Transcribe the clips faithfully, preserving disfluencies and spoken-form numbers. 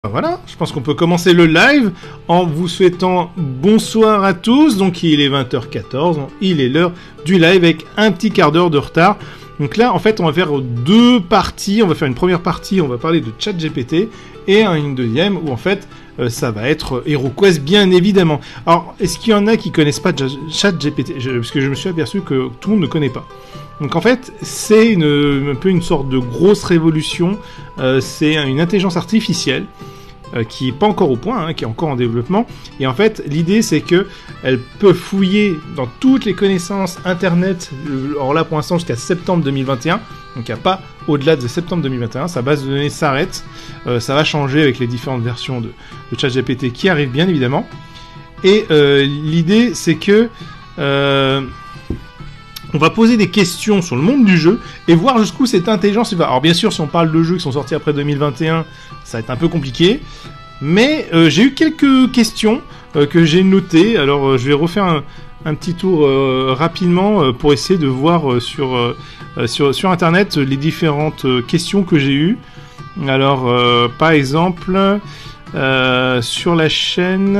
Voilà, je pense qu'on peut commencer le live en vous souhaitant bonsoir à tous. Donc il est vingt heures quatorze, il est l'heure du live avec un petit quart d'heure de retard. Donc là, en fait, on va faire deux parties. On va faire une première partie, on va parler de ChatGPT, et une deuxième où en fait, euh, ça va être HeroQuest, bien évidemment. Alors, est-ce qu'il y en a qui connaissent pas ChatGPT? Parce que je me suis aperçu que tout le monde ne connaît pas. Donc en fait, c'est une, un peu une sorte de grosse révolution. Euh, c'est une intelligence artificielle euh, qui est pas encore au point, hein, qui est encore en développement. Et en fait, l'idée c'est que elle peut fouiller dans toutes les connaissances Internet. Alors là, pour l'instant, jusqu'à septembre deux mille vingt et un. Donc il n'y a pas au-delà de septembre deux mille vingt et un. Sa base de données s'arrête. Euh, ça va changer avec les différentes versions de, de ChatGPT qui arrivent, bien évidemment. Et euh, l'idée c'est que euh, on va poser des questions sur le monde du jeu et voir jusqu'où cette intelligence va. Alors bien sûr, si on parle de jeux qui sont sortis après deux mille vingt et un, ça va être un peu compliqué. Mais euh, j'ai eu quelques questions euh, que j'ai notées. Alors euh, je vais refaire un, un petit tour euh, rapidement euh, pour essayer de voir euh, sur, euh, sur, sur Internet les différentes euh, questions que j'ai eues. Alors euh, par exemple, euh, sur la chaîne...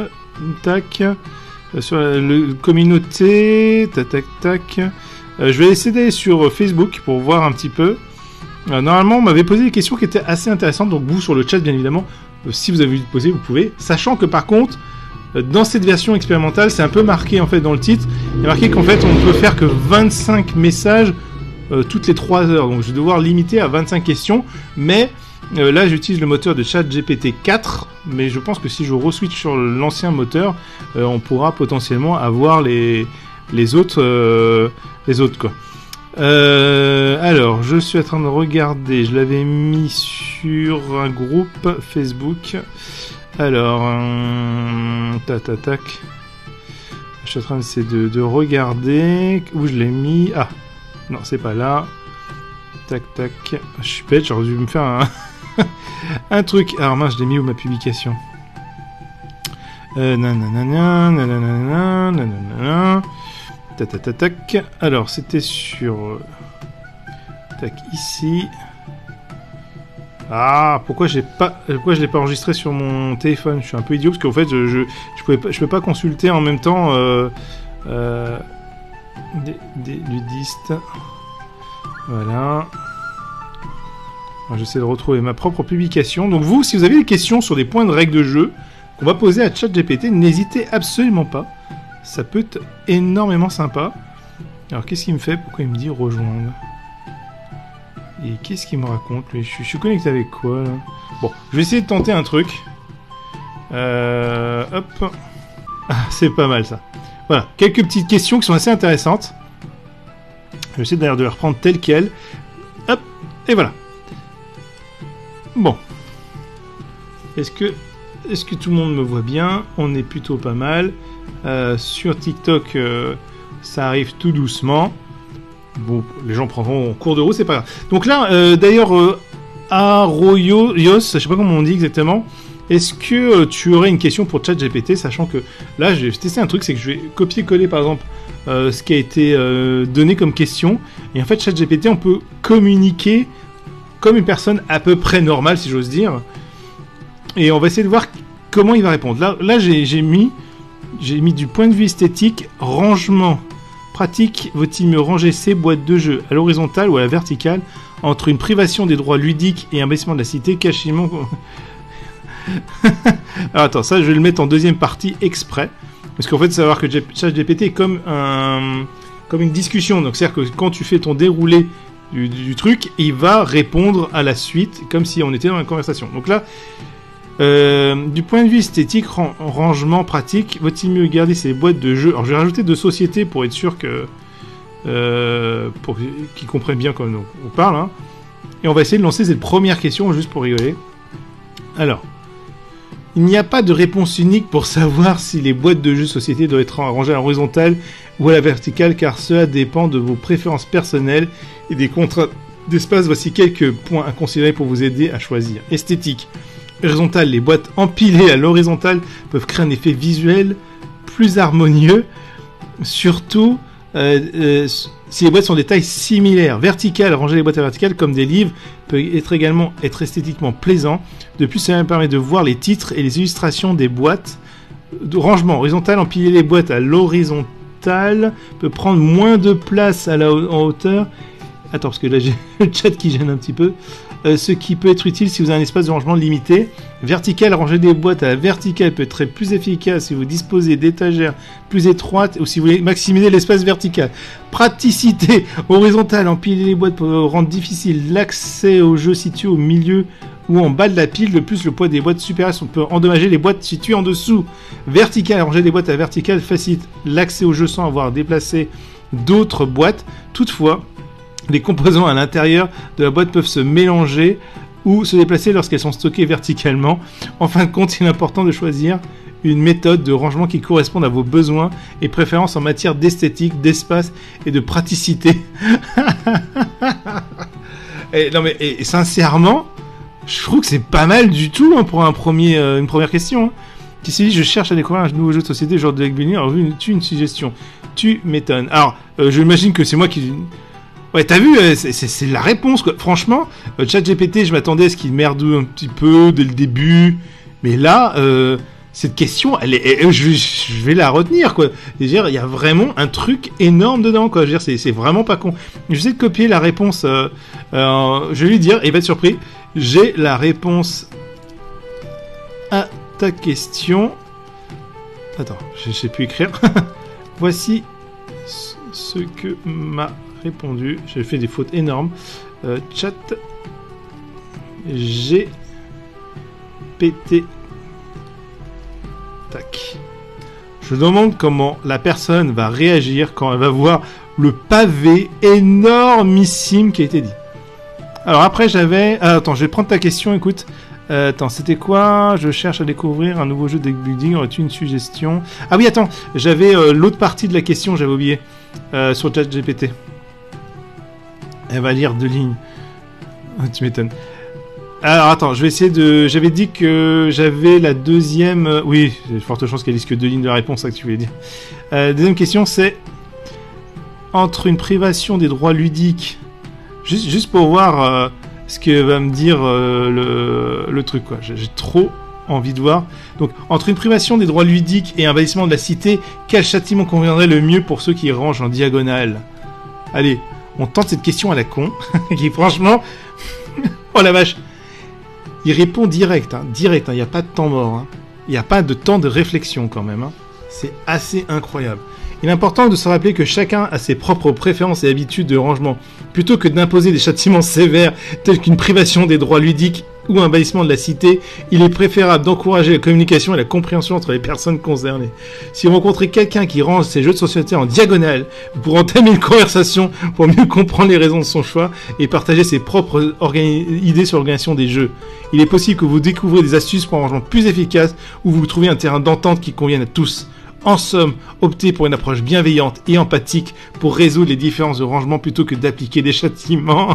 Tac... sur la le, communauté, tac tac tac. Euh, je vais essayer d'aller sur Facebook pour voir un petit peu. Euh, normalement, on m'avait posé des questions qui étaient assez intéressantes, donc vous sur le chat, bien évidemment, euh, si vous avez envie de poser, vous pouvez. Sachant que par contre, euh, dans cette version expérimentale, c'est un peu marqué en fait dans le titre. Il y a marqué qu'en fait, on ne peut faire que vingt-cinq messages euh, toutes les trois heures. Donc, je vais devoir limiter à vingt-cinq questions, mais Euh, là, j'utilise le moteur de ChatGPT quatre, mais je pense que si je re-switch sur l'ancien moteur, euh, on pourra potentiellement avoir les les autres euh, les autres quoi. Euh, alors, je suis en train de regarder. Je l'avais mis sur un groupe Facebook. Alors, euh, tac tac tac. Je suis en train d'essayer de, de regarder où je l'ai mis. Ah, non, c'est pas là. Tac tac. Je suis bête. J'aurais dû me faire un un truc. Alors mince, je l'ai mis où ma publication? Euh, nanana, nanana, nanana, tac tac tac tac. Alors c'était sur tac ici. Ah, pourquoi j'ai pas, pourquoi je l'ai pas enregistré sur mon téléphone? Je suis un peu idiot parce qu'en fait je je je pouvais pas, je peux pas consulter en même temps euh, euh, des, des ludistes. Voilà. J'essaie de retrouver ma propre publication. Donc vous, si vous avez des questions sur des points de règles de jeu qu'on va poser à ChatGPT, n'hésitez absolument pas. Ça peut être énormément sympa. Alors qu'est-ce qu'il me fait? Pourquoi il me dit rejoindre? Et qu'est-ce qu'il me raconte lui? je, je suis connecté avec quoi là? Bon, je vais essayer de tenter un truc. Euh, hop. Ah, c'est pas mal ça. Voilà, quelques petites questions qui sont assez intéressantes. Je vais essayer d'ailleurs de les reprendre telles quelles. Hop, et voilà. Bon. Est-ce que, est-ce que tout le monde me voit bien? On est plutôt pas mal. Euh, sur TikTok, euh, ça arrive tout doucement. Bon, les gens prendront en cours de route, c'est pas grave. Donc là, euh, d'ailleurs, euh, Aroyos, je sais pas comment on dit exactement. Est-ce que euh, tu aurais une question pour ChatGPT, sachant que là, je vais tester un truc, c'est que je vais copier-coller par exemple euh, ce qui a été euh, donné comme question. Et en fait, ChatGPT, on peut communiquer comme une personne à peu près normale, si j'ose dire. Et on va essayer de voir comment il va répondre. Là, là j'ai, j'ai mis j'ai mis du point de vue esthétique, rangement pratique. Vaut-il mieux ranger ces boîtes de jeu à l'horizontale ou à la verticale entre une privation des droits ludiques et un baissement de la cité, cachement... Alors attends, ça je vais le mettre en deuxième partie exprès. Parce qu'en fait, savoir que ChatGPT est comme, un, comme une discussion. Donc c'est-à-dire que quand tu fais ton déroulé Du, du truc, il va répondre à la suite comme si on était dans une conversation. Donc là, euh, du point de vue esthétique, ran- rangement pratique, vaut-il mieux garder ces boîtes de jeux? Alors je vais rajouter de société pour être sûr que euh, pour qu'ils comprennent bien quand on parle. Hein. Et on va essayer de lancer cette première question juste pour rigoler. Alors, il n'y a pas de réponse unique pour savoir si les boîtes de jeux société doivent être rangées à l'horizontale ou à la verticale, car cela dépend de vos préférences personnelles et des contraintes d'espace. Voici quelques points à considérer pour vous aider à choisir. Esthétique. Horizontale, les boîtes empilées à l'horizontale peuvent créer un effet visuel plus harmonieux. Surtout, euh, euh, si les boîtes sont des tailles similaires. Verticales, ranger les boîtes à verticales comme des livres peut être également être esthétiquement plaisant. De plus, ça permet de voir les titres et les illustrations des boîtes. De rangement horizontal, empiler les boîtes à l'horizontale peut prendre moins de place à la en hauteur. Attends, parce que là j'ai le chat qui gêne un petit peu. Euh, ce qui peut être utile si vous avez un espace de rangement limité. Vertical, ranger des boîtes à la verticale peut être plus efficace si vous disposez d'étagères plus étroites ou si vous voulez maximiser l'espace vertical. Praticité horizontale, empiler les boîtes pour rendre difficile l'accès aux jeux situés au milieu ou en bas de la pile. De plus, le poids des boîtes supérieures peut endommager les boîtes situées en dessous. Vertical, ranger des boîtes à la verticale facilite l'accès aux jeux sans avoir déplacé d'autres boîtes. Toutefois, les composants à l'intérieur de la boîte peuvent se mélanger ou se déplacer lorsqu'elles sont stockées verticalement. En fin de compte, il est important de choisir une méthode de rangement qui corresponde à vos besoins et préférences en matière d'esthétique, d'espace et de praticité. et, non mais et, et sincèrement, je trouve que c'est pas mal du tout hein, pour un premier, euh, une première question. Hein. Qui s'est dit, je cherche à découvrir un nouveau jeu de société, genre de deck building. Alors, tu une suggestion. Tu m'étonnes. Alors, euh, je imagine que c'est moi qui... Ouais, t'as vu, c'est la réponse, quoi. Franchement, euh, ChatGPT, je m'attendais à ce qu'il merde un petit peu dès le début. Mais là, euh, cette question, elle est, elle, je, je vais la retenir, quoi. Je veux dire, il y a vraiment un truc énorme dedans, quoi. Je veux dire, c'est vraiment pas con. Je vais essayer de copier la réponse. Euh, euh, je vais lui dire, et il va être surpris, j'ai la réponse à ta question. Attends, je sais plus écrire. Voici ce que m'a répondu. J'ai fait des fautes énormes. Euh, chat G P T. Tac. Je demande comment la personne va réagir quand elle va voir le pavé énormissime qui a été dit. Alors après j'avais... Ah, attends, je vais prendre ta question, écoute. Euh, attends, c'était quoi? Je cherche à découvrir un nouveau jeu de deck building. Aurais-tu une suggestion? Ah oui, attends, j'avais euh, l'autre partie de la question, j'avais oublié. Euh, sur ChatGPT. Elle va lire deux lignes. Oh, tu m'étonnes. Alors attends, je vais essayer de... J'avais dit que j'avais la deuxième... Oui, il y a de fortes chances qu'elle lise que deux lignes de réponse, ça que tu voulais dire. Euh, la deuxième question, c'est... Entre une privation des droits ludiques... Juste, juste pour voir euh, ce que va me dire euh, le, le truc, quoi. J'ai trop envie de voir. Donc, entre une privation des droits ludiques et un bannissement de la cité, quel châtiment conviendrait le mieux pour ceux qui rangent en diagonale? Allez, on tente cette question à la con, qui franchement... oh la vache. Il répond direct, hein, direct, il hein, n'y a pas de temps mort. Hein. Il n'y a pas de temps de réflexion quand même. Hein. C'est assez incroyable. Il est important de se rappeler que chacun a ses propres préférences et habitudes de rangement. Plutôt que d'imposer des châtiments sévères tels qu'une privation des droits ludiques ou un bannissement de la cité, il est préférable d'encourager la communication et la compréhension entre les personnes concernées. Si vous rencontrez quelqu'un qui range ses jeux de société en diagonale, vous pourrez entamer une conversation pour mieux comprendre les raisons de son choix et partager ses propres idées sur l'organisation des jeux. Il est possible que vous découvrez des astuces pour un rangement plus efficace ou vous trouvez un terrain d'entente qui convienne à tous. En somme, optez pour une approche bienveillante et empathique pour résoudre les différences de rangement plutôt que d'appliquer des châtiments.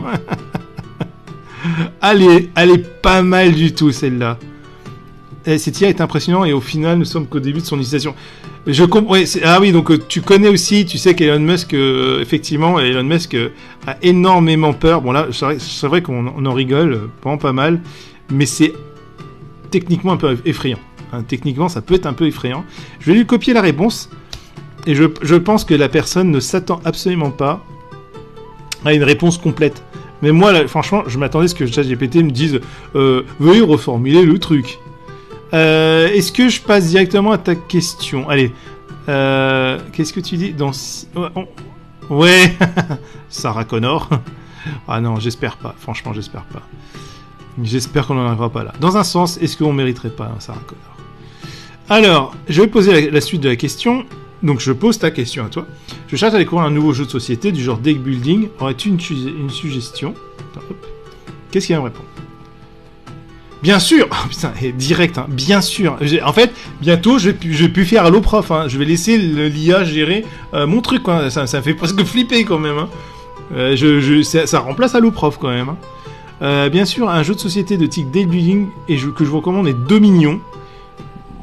Allez, elle est pas mal du tout celle-là. Cette I A est impressionnant et au final, nous sommes qu'au début de son utilisation. Je comprends. Ouais, ah oui, donc euh, tu connais aussi, tu sais qu'Elon Musk, euh, effectivement, Elon Musk euh, a énormément peur. Bon là, c'est vrai, c'est vrai qu'on on en rigole, euh, vraiment pas mal, mais c'est techniquement un peu effrayant. Hein, techniquement, ça peut être un peu effrayant. Je vais lui copier la réponse et je, je pense que la personne ne s'attend absolument pas à une réponse complète. Mais moi, là, franchement, je m'attendais à ce que ChatGPT me dise euh, « Veuillez reformuler le truc. Euh, » Est-ce que je passe directement à ta question? Allez. Euh, Qu'est-ce que tu dis dans... Ouais, Sarah Connor. Ah non, j'espère pas. Franchement, j'espère pas. J'espère qu'on n'en arrivera pas là. Dans un sens, est-ce qu'on mériterait pas un Sarah Connor? Alors, je vais poser la, la suite de la question. Donc, je pose ta question à toi. Je cherche à découvrir un nouveau jeu de société du genre deck building. Aurais-tu une, une suggestion? Qu'est-ce qu'il va me répondre? Bien sûr. Oh, putain, direct, hein. Bien sûr. En fait, bientôt, je vais, je vais plus faire Allo Prof. Hein. Je vais laisser l'I A gérer euh, mon truc. Quoi. Ça, ça me fait presque flipper quand même. Hein. Euh, je, je, ça, ça remplace Allo Prof quand même. Hein. Euh, bien sûr, un jeu de société de type deck building et je, que je vous recommande est Dominion.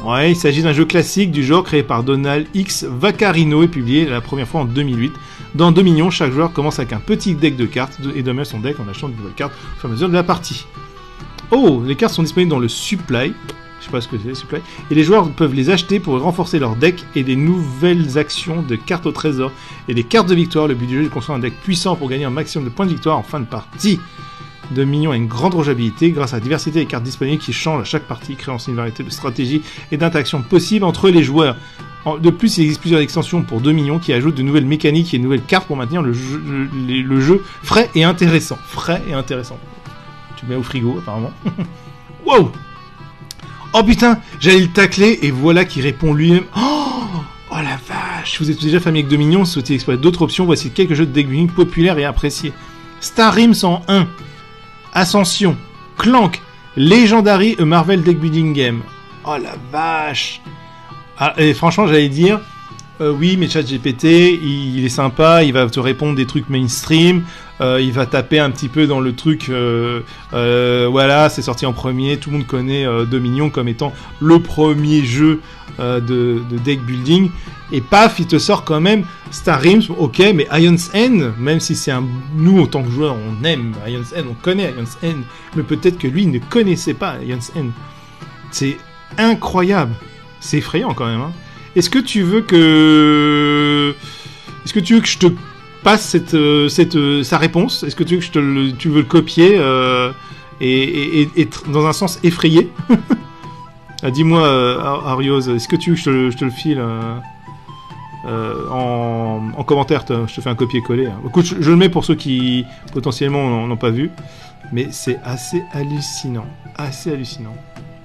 Ouais, il s'agit d'un jeu classique du genre créé par Donald X Vaccarino et publié la première fois en deux mille huit. Dans Dominion, chaque joueur commence avec un petit deck de cartes et demeure son deck en achetant de nouvelles cartes au fur et à mesure de la partie. Oh, les cartes sont disponibles dans le supply. Je sais pas ce que c'est, le supply. Et les joueurs peuvent les acheter pour renforcer leur deck et des nouvelles actions de cartes au trésor et des cartes de victoire. Le but du jeu est de construire un deck puissant pour gagner un maximum de points de victoire en fin de partie. Dominion a une grande rejouabilité grâce à la diversité des cartes disponibles qui changent à chaque partie, créant une variété de stratégies et d'interactions possibles entre les joueurs. De plus, il existe plusieurs extensions pour Dominion qui ajoutent de nouvelles mécaniques et de nouvelles cartes pour maintenir le jeu, le, le jeu frais et intéressant. Frais et intéressant. Tu le mets au frigo, apparemment. Wow! Oh putain, j'allais le tacler et voilà qu'il répond lui-même. Oh, oh la vache! Vous êtes déjà familier avec Dominion, si vous souhaitez explorer d'autres options, voici quelques jeux de deck building populaires et appréciés. Star Realms en un. Ascension, Clank, Legendary A Marvel Deck Building Game. Oh la vache! Ah, et franchement, j'allais dire, euh, oui, mais ChatGPT, il, il est sympa, il va te répondre des trucs mainstream, euh, il va taper un petit peu dans le truc, euh, euh, voilà, c'est sorti en premier, tout le monde connaît euh, Dominion comme étant le premier jeu euh, de, de deck building, et paf, il te sort quand même Star Realms, ok, mais Ion's End, même si c'est un... Nous, en tant que joueurs, on aime Ion's End, on connaît Ion's End, mais peut-être que lui, il ne connaissait pas Ion's End. C'est incroyable. C'est effrayant quand même. Hein. Est-ce que tu veux que... Est-ce que tu veux que je te passe cette, euh, cette, euh, sa réponse? Est-ce que tu veux que je te le... tu veux le copier euh, et, et, et, et dans un sens effrayé? Ah, dis-moi, euh, Arios, est-ce que tu veux que je te, je te le file euh, euh, en, en commentaire? Te, je te fais un copier-coller. Hein. Écoute, je, je le mets pour ceux qui potentiellement n'ont pas vu. Mais c'est assez hallucinant. Assez hallucinant.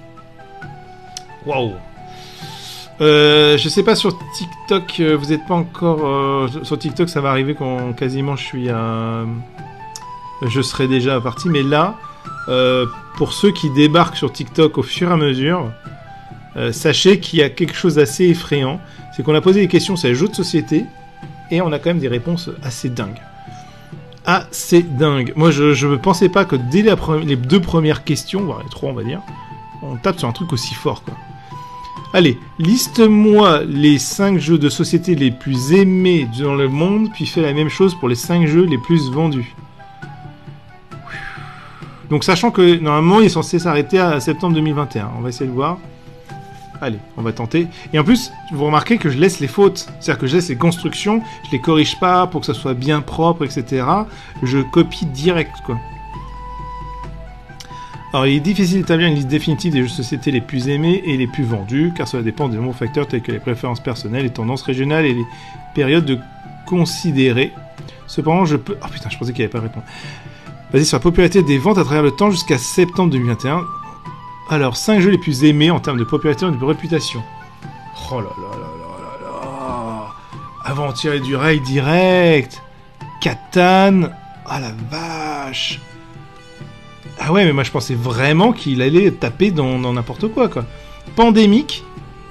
Waouh! Euh, je sais pas sur TikTok, euh, vous êtes pas encore euh, sur TikTok, ça va arriver quand quasiment je suis à, je serai déjà parti, mais là, euh, pour ceux qui débarquent sur TikTok au fur et à mesure, euh, sachez qu'il y a quelque chose d'assez effrayant, c'est qu'on a posé des questions sur les jeux de société et on a quand même des réponses assez dingues. Assez dingues. Moi, je je ne pensais pas que dès la pre- les deux premières questions, voire les trois, on va dire, on tape sur un truc aussi fort, quoi. Allez, liste-moi les cinq jeux de société les plus aimés dans le monde, puis fais la même chose pour les cinq jeux les plus vendus. Donc, sachant que, normalement, il est censé s'arrêter à septembre deux mille vingt et un. On va essayer de voir. Allez, on va tenter. Et en plus, vous remarquez que je laisse les fautes. C'est-à-dire que je laisse les constructions, je les corrige pas pour que ça soit bien propre, et cetera. Je copie direct, quoi. Alors, il est difficile d'établir une liste définitive des jeux de société les plus aimés et les plus vendus, car cela dépend de nombreux facteurs tels que les préférences personnelles, les tendances régionales et les périodes de considérer. Cependant, je peux... Oh putain, je pensais qu'il n'y avait pas à répondre. Basé sur la popularité des ventes à travers le temps jusqu'à septembre deux mille vingt et un. Alors, cinq jeux les plus aimés en termes de popularité et de réputation. Oh là là là là là là. Aventure du rail direct. Catan. Ah la vache. Ah ouais, mais moi je pensais vraiment qu'il allait taper dans, dans n'importe quoi, quoi. Pandémique.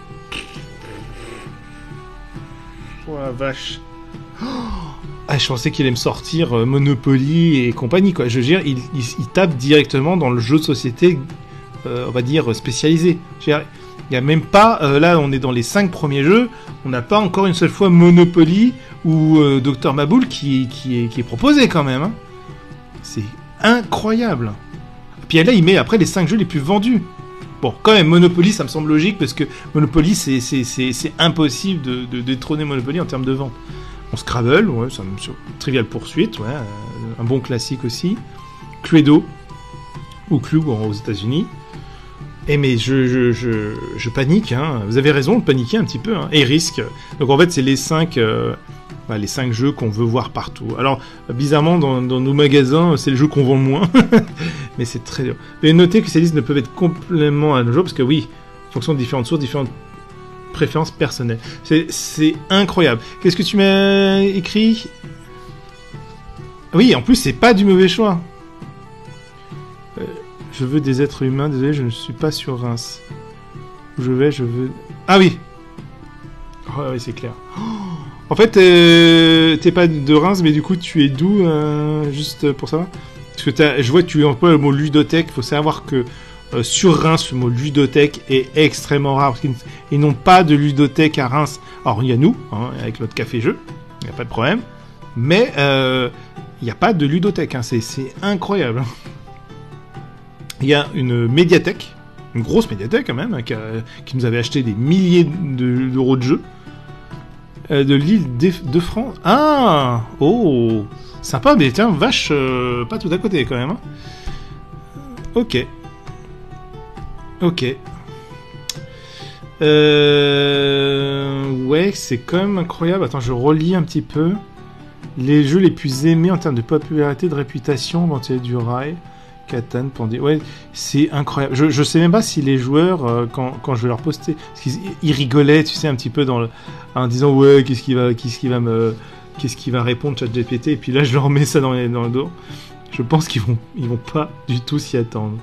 Oh la vache. Oh, ah, je pensais qu'il allait me sortir euh, Monopoly et compagnie, quoi. Je veux dire, il, il, il tape directement dans le jeu de société, euh, on va dire, spécialisé. Je veux dire, il n'y a même pas... Euh, là, on est dans les cinq premiers jeux. On n'a pas encore une seule fois Monopoly ou euh, Docteur Maboul qui, qui, est, qui est proposé, quand même. Hein. C'est incroyable. Puis là, il met après les cinq jeux les plus vendus. Bon, quand même, Monopoly, ça me semble logique, parce que Monopoly, c'est, c'est, c'est, c'est impossible de, de détrôner Monopoly en termes de vente. On Scrabble, ouais, ça me... Trivial Poursuite, ouais, euh, un bon classique aussi. Cluedo, ou Clue aux États-Unis. Et mais je, je, je, je panique, hein. Vous avez raison de paniquer un petit peu, hein. Et Risk. Donc en fait, c'est les cinq... Euh... Bah, les cinq jeux qu'on veut voir partout. Alors, bizarrement, dans, dans nos magasins, c'est le jeu qu'on vend le moins. Mais c'est très dur. Mais notez que ces listes ne peuvent être complètement à nos jours, parce que oui, en fonction de différentes sources, différentes préférences personnelles. C'est, c'est incroyable. Qu'est-ce que tu m'as écrit? Oui, en plus, c'est pas du mauvais choix. Euh, je veux des êtres humains. Désolé, je ne suis pas sur Reims. Où je vais, je veux... Ah oui. Oh, oui, c'est clair. Oh, en fait, euh, t'es pas de Reims, mais du coup, tu es d'où, euh, juste pour savoir? Parce que t'as, je vois que tu emploies le mot ludothèque. Faut savoir que euh, sur Reims, le mot ludothèque est extrêmement rare, parce qu'ils n'ont pas de ludothèque à Reims. Alors, il y a nous, hein, avec notre café-jeu, il n'y a pas de problème, mais euh, il n'y a pas de ludothèque, hein, c'est, c'est incroyable. Il y a une médiathèque, une grosse médiathèque quand même, hein, qui, a, qui nous avait acheté des milliers de, d'euros de jeux, euh, de l'île de France. Ah, oh, sympa, mais tiens, vache, euh, pas tout à côté quand même. Hein. Ok. Ok. Euh... Ouais, c'est quand même incroyable. Attends, je relis un petit peu. Les jeux les plus aimés en termes de popularité, de réputation, Bantier du Rail, Catan, Pandy. Ouais, c'est incroyable. Je, je sais même pas si les joueurs, euh, quand, quand je vais leur poster, parce qu'ils ils rigolaient, tu sais, un petit peu dans le, en disant ouais, qu'est-ce qui va, qu'est-ce qui va me, qu'est-ce qui va répondre ChatGPT. Et puis là, je leur mets ça dans, les, dans le dos. Je pense qu'ils vont, ils vont pas du tout s'y attendre.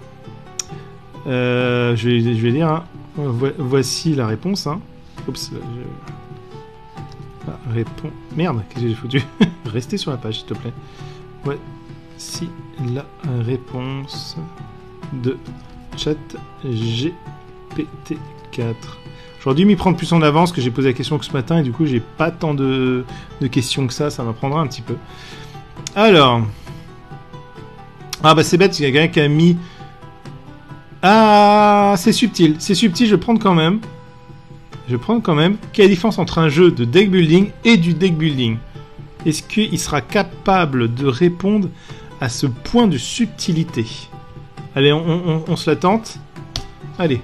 Euh, je, vais, je vais lire. Hein. Vo- voici la réponse. Hein. Oups. Je... Ah, réponds. Merde, qu'est-ce que j'ai foutu? Restez sur la page, s'il te plaît. Voici la réponse de ChatGPT quatre. J'aurais dû m'y prendre plus en avance, que j'ai posé la question que ce matin, et du coup, j'ai pas tant de, de questions que ça. Ça m'apprendra un petit peu. Alors. Ah, bah, c'est bête, il y a quelqu'un qui a mis. Ah, c'est subtil. C'est subtil, je vais prendre quand même. Je vais prendre quand même. Quelle est la différence entre un jeu de deck building et du deck building? Est-ce qu'il sera capable de répondre à ce point de subtilité? Allez, on, on, on se la tente. Allez.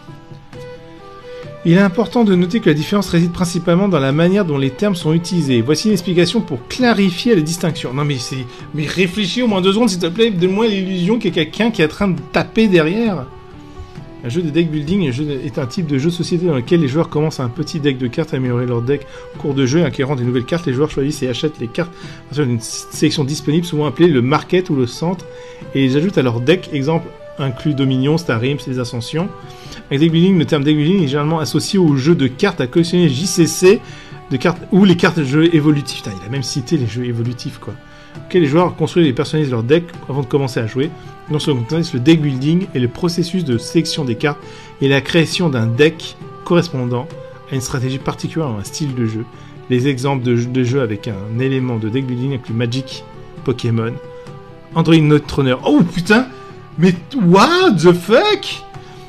Il est important de noter que la différence réside principalement dans la manière dont les termes sont utilisés. Voici une explication pour clarifier la distinction. Non mais c'est... Mais réfléchis au moins deux secondes, s'il te plaît. Donne-moi l'illusion qu'il y a quelqu'un qui est en train de taper derrière. Un jeu de deck building est un type de jeu de société dans lequel les joueurs commencent à un petit deck de cartes à améliorer leur deck au cours de jeu et acquérant des nouvelles cartes. Les joueurs choisissent et achètent les cartes à partir d'une sélection disponible, souvent appelée le market ou le centre, et les ajoutent à leur deck. Exemple inclut Dominion, Star Realms et les Ascensions. Avec deck building, le terme deck building est généralement associé au jeu de cartes à collectionner J C C de cartes ou les cartes de jeux évolutifs. Putain, il a même cité les jeux évolutifs, quoi. Okay, les joueurs construisent et personnalisent leur deck avant de commencer à jouer. Non seulement le deck building est le processus de sélection des cartes et la création d'un deck correspondant à une stratégie particulière ou un style de jeu. Les exemples de, de jeux avec un élément de deck building incluent Magic, Pokémon, Android Netrunner. Oh putain, mais what the fuck?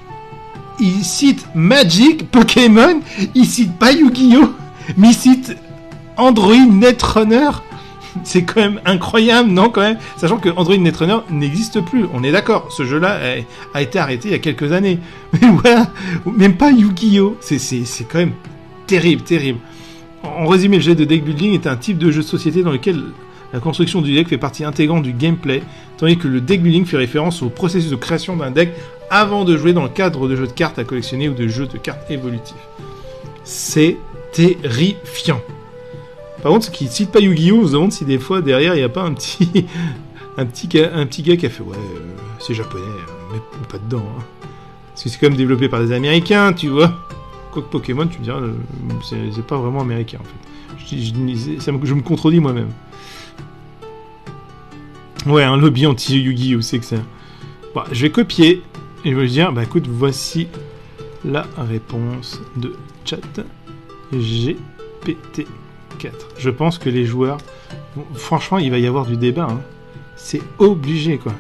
Il cite Magic, Pokémon, il cite pas Yu-Gi-Oh, mais il cite Android Netrunner. C'est quand même incroyable, non, quand même? Sachant que Android Netrunner n'existe plus, on est d'accord. Ce jeu-là a, a été arrêté il y a quelques années. Mais voilà, même pas Yu-Gi-Oh! C'est, c'est, c'est quand même terrible, terrible. En résumé, le jeu de deck building est un type de jeu de société dans lequel la construction du deck fait partie intégrante du gameplay, tandis que le deck building fait référence au processus de création d'un deck avant de jouer dans le cadre de jeux de cartes à collectionner ou de jeux de cartes évolutifs. C'est terrifiant. Par contre, ce qui ne cite pas Yu-Gi-Oh, on se demande si des fois derrière il n'y a pas un petit, un petit, gars, un petit gars qui a fait ouais, euh, c'est japonais, mais pas dedans. Hein. Parce que c'est quand même développé par des Américains, tu vois. Quoique Pokémon, tu me diras, c'est, c'est pas vraiment américain en fait. Je, je, ça, je me contredis moi-même. Ouais, un lobby anti-Yu-Gi-Oh, c'est que ça. Bon, je vais copier et je vais dire, bah écoute, voici la réponse de ChatGPT quatre. Je pense que les joueurs... Bon, franchement, il va y avoir du débat. Hein. C'est obligé, quoi.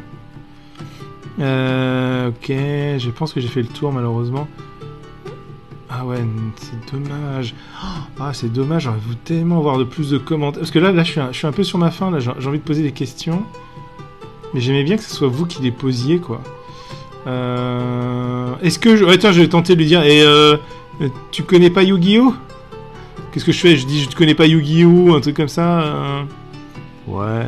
Euh, ok, je pense que j'ai fait le tour, malheureusement. Ah ouais, c'est dommage. Ah, c'est dommage, j'aurais voulu tellement avoir de plus de commentaires. Parce que là, là je, suis un, je suis un peu sur ma fin, là, j'ai, j'ai envie de poser des questions. Mais j'aimais bien que ce soit vous qui les posiez, quoi. Euh... Est-ce que... Je... Ouais, tiens, je vais tenter de lui dire... Et euh... tu connais pas Yu-Gi-Oh? Qu'est-ce que je fais? Je dis, je te connais pas Yu-Gi-Oh, un truc comme ça. Euh... Ouais.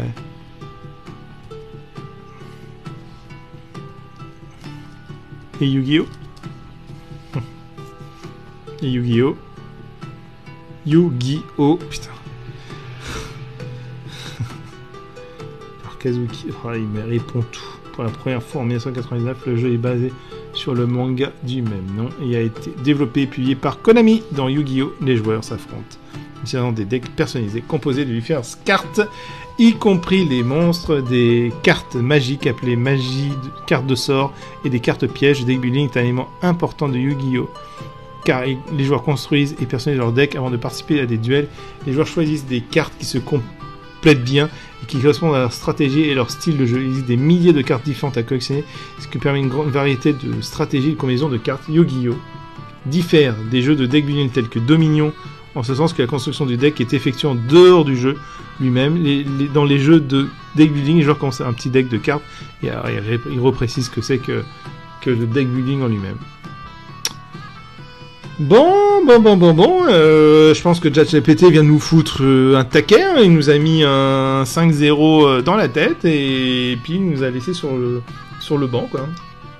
Et Yu-Gi-Oh? Et Yu-Gi-Oh? Yu-Gi-Oh, putain. Alors Kazuki, oh, il me répond tout. Pour la première fois en mille neuf cent quatre-vingt-dix-neuf, le jeu est basé sur le manga du même nom et a été développé et publié par Konami. Dans Yu-Gi-Oh, les joueurs s'affrontent utilisant des decks personnalisés composés de différentes cartes, y compris les monstres, des cartes magiques appelées magie, de, cartes de sort et des cartes pièges. Le deck building est un élément important de Yu-Gi-Oh! Car les joueurs construisent et personnalisent leur deck avant de participer à des duels. Les joueurs choisissent des cartes qui se complètent bien et qui correspondent à leur stratégie et leur style de jeu. Il existe des milliers de cartes différentes à collectionner, ce qui permet une grande variété de stratégies et de combinaisons de cartes. Yu-Gi-Oh! Diffère des jeux de deck building tels que Dominion, en ce sens que la construction du deck est effectuée en dehors du jeu lui-même. Les, les, dans les jeux de deck building, les joueurs commencent un petit deck de cartes et alors, ils reprécisent ce que c'est que, que le deck building en lui-même. Bon, bon, bon, bon, bon, euh, je pense que ChatGPT vient de nous foutre euh, un taquet, hein. Il nous a mis un cinq zéro euh, dans la tête et, et puis il nous a laissé sur le, sur le banc, quoi.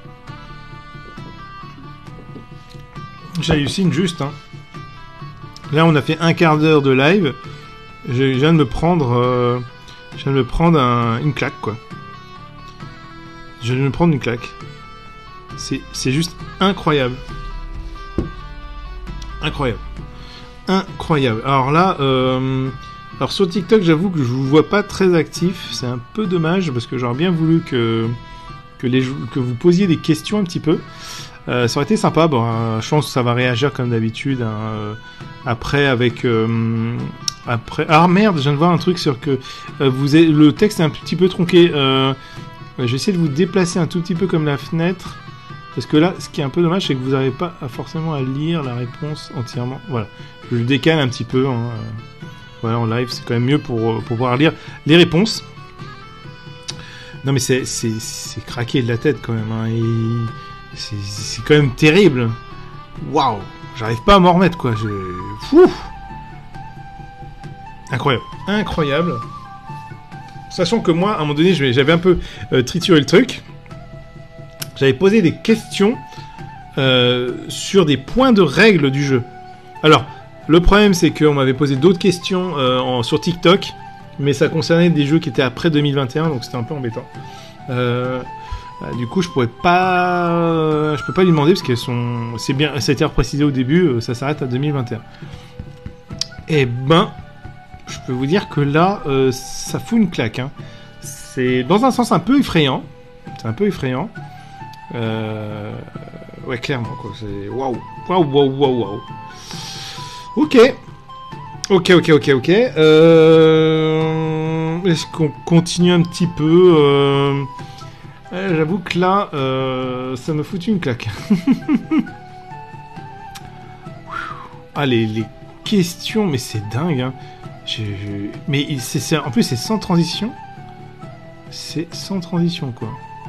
J'hallucine juste, hein. Là, on a fait un quart d'heure de live. Je viens de me prendre, euh, je viens de me prendre un, une claque, quoi. Je viens de me prendre une claque. C'est, c'est juste incroyable. Incroyable. Incroyable. Alors là, euh, alors sur TikTok, j'avoue que je vous vois pas très actif. C'est un peu dommage parce que j'aurais bien voulu que, que, les, que vous posiez des questions un petit peu. Euh, ça aurait été sympa. Bon, euh, je pense que ça va réagir comme d'habitude. Hein, euh, après, avec... Euh, après... Ah merde, je viens de voir un truc sur que... Euh, vous avez, le texte est un petit peu tronqué. Euh, je vais essayer de vous déplacer un tout petit peu comme la fenêtre. Parce que là, ce qui est un peu dommage, c'est que vous n'arrivez pas à, forcément à lire la réponse entièrement. Voilà. Je le décale un petit peu. Hein. Voilà, en live, c'est quand même mieux pour, pour pouvoir lire les réponses. Non, mais c'est, c'est, c'est craqué de la tête quand même. Hein. Et c'est, c'est quand même terrible. Waouh! J'arrive pas à m'en remettre, quoi. Je... Fou! Incroyable. Incroyable. Sachant que moi, à un moment donné, j'avais un peu euh, trituré le truc. J'avais posé des questions euh, sur des points de règle du jeu. Alors, le problème, c'est qu'on m'avait posé d'autres questions euh, en, sur TikTok, mais ça concernait des jeux qui étaient après deux mille vingt et un, donc c'était un peu embêtant. Euh, bah, du coup, je pourrais pas, je peux pas lui demander parce qu'elles sont, c'est bien, ça a été reprécisé au début, ça s'arrête à deux mille vingt et un. Eh ben, je peux vous dire que là, euh, ça fout une claque. Hein. C'est dans un sens un peu effrayant. C'est un peu effrayant. Euh... Ouais, clairement, quoi. C'est... Waouh! Waouh, waouh, waouh, waouh! Ok! Ok, ok, ok, ok. Euh... Est-ce qu'on continue un petit peu euh... euh, J'avoue que là, euh... ça me fout une claque. Ah, les, les questions, mais c'est dingue, hein. Je... Mais c'est, c'est... en plus, c'est sans transition. C'est sans transition, quoi.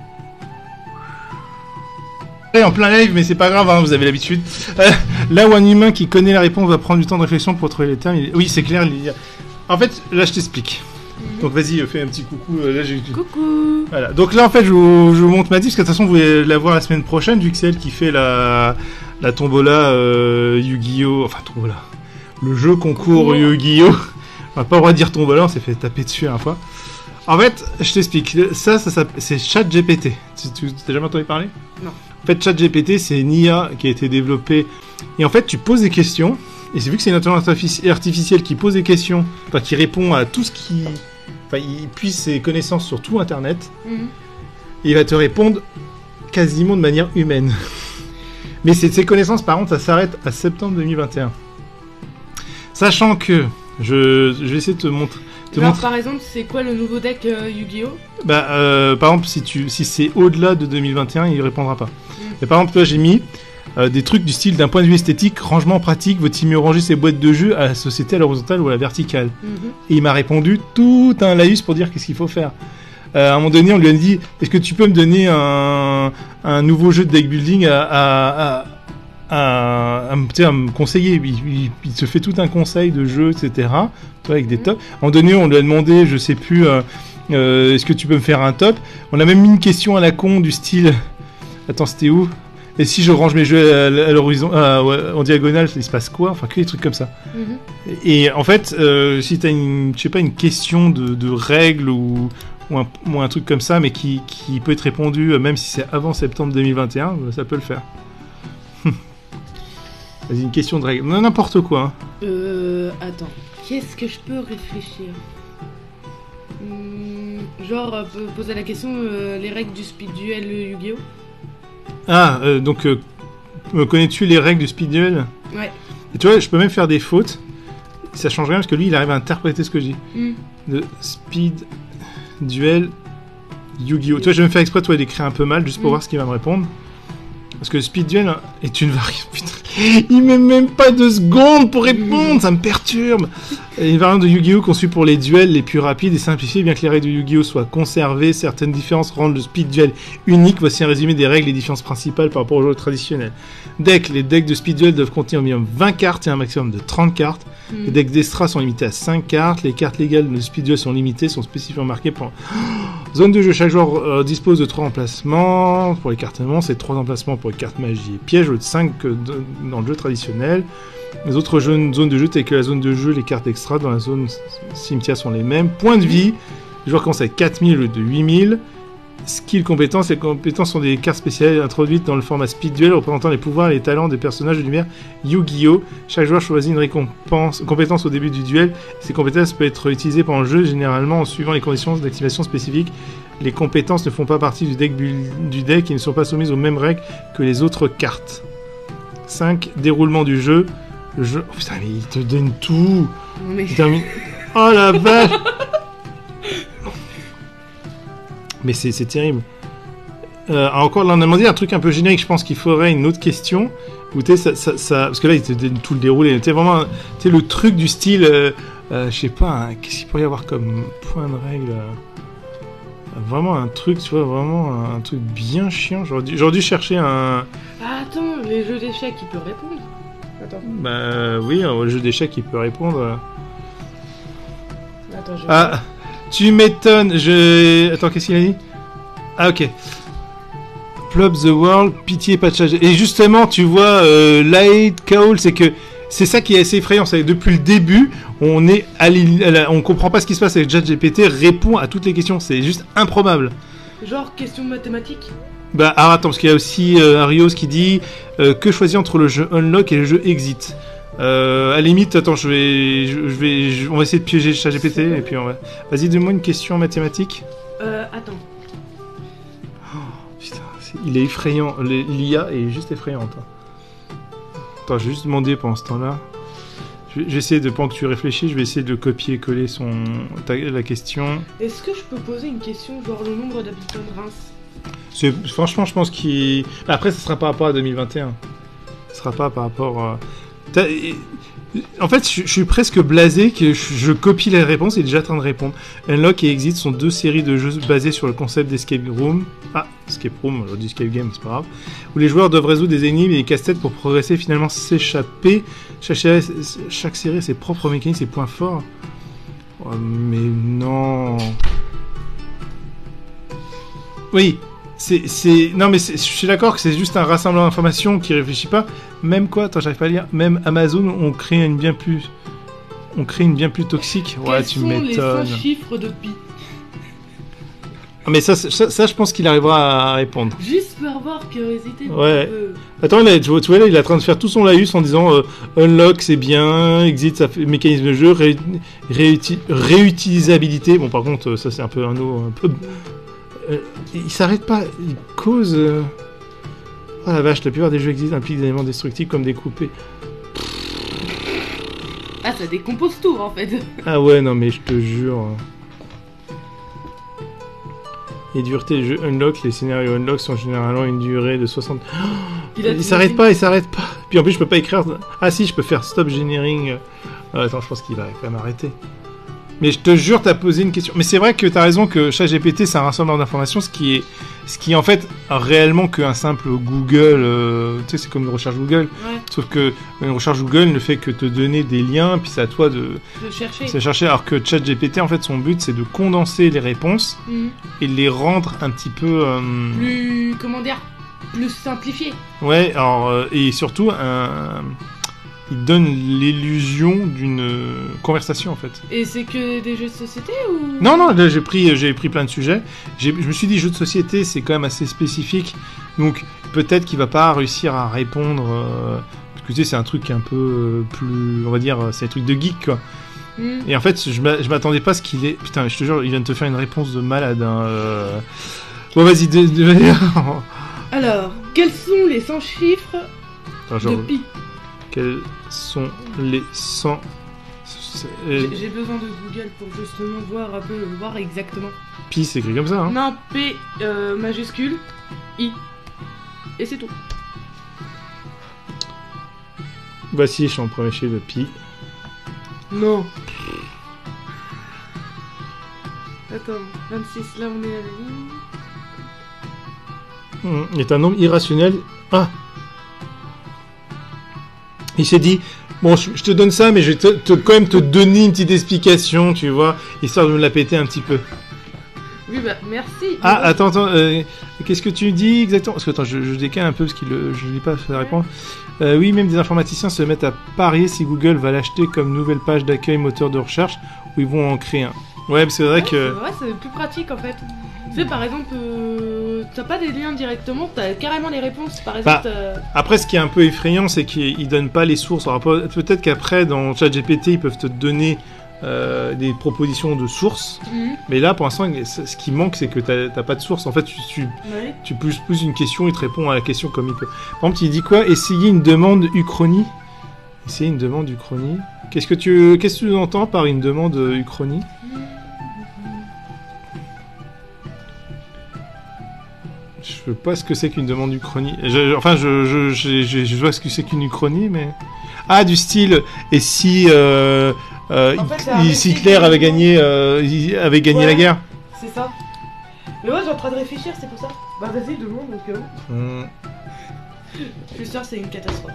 En plein live, mais c'est pas grave, hein, vous avez l'habitude. Euh, là où un humain qui connaît la réponse va prendre du temps de réflexion pour trouver les termes. Il... Oui, c'est clair. Il... En fait, là, je t'explique. Mmh. Donc, vas-y, fais un petit coucou. Là, j'ai... Coucou. Voilà. Donc là, en fait, je vous, je vous montre Mathis, parce que de toute façon, vous allez la voir la semaine prochaine, vu que c'est elle qui fait la, la tombola euh, Yu-Gi-Oh! Enfin, tombola. Le jeu concours mmh. Yu-Gi-Oh! On n'a pas le droit de dire tombola, on s'est fait taper dessus un fois. En fait, je t'explique. Ça, ça, ça c'est ChatGPT. Tu, tu t'as jamais entendu parler? Non. En fait, ChatGPT, c'est une I A qui a été développée. Et en fait, tu poses des questions. Et c'est vu que c'est une intelligence artificielle qui pose des questions, enfin, qui répond à tout ce qui... Enfin, il puise ses connaissances sur tout Internet. Mm-hmm. Et il va te répondre quasiment de manière humaine. Mais c'est, ces connaissances, par contre, ça s'arrête à septembre deux mille vingt et un. Sachant que... Je, je vais essayer de te montrer... Te Alors, montre... par exemple, c'est quoi le nouveau deck euh, Yu-Gi-Oh? Bah, euh, par exemple, si, tu, si c'est au-delà de deux mille vingt et un, il répondra pas. Mm. Et par exemple, là, j'ai mis euh, des trucs du style d'un point de vue esthétique, rangement pratique, vaut-il mieux ranger ses boîtes de jeux à la société à l'horizontale ou à la verticale? Mm-hmm. Et il m'a répondu tout un laïus pour dire qu'est-ce qu'il faut faire. Euh, à un moment donné, on lui a dit, est-ce que tu peux me donner un, un nouveau jeu de deck building à... à, à à, à, à me conseiller. Il, il, il se fait tout un conseil de jeu, et cetera. Toi, avec des tops. À un moment donné, on lui a demandé, je sais plus, euh, euh, est-ce que tu peux me faire un top? On a même mis une question à la con du style. Attends, c'était où? Et si je range mes jeux à, à l'horizon, à, en diagonale, il se passe quoi? Enfin, que des trucs comme ça. Mm-hmm. Et en fait, euh, si t'as une, je sais pas, une question de, de règles ou, ou, un, ou un truc comme ça, mais qui, qui peut être répondu, même si c'est avant septembre deux mille vingt et un, ça peut le faire. Vas-y, une question de règle. Non, n'importe quoi. Hein. Euh... Attends. Qu'est-ce que je peux réfléchir hum, Genre, euh, poser la question, euh, les règles du speed duel Yu-Gi-Oh! Ah, euh, donc, euh, connais-tu les règles du speed duel? Ouais. Et tu vois, je peux même faire des fautes. Ça change rien parce que lui, il arrive à interpréter ce que je dis. Mm. De speed duel Yu-Gi-Oh! Tu vois, je vais me faire exprès toi, d'écrire un peu mal juste pour mm. voir ce qu'il va me répondre. Parce que speed duel est une variante. Putain, il met même pas deux secondes pour répondre, ça me perturbe. Une variante de Yu-Gi-Oh! Conçue pour les duels les plus rapides et simplifiée, bien que les règles de Yu-Gi-Oh! Soient conservées, certaines différences rendent le speed duel unique. Voici un résumé des règles et différences principales par rapport aux jeux traditionnels. Deck, les decks de speed duel doivent contenir au minimum vingt cartes et un maximum de trente cartes. Mm. Les decks d'extra sont limités à cinq cartes. Les cartes légales de speed duel sont limitées, sont spécifiquement marquées pour... Zone de jeu, chaque joueur euh, dispose de trois emplacements pour les cartes monstres et trois emplacements pour les cartes magie et pièges, au lieu de cinq euh, de, dans le jeu traditionnel. Les autres jeux, zones de jeu, telles que la zone de jeu, les cartes extra dans la zone cimetière sont les mêmes. Point de vie, les joueurs commencent avec quatre mille au lieu de huit mille. Skill, compétences, les compétences sont des cartes spéciales introduites dans le format speed duel représentant les pouvoirs et les talents des personnages de l'univers Yu-Gi-Oh! Chaque joueur choisit une récompense, compétence au début du duel. Ces compétences peuvent être utilisées pendant le jeu, généralement en suivant les conditions d'activation spécifiques. Les compétences ne font pas partie du deck, du deck et ne sont pas soumises aux mêmes règles que les autres cartes. cinq. Déroulement du jeu. Le jeu... Oh putain, mais il te donne tout. Mais... Il termine... Oh la vache. Mais c'est, c'est terrible. Euh, encore, là, on a demandé un truc un peu générique. Je pense qu'il faudrait une autre question. Où ça, ça, ça, parce que là, il te donne tout le déroulé. Tu vraiment, tu le truc du style, euh, euh, je sais pas, hein, qu'est-ce qu'il pourrait y avoir comme point de règle euh, Vraiment un truc, tu vois, vraiment un, un truc bien chiant. J'aurais dû, j'aurais dû chercher un. Ah, attends, les jeux d'échecs, il peut répondre. Attends. Bah euh, oui, un jeu d'échecs, il peut répondre. Attends, je... Ah. Tu m'étonnes, je... Attends, qu'est-ce qu'il a dit? Ah, ok. Plop the world, pitié, pas de chat. Et justement, tu vois, euh, Light Call, c'est que c'est ça qui est assez effrayant. C'est que depuis le début, on est à on comprend pas ce qui se passe avec ChatGPT, répond à toutes les questions. C'est juste improbable. Genre, question mathématique? Bah, alors attends, parce qu'il y a aussi euh, Arios qui dit euh, que choisir entre le jeu Unlock et le jeu Exit. Euh, à la limite, attends, je vais, je, je vais, je, on va essayer de piéger ChatGPT et puis on va. Vas-y, donne-moi une question mathématique. Euh, attends. Oh, putain, c'est... il est effrayant. L'I A est juste effrayante. Attends, je vais juste demander pendant ce temps-là. Je vais, je vais essayer de, pendant que tu réfléchis, je vais essayer de copier-coller son, ta, la question. Est-ce que je peux poser une question, genre le nombre d'habitants de Reims? C'est, franchement, je pense qu'il. Après, ça sera par rapport à deux mille vingt et un. Ce sera pas par rapport. À... En fait, je, je suis presque blasé que je, je copie les réponses et il est déjà en train de répondre. Unlock et Exit sont deux séries de jeux basés sur le concept d'escape room. Ah, escape room, aujourd'hui escape game, c'est pas grave. Où les joueurs doivent résoudre des énigmes et des casse-têtes pour progresser et finalement s'échapper. Chaque série, chaque série a ses propres mécaniques, ses points forts. Oh, mais non. Oui. C'est, c'est... Non mais c'est... je suis d'accord que c'est juste un rassemblement d'informations qui réfléchit pas. Même quoi, attends, j'arrive pas à lire. Même Amazon, on crée une bien plus, on crée une bien plus toxique. Ouais, Quels tu sont m'étonnes. Les cinq chiffres de pi. Ah, mais ça, ça, ça, je pense qu'il arrivera à répondre. Juste par avoir curiosité. Ouais. Euh... Attends, là, tu vois, tu vois, là, il est en train de faire tout son laïus en disant euh, Unlock, c'est bien, Exit, ça fait mécanisme de jeu, ré... Réuti... réutilisabilité. Bon, par contre, ça, c'est un peu un eau, un peu. Euh, il s'arrête pas, il cause. Euh... Oh la vache, la plupart des jeux existent impliquent des éléments destructifs comme des coupés. Ah, ça décompose tout en fait. Ah ouais, non mais je te jure. Et dureté, les jeux Unlock, les scénarios Unlock sont généralement une durée de soixante. Oh, il, il s'arrête pas, il s'arrête pas. Puis en plus, je peux pas écrire. Ah si, je peux faire stop generating. Ah, attends, je pense qu'il va quand même arrêter. Mais je te jure, t'as posé une question. Mais c'est vrai que t'as raison que ChatGPT, c'est un rassemblement d'informations, ce qui est, ce qui est en fait réellement qu'un simple Google. Euh, tu sais, c'est comme une recherche Google. Ouais. Sauf que une recherche Google ne fait que te donner des liens, puis c'est à toi de, de chercher. de chercher. Alors que ChatGPT, en fait, son but, c'est de condenser les réponses mmh. et de les rendre un petit peu euh... plus, comment dire, plus simplifié. Ouais. Alors euh, et surtout un. Il donne l'illusion d'une euh, conversation en fait. Et c'est que des jeux de société ou... Non, non, là j'ai pris, j'ai pris plein de sujets. J'ai, je me suis dit jeux de société c'est quand même assez spécifique. Donc peut-être qu'il va pas réussir à répondre... Euh, que tu sais, c'est un truc un peu euh, plus, on va dire, c'est un truc de geek, quoi. Mm. Et en fait, je m'a- je m'attendais pas à ce qu'il ait... Putain, je te jure, il vient de te faire une réponse de malade, hein. euh. Bon, vas-y, de... de... Alors, quels sont les cent chiffres Attends, je de re- pi? Quels sont les cent... Euh, J'ai j'ai besoin de Google pour justement voir un peu, voir exactement. Pi, c'est écrit comme ça, hein. Non, P euh, majuscule, I. Et c'est tout. Voici, je suis en premier chiffre de pi. Non. Attends, vingt-six, là on est à la ligne. Hum, Il est un nombre irrationnel. Ah. Il s'est dit, bon, je, je te donne ça, mais je vais te, te- quand même te donner une petite explication, tu vois, histoire de me la péter un petit peu. Oui, bah merci. Ah, Mais attends, attends, euh, qu'est-ce que tu dis exactement? Parce que attends, je, je décale un peu parce que je ne lis pas la réponse. Euh, oui, même des informaticiens se mettent à parier si Google va l'acheter comme nouvelle page d'accueil moteur de recherche ou ils vont en créer un. Ouais, mais c'est vrai ouais, que... c'est vrai, c'est plus pratique en fait. Tu sais, par exemple, euh, t'as pas des liens directement, t'as carrément les réponses. Par exemple, Bah, t'as- Après, ce qui est un peu effrayant, c'est qu'ils ne donnent pas les sources. Alors, peut- peut-être qu'après, dans ChatGPT, ils peuvent te donner euh, des propositions de sources. Mhm. Mais là, pour l'instant, ce qui manque, c'est que tu n'as pas de source. En fait, tu, tu, Ouais. tu poses plus une question, il te répond à la question comme il peut. Par exemple, il dit quoi? Essayer une demande Uchronie. Essayer une demande Uchronie. Qu'est-ce que tu qu'est-ce que tu entends par une demande Uchronie? Je sais pas ce que c'est qu'une demande Uchronie. Je- enfin, je, je, je, je, je vois ce que c'est qu'une Uchronie, mais... Ah, du style, et si, euh, euh, En fait, c'est Hi- un si récit Hitler de- avait gagné, euh, il- avait gagné Ouais. la guerre? C'est ça. Mais ouais, j'ai en train de réfléchir, c'est pour ça. Bah vas-y, demande au cas où. Hum. Je suis sûr, c'est une catastrophe.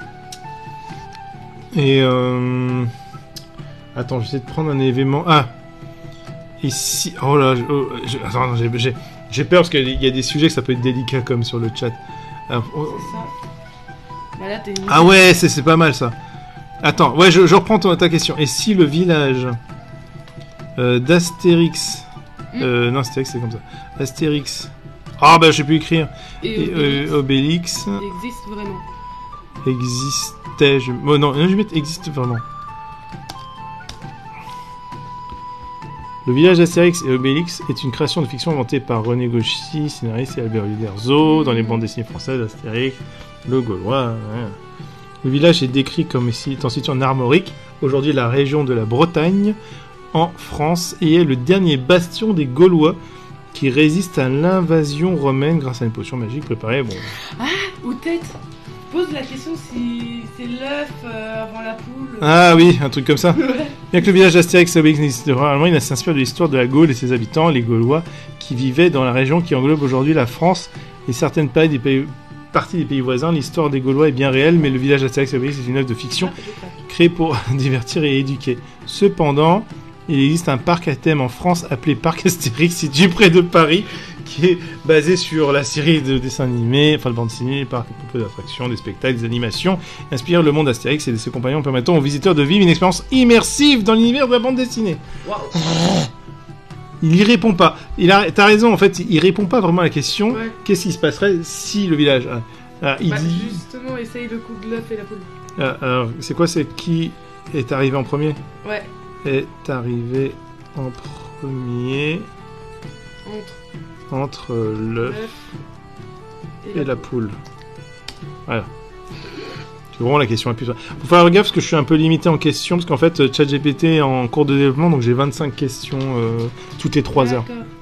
Et euh... Attends, je vais essayer de prendre un événement. Ah. Et si... Oh là... je- oh, je- Attends, j'ai- j'ai j'ai peur parce qu'il y a des sujets que ça peut être délicat comme sur le chat. Alors, oh, C'est ça. Bah là, t'es une... Ah ouais, c'est c'est pas mal ça. Attends, ouais, je, je reprends ton- ta question. Et si le village euh, d'Astérix... Mm. Euh, non, Astérix c'est comme ça. Astérix... Ah bah je sais plus écrire. Et Et, Obélix euh, Obélix existe vraiment. existait... Je... Oh, non, non, je vais mettre existe vraiment. Le village d'Astérix et Obélix est une création de fiction inventée par René Goscinny, scénariste, et Albert Uderzo, dans les bandes dessinées françaises Astérix, le Gaulois. Ouais. Le village est décrit comme ici, étant situé en Armorique, aujourd'hui la région de la Bretagne, en France, et est le dernier bastion des Gaulois qui résiste à l'invasion romaine grâce à une potion magique préparée. Bon, Ou peut-être, pose la question si c'est l'œuf euh, avant la poule. ah oui, un truc comme ça. Ouais. Bien que le village d'Astérix et Obélix n'existe vraiment, il s'inspire de l'histoire de la Gaule et ses habitants, les Gaulois, qui vivaient dans la région qui englobe aujourd'hui la France et certaines parties des pays, parties des pays voisins. L'histoire des Gaulois est bien réelle, mais le village d'Astérix et Obélix est une œuvre de fiction Ah, peut-être créée pour divertir et éduquer. Cependant, il existe un parc à thème en France appelé Parc Astérix, situé près de Paris, qui est basé sur la série de dessins animés, enfin de bande dessinée, les parcs à propos d'attractions, des spectacles, des animations, inspire le monde Astérix et de ses compagnons permettant aux visiteurs de vivre une expérience immersive dans l'univers de la bande dessinée. pas. Waouh. Il y répond pas. Il a, t'as raison, en fait, il répond pas vraiment à la question. Ouais. Qu'est-ce qui se passerait si le village... ah, ah, il Bah, dit... justement, essaye le coup de l'œuf et la poule. ah, alors, c'est quoi, c'est qui est arrivé en premier? Ouais. Est arrivé en premier Entre entre l'œuf l'œuf et la poule. Voilà. C'est vraiment la question la plus... Faut faire gaffe parce que je suis un peu limité en questions, parce qu'en fait, ChatGPT est en cours de développement, donc j'ai vingt-cinq questions euh, toutes les trois heures. D'accord.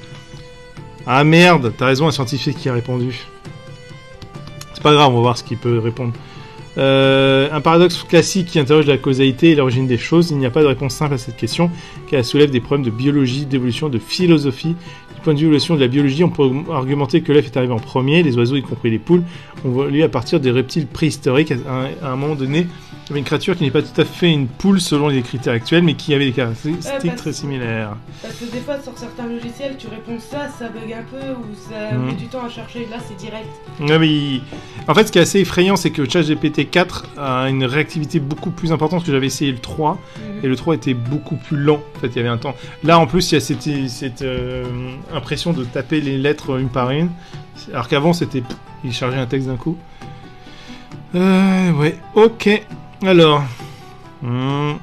Ah merde, t'as raison, un scientifique qui a répondu. C'est pas grave, on va voir ce qu'il peut répondre. Euh, un paradoxe classique qui interroge la causalité et l'origine des choses. Il n'y a pas de réponse simple à cette question, car elle soulève des problèmes de biologie, d'évolution, de philosophie. Du point de vue de l'évolution de la biologie, on peut argumenter que l'œuf est arrivé en premier, les oiseaux, y compris les poules, ont évolué à partir des reptiles préhistoriques. À un, à un moment donné, il y avait une créature qui n'est pas tout à fait une poule selon les critères actuels, mais qui avait des caractéristiques Ouais, parce- très similaires. Parce que des fois, sur certains logiciels, tu réponds ça, ça bug un peu, ou ça Mhm. met du temps à chercher. Là, c'est direct. Non, mais il- en fait, ce qui est assez effrayant, c'est que ChatGPT quatre a une réactivité beaucoup plus importante, parce que j'avais essayé le trois, Mhm. et le trois était beaucoup plus lent. En fait, il y avait un temps. Là, en plus, il y a cette, cette euh, impression de taper les lettres une par une, alors qu'avant, c'était... Il chargeait un texte d'un coup. Euh, ouais, ok. Alors. Hmm.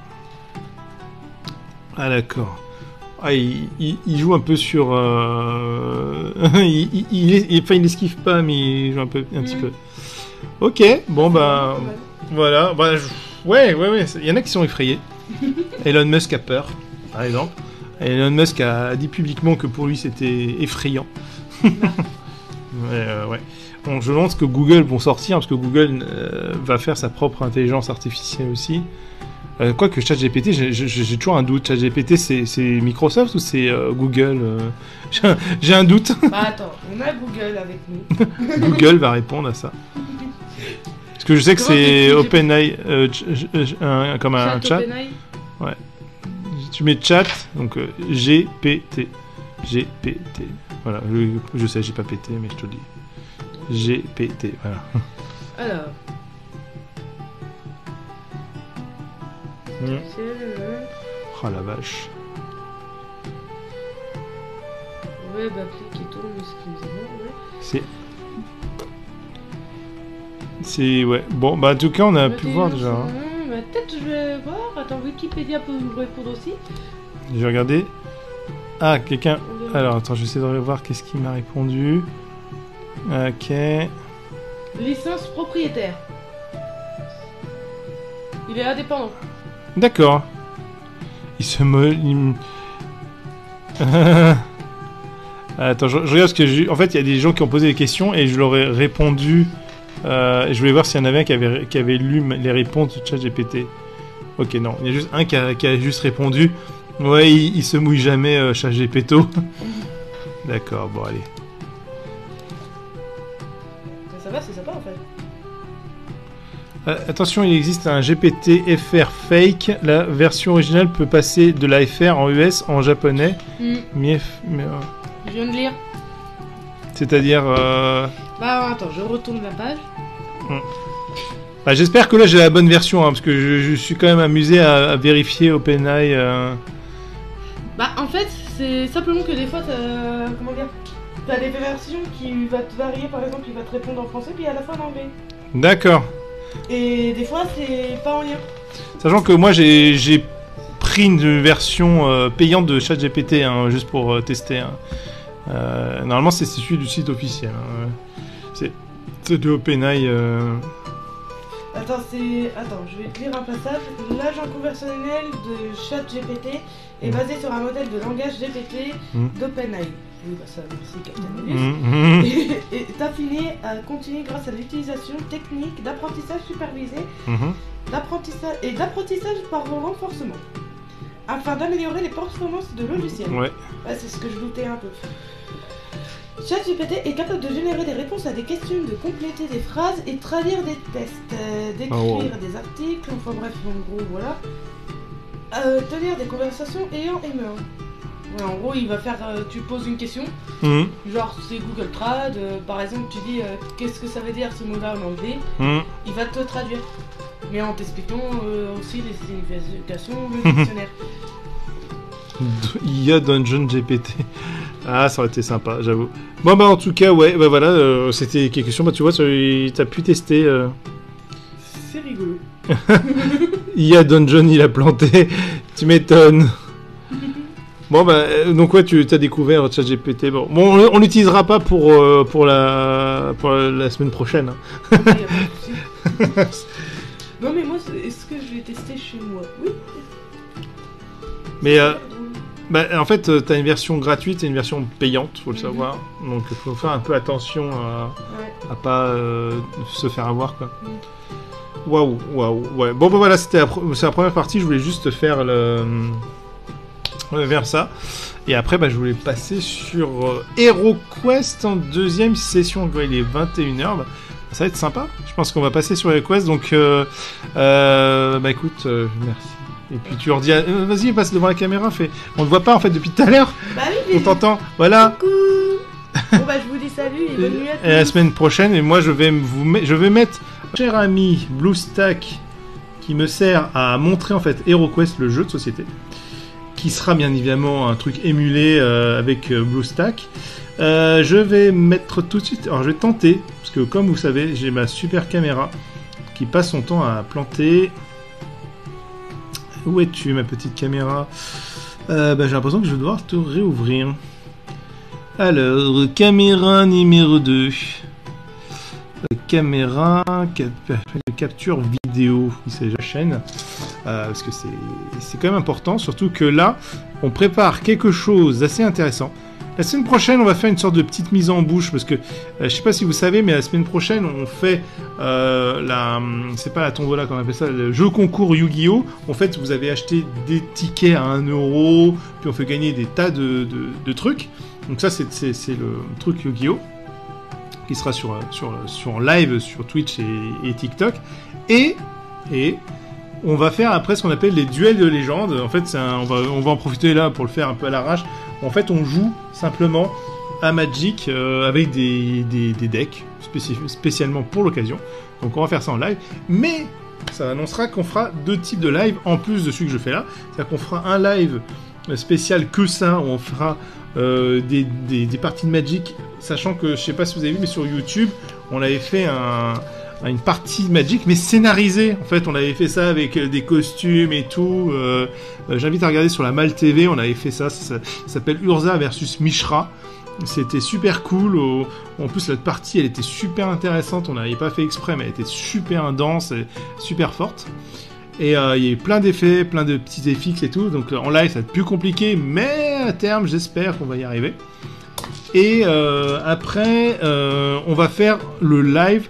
Ah, d'accord. Ah, il, il, il joue un peu sur... Euh... il, il, il, il, enfin, il esquive pas, mais il joue un, peu, un petit Mm. peu. Ok, bon, bah... Voilà. Bah, je- Ouais, ouais, ouais. Il y en a qui sont effrayés. Elon Musk a peur, par exemple. Elon Musk a dit publiquement que pour lui, c'était effrayant. ouais, euh, ouais. Bon, je pense que Google vont sortir, parce que Google euh, va faire sa propre intelligence artificielle aussi. Euh, Quoique ChatGPT, j'ai- j'ai j'ai toujours un doute. ChatGPT, c'est c'est Microsoft ou c'est euh, Google euh, J'ai un- j'ai un doute. Bah attends, on a Google avec nous. Google va répondre à ça. Parce que je sais que Comment c'est t'écris OpenAI, euh, ch- ch- un- comme un Chat chat. OpenAI. Tu mets chat, donc euh, G P T. G P T. Voilà, je, je sais, j'ai pas pété, mais je te le dis. G P T, voilà. Alors. Mm. C'est le Oh la vache. web appli qui tourne exclusivement. Ouais. C'est. C'est. Ouais. Bon, bah en tout cas, on a pu voir déjà. Hein. Bah, peut-être je vais voir. Attends, Wikipédia peut nous répondre aussi. J'ai regardé. Ah, quelqu'un. On verra. Alors, attends, j'essaie de revoir qu'est-ce qu'il m'a répondu. Ok. Licence propriétaire. Il est indépendant. D'accord. Il se me. il me- Attends, je, je regarde parce que j'ai- en fait, il y a des gens qui ont posé des questions et je leur ai répondu. Euh, et je voulais voir s'il y en avait un qui avait, qui avait lu m- les réponses de ChatGPT. Ok, non, il y a juste un qui a, qui a juste répondu. Ouais, il, il se mouille jamais, euh, ChatGPT. D'accord, bon, allez. Ça va, c'est sympa en fait. Euh, attention, il existe un G P T F R fake. La version originale peut passer de la F R en U S en japonais. Hmm, Mais, mais, euh, Je viens de lire. c'est-à-dire. Euh... Bah attends, je retourne la page. Bah, j'espère que là j'ai la bonne version, hein, parce que je, je suis quand même amusé à, à vérifier OpenAI. Euh... Bah en fait, c'est simplement que des fois, t'as... Comment dire T'as des versions qui va te varier, par exemple, il va te répondre en français, puis à la fois en anglais. D'accord. Et des fois, c'est pas en lien. Sachant que moi j'ai j'ai pris une version euh, payante de ChatGPT, hein, juste pour euh, tester. Hein. Euh, normalement c'est c'est celui du site officiel. Hein. C'est c'est de OpenAI. Euh... Attends, c'est... Attends, je vais te lire un passage. L'agent conversationnel de ChatGPT est Mm. basé sur un modèle de langage G P T Mm. d'OpenAI. Oui, bah ça, merci Captain Mmh, Obvious. mmh, Et est affiné à continuer grâce à l'utilisation technique d'apprentissage supervisé mmh. d'apprentissage et d'apprentissage par renforcement afin d'améliorer les performances de logiciels. Ouais. Ouais, c'est ce que je doutais un peu. ChatGPT est capable de générer des réponses à des questions, de compléter des phrases et traduire des tests, euh, d'écrire Oh, wow. des articles, enfin bref, en gros, voilà. Euh, tenir des conversations ayant humeur. Ouais, en gros, il va faire, euh, tu poses une question, Mmh, genre c'est Google Trad, euh, par exemple, tu dis euh, qu'est-ce que ça veut dire ce mot-là en anglais, mmh. il va te traduire. Mais en t'expliquant euh, aussi les significations, le dictionnaire. I A Dungeon G P T. Ah, ça aurait été sympa, j'avoue. Bon, bah, en tout cas, ouais, bah voilà, euh, c'était quelques questions. Bah, tu vois, tu- t'as pu tester. Euh... C'est rigolo. I A Dungeon, il a planté. Tu m'étonnes. Bon, bah, euh, donc, ouais, tu as découvert ChatGPT. Bon, bon on, on l'utilisera pas pour, euh, pour, la, pour la semaine prochaine. Hein. Il y a pas de souci. Non, mais moi, c'est- est-ce que je vais tester chez moi? Oui. Mais, euh, bah, en fait, euh, t'as une version gratuite et une version payante, faut le Mhm. savoir. Donc, il faut faire un peu attention à. Ouais. à pas euh, se faire avoir quoi. Mm. Waouh, waouh, ouais. Bon, bah voilà, c'était la, pro- c'est la première partie. Je voulais juste faire le euh, vers ça. Et après, bah, je voulais passer sur euh, HeroQuest en deuxième session. Je vois, il est vingt et une heures. Bah, ça va être sympa. Je pense qu'on va passer sur HeroQuest. Donc, euh, euh, bah écoute, euh, merci. Et puis tu leur dis, euh, vas-y, passe devant la caméra. Fais... On ne voit pas en fait depuis tout à l'heure. Bah oui, On t'entend. Voilà. Coucou. Bon bah je vous dis salut et bonne nuit à tous. Et la semaine prochaine, et moi je vais vous met- je vais mettre cher ami BlueStack qui me sert à montrer en fait HeroQuest, le jeu de société, qui sera bien évidemment un truc émulé euh, avec euh, BlueStack. Euh, je vais mettre tout de suite, alors je vais tenter parce que comme vous savez, j'ai ma super caméra qui passe son temps à planter. Où es-tu, ma petite caméra? euh, bah, J'ai l'impression que je vais devoir te réouvrir. Alors, caméra numéro deux. Caméra, cap capture vidéo, c'est la chaîne, euh, parce que c'est quand même important, surtout que là, on prépare quelque chose d'assez intéressant. La semaine prochaine, on va faire une sorte de petite mise en bouche, parce que, euh, je sais pas si vous savez, mais la semaine prochaine, on fait euh, la, c'est pas la tombola qu'on appelle ça, le jeu concours Yu-Gi-Oh! En fait, vous avez acheté des tickets à un euro, puis on fait gagner des tas de, de, de trucs. Donc ça, c'est le truc Yu-Gi-Oh! Qui sera sur, sur, sur live sur Twitch et, et TikTok. Et, et on va faire après ce qu'on appelle les duels de légende. En fait, un, on, va, on va en profiter là pour le faire un peu à l'arrache. En fait, on joue simplement à Magic euh, avec des, des, des decks spécialement pour l'occasion. Donc on va faire ça en live. Mais ça annoncera qu'on fera deux types de live en plus de celui que je fais là. C'est-à-dire qu'on fera un live spécial que ça, où on fera euh, des, des, des parties de Magic, sachant que, je sais pas si vous avez vu, mais sur YouTube, on avait fait un, une partie de Magic, mais scénarisée. En fait, on avait fait ça avec des costumes et tout. Euh, J'invite à regarder sur la Mal T V, on avait fait ça, ça, ça, ça s'appelle Urza versus Mishra. C'était super cool. Au... En plus, la partie, elle était super intéressante. On n'avait pas fait exprès, mais elle était super dense et super forte. Et euh, il y a eu plein d'effets, plein de petits effets et tout. Donc en live, ça va être plus compliqué, mais à terme, j'espère qu'on va y arriver. Et euh, après, euh, on va faire le live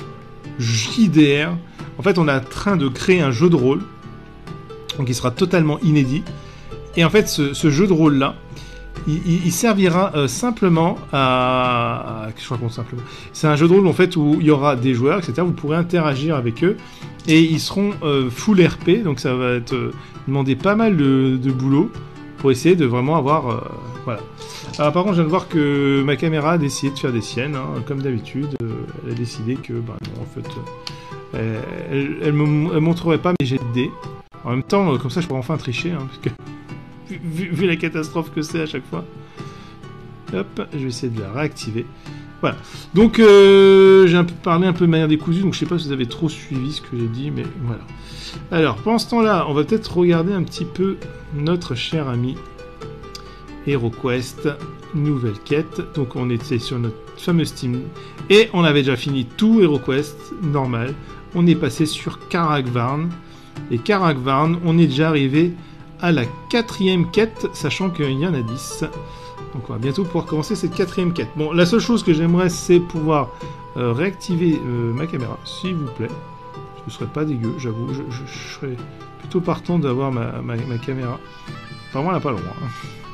J D R. En fait, on est en train de créer un jeu de rôle, donc il sera totalement inédit. Et en fait, ce, ce jeu de rôle-là, il, il, il servira euh, simplement à... à je crois qu'on simplement. C'est un jeu de rôle en fait où il y aura des joueurs, et cetera. Vous pourrez interagir avec eux et ils seront euh, full R P, donc ça va être euh, demander pas mal de, de boulot pour essayer de vraiment avoir euh, voilà. Alors par contre, je viens de voir que ma caméra a décidé de faire des siennes, hein, comme d'habitude. Euh, elle a décidé que, bah non, en fait, euh, elle, elle me elle montrerait pas mes jets de dés. En même temps, euh, comme ça, je pourrais enfin tricher, hein, parce que vu, vu la catastrophe que c'est à chaque fois. Hop, je vais essayer de la réactiver. Voilà. Donc, euh, j'ai un peu parlé un peu de manière décousue, donc je sais pas si vous avez trop suivi ce que j'ai dit, mais voilà. Alors, pendant ce temps-là, on va peut-être regarder un petit peu notre cher ami HeroQuest, nouvelle quête. Donc, on était sur notre fameux Steam, et on avait déjà fini tout HeroQuest, normal. On est passé sur Karakvarn, et Karakvarn, on est déjà arrivé à la quatrième quête, sachant qu'il y en a dix. Donc on va bientôt pouvoir commencer cette quatrième quête. Bon, la seule chose que j'aimerais, c'est pouvoir euh, réactiver euh, ma caméra, s'il vous plaît. Ce serait pas dégueu, j'avoue. Je, je, je serais plutôt partant d'avoir ma, ma, ma caméra. Vraiment, elle n'a pas loin. Hein.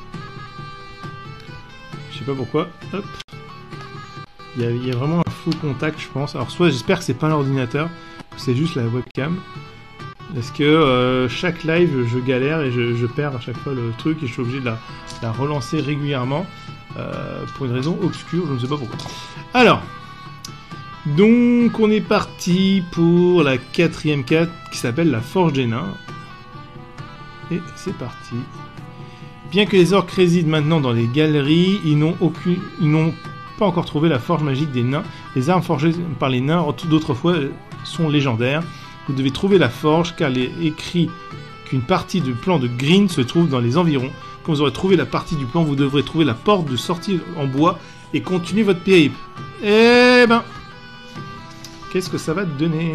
Je sais pas pourquoi. Hop. Il y, a, il y a vraiment un faux contact, je pense. Alors soit j'espère que c'est pas l'ordinateur, que c'est juste la webcam. Parce que euh, chaque live, je galère et je, je perds à chaque fois le truc et je suis obligé de la, de la relancer régulièrement euh, pour une raison obscure, je ne sais pas pourquoi. Alors, donc on est parti pour la quatrième quête qui s'appelle la Forge des Nains. Et c'est parti. Bien que les orques résident maintenant dans les galeries, ils n'ont aucune, ils n'ont pas encore trouvé la forge magique des nains. Les armes forgées par les nains d'autrefois sont légendaires. Vous devez trouver la forge car il est écrit qu'une partie du plan de Green se trouve dans les environs. Quand vous aurez trouvé la partie du plan, vous devrez trouver la porte de sortie en bois et continuer votre périple. Eh ben, qu'est-ce que ça va te donner?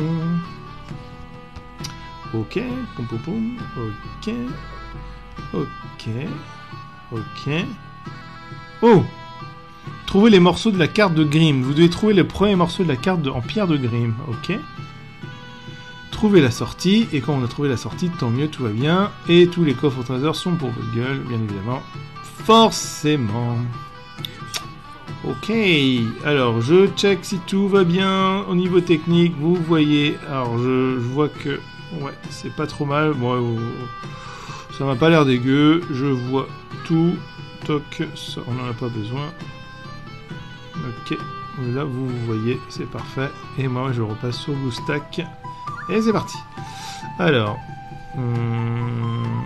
Ok, pom pom pom, ok, ok, ok. Oh! Trouvez les morceaux de la carte de Grimm. Vous devez trouver le premier morceau de la carte de, en pierre de Grimm. Ok. Trouvez la sortie, et quand on a trouvé la sortie, tant mieux, tout va bien. Et tous les coffres au trésor sont pour votre gueule, bien évidemment. Forcément. Ok, alors je check si tout va bien au niveau technique, vous voyez, alors je, je vois que, ouais, c'est pas trop mal, bon, euh, ça m'a pas l'air dégueu, je vois tout, toc, ça, on n'en a pas besoin. Ok, là vous, vous voyez, c'est parfait, et moi je repasse sur BlueStack. Et c'est parti. Alors, hum...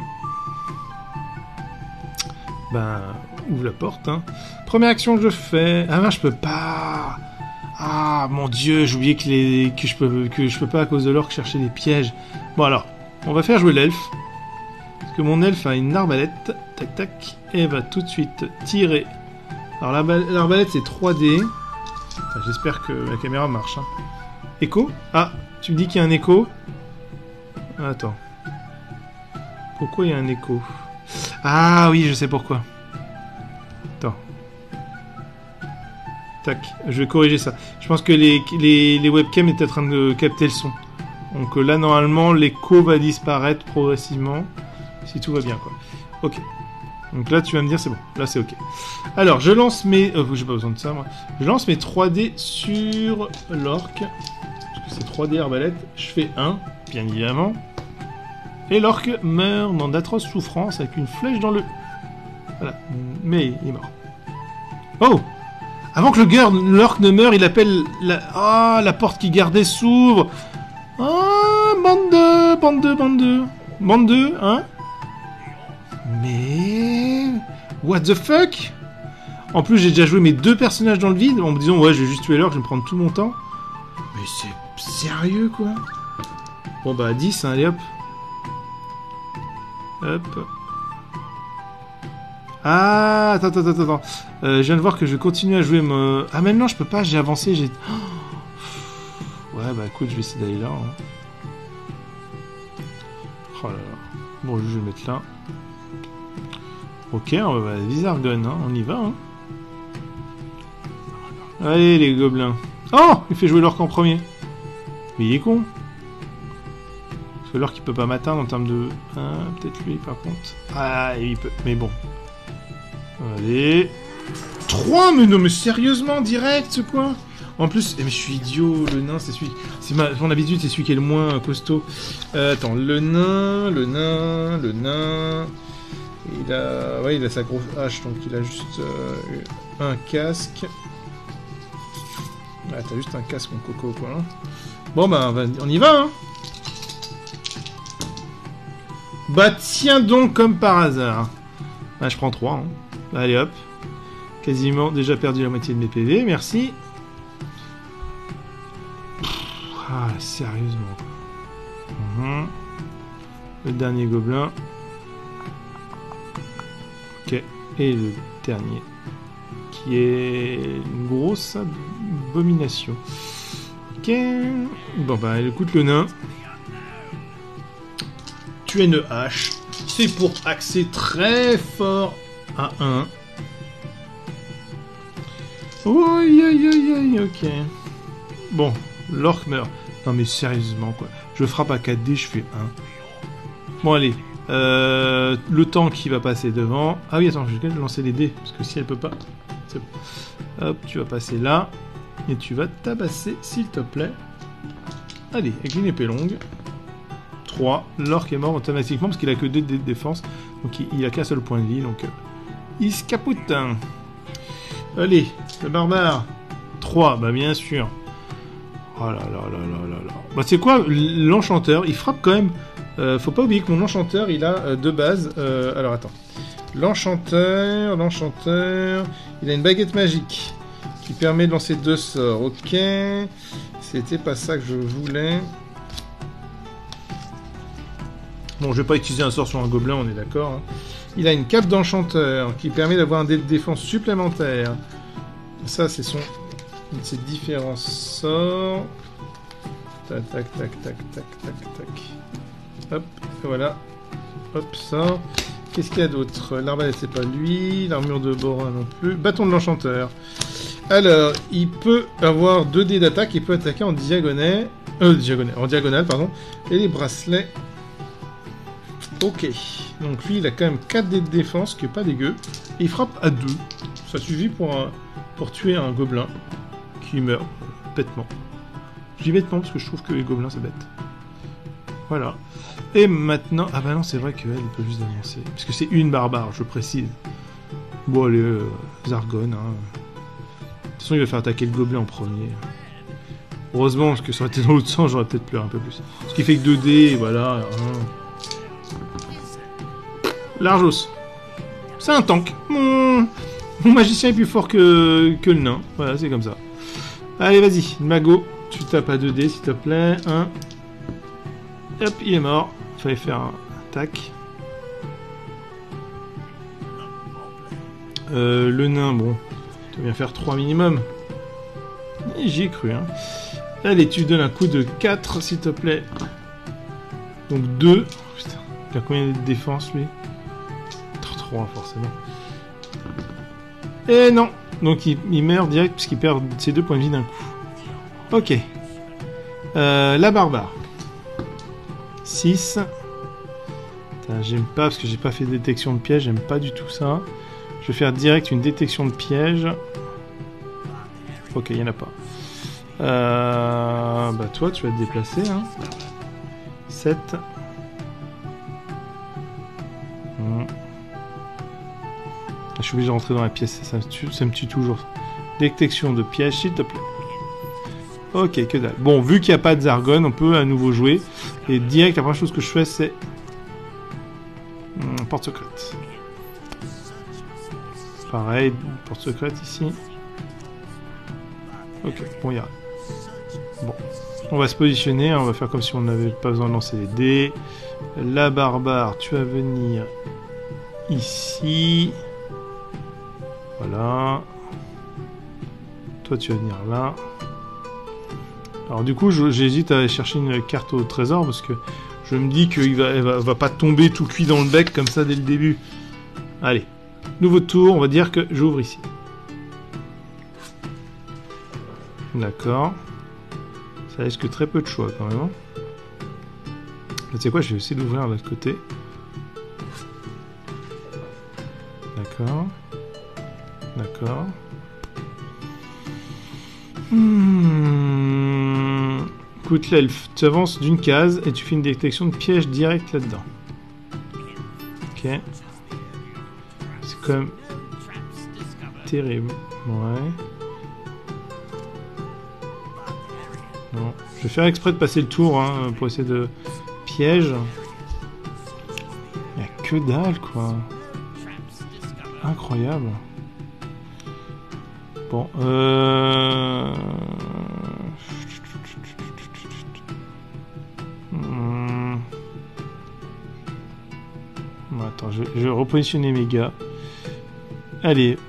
ben, ouvre la porte. Hein. Première action que je fais. Ah ben, je peux pas. Ah, mon dieu, j'ai oublié que, les... que, je peux... que je peux pas, à cause de l'orque, chercher des pièges. Bon, alors, on va faire jouer l'elfe. Parce que mon elfe a une arbalète. Tac, tac. Et va tout de suite tirer. Alors, l'arbalète, c'est trois D. Enfin, j'espère que la caméra marche. Hein. Écho? Ah, tu me dis qu'il y a un écho? Attends. Pourquoi il y a un écho? Ah oui, je sais pourquoi. Attends. Tac, je vais corriger ça. Je pense que les, les, les webcams étaient en train de capter le son. Donc là, normalement, l'écho va disparaître progressivement. Si tout va bien, quoi. Ok. Donc là, tu vas me dire, c'est bon. Là, c'est ok. Alors, je lance mes... Oh, j'ai pas besoin de ça, moi. Je lance mes trois D sur l'orque. Parce que c'est trois D arbalète. Je fais un, bien évidemment. Et l'orque meurt dans d'atroces souffrances avec une flèche dans le... Voilà. Mais il est mort. Oh! Avant que le l'orque ne meure, il appelle la... Ah, la porte qui gardait s'ouvre. Ah, bande de... Bande de... Bande de... Bande de... Hein? Mais... What the fuck? En plus, j'ai déjà joué mes deux personnages dans le vide en me disant, ouais, je vais juste tuer l'orque, je vais me prendre tout mon temps. Mais c'est sérieux, quoi? Bon, bah, dix, hein, allez, hop. Hop. Ah, attends, attends, attends, attends. Euh, je viens de voir que je vais continuer à jouer me... Ah, maintenant, je peux pas, j'ai avancé, j'ai... Ouais, bah, écoute, je vais essayer d'aller là. Hein. Oh là là. Bon, je vais le mettre là. Ok, on va Visargon, hein. On y va, hein. Allez, les gobelins. Oh, il fait jouer l'orque en premier. Mais il est con. Parce que l'orque, il peut pas m'atteindre en termes de... Ah, peut-être lui, par contre. Ah, il peut... Mais bon. Allez. trois. Mais non, mais sérieusement, direct, ce quoi. En plus... Eh, mais je suis idiot. Le nain, c'est celui... C'est ma... Mon habitude, c'est celui qui est le moins costaud. Euh, attends, le nain, le nain, le nain... Il a... Ouais, il a sa grosse hache, donc il a juste euh, un casque. Ah, t'as juste un casque, mon coco, quoi. Hein. Bon, bah, on y va, hein. Bah, tiens donc, comme par hasard. Ah, je prends trois, hein. Allez, hop. Quasiment déjà perdu la moitié de mes P V, merci. Ah, sérieusement. Mmh. Le dernier gobelin. Ok, et le dernier, qui est une grosse abomination. Ok, bon bah écoute le nain. Tu as une hache, c'est pour axer très fort à un. Aïe aïe aïe aïe, ok. Bon, l'orque meurt. Non mais sérieusement quoi, je frappe à quatre D, je fais un. Bon allez. Euh, le tank qui va passer devant. Ah oui, attends, je vais lancer les dés. Parce que si elle peut pas. C'est bon. Hop, tu vas passer là. Et tu vas tabasser, s'il te plaît. Allez, avec une épée longue. trois. L'orque est mort automatiquement parce qu'il a que deux dés de défense. Donc il, il a qu'un seul point de vie. Donc euh, il se capote. Allez, le barbare. trois, bah bien sûr. Oh là là là là là là. Bah c'est quoi, l'enchanteur, il frappe quand même. Euh, faut pas oublier que mon enchanteur, il a euh, deux bases. Euh, alors attends. L'enchanteur, l'enchanteur, il a une baguette magique qui permet de lancer deux sorts. Ok. C'était pas ça que je voulais. Bon, je vais pas utiliser un sort sur un gobelin, on est d'accord. Hein. Il a une cape d'enchanteur qui permet d'avoir un dé de défense supplémentaire. Ça, c'est son... ses différents sorts. Tac, tac, tac, tac, tac, tac, tac. Hop, voilà. Hop, ça. Qu'est-ce qu'il y a d'autre? L'arbalète, c'est pas lui. L'armure de Borin non plus. Bâton de l'enchanteur. Alors, il peut avoir deux dés d'attaque. Il peut attaquer en diagonale. Euh, diagonale. En diagonale, pardon. Et les bracelets. Ok. Donc lui, il a quand même quatre dés de défense, qui est pas dégueu. Et il frappe à deux. Ça suffit pour, un... pour tuer un gobelin qui meurt bêtement. Je dis bêtement parce que je trouve que les gobelins, c'est bête. Voilà. Et maintenant... Ah bah non, c'est vrai qu'elle peut juste avancer. Parce que c'est une barbare, je précise. Bon, allez, euh, Zargon, hein. De toute façon, il va faire attaquer le gobelin en premier. Heureusement, parce que ça aurait été dans l'autre sens, j'aurais peut-être pleuré un peu plus. Ce qui fait que deux dés, voilà. Hein. Largos. C'est un tank. Mon... Mon magicien est plus fort que, que le nain. Voilà, c'est comme ça. Allez, vas-y, Mago, tu tapes à deux dés, s'il te plaît. un. Hop, il est mort. Fallait faire un tac. Euh, le nain, bon, tu vas bien faire trois minimum. J'y ai cru, hein. Allez, tu donnes un coup de quatre, s'il te plaît. Donc deux. Putain, il a combien de défense, lui? trois, forcément. Et non. Donc il, il meurt direct puisqu'il perd ses deux points de vie d'un coup. Ok. Euh, la barbare. six. J'aime pas parce que j'ai pas fait de détection de piège. J'aime pas du tout ça. Je vais faire direct une détection de piège. Ok, il y en a pas. Euh, bah toi, tu vas te déplacer. Hein. sept. Hmm. Je suis obligé de rentrer dans la pièce. Ça me tue, ça me tue toujours. Détection de piège, s'il te plaît. Ok, que dalle. Bon, vu qu'il n'y a pas de Zargon, on peut à nouveau jouer. Et direct, la première chose que je fais, c'est... Hmm, porte secrète. Pareil, porte secrète ici. Ok, bon, il y a... Bon, on va se positionner, on va faire comme si on n'avait pas besoin de lancer les dés. La barbare, tu vas venir ici. Voilà. Toi, tu vas venir là. Alors du coup, j'hésite à aller chercher une carte au trésor parce que je me dis qu'il va, va, va pas tomber tout cuit dans le bec comme ça dès le début. Allez, nouveau tour, on va dire que j'ouvre ici. D'accord. Ça risque très peu de choix quand même. Tu sais quoi, je vais essayer d'ouvrir de l'autre côté. D'accord. D'accord. Hmm. Écoute l'elfe, tu avances d'une case et tu fais une détection de piège direct là-dedans. Ok. C'est quand même terrible. Ouais. Non. Je vais faire exprès de passer le tour hein, pour essayer de piège. Il n'y a que dalle quoi. Incroyable. Bon, euh... Hmm. Attends, je, je vais repositionner mes gars. Allez.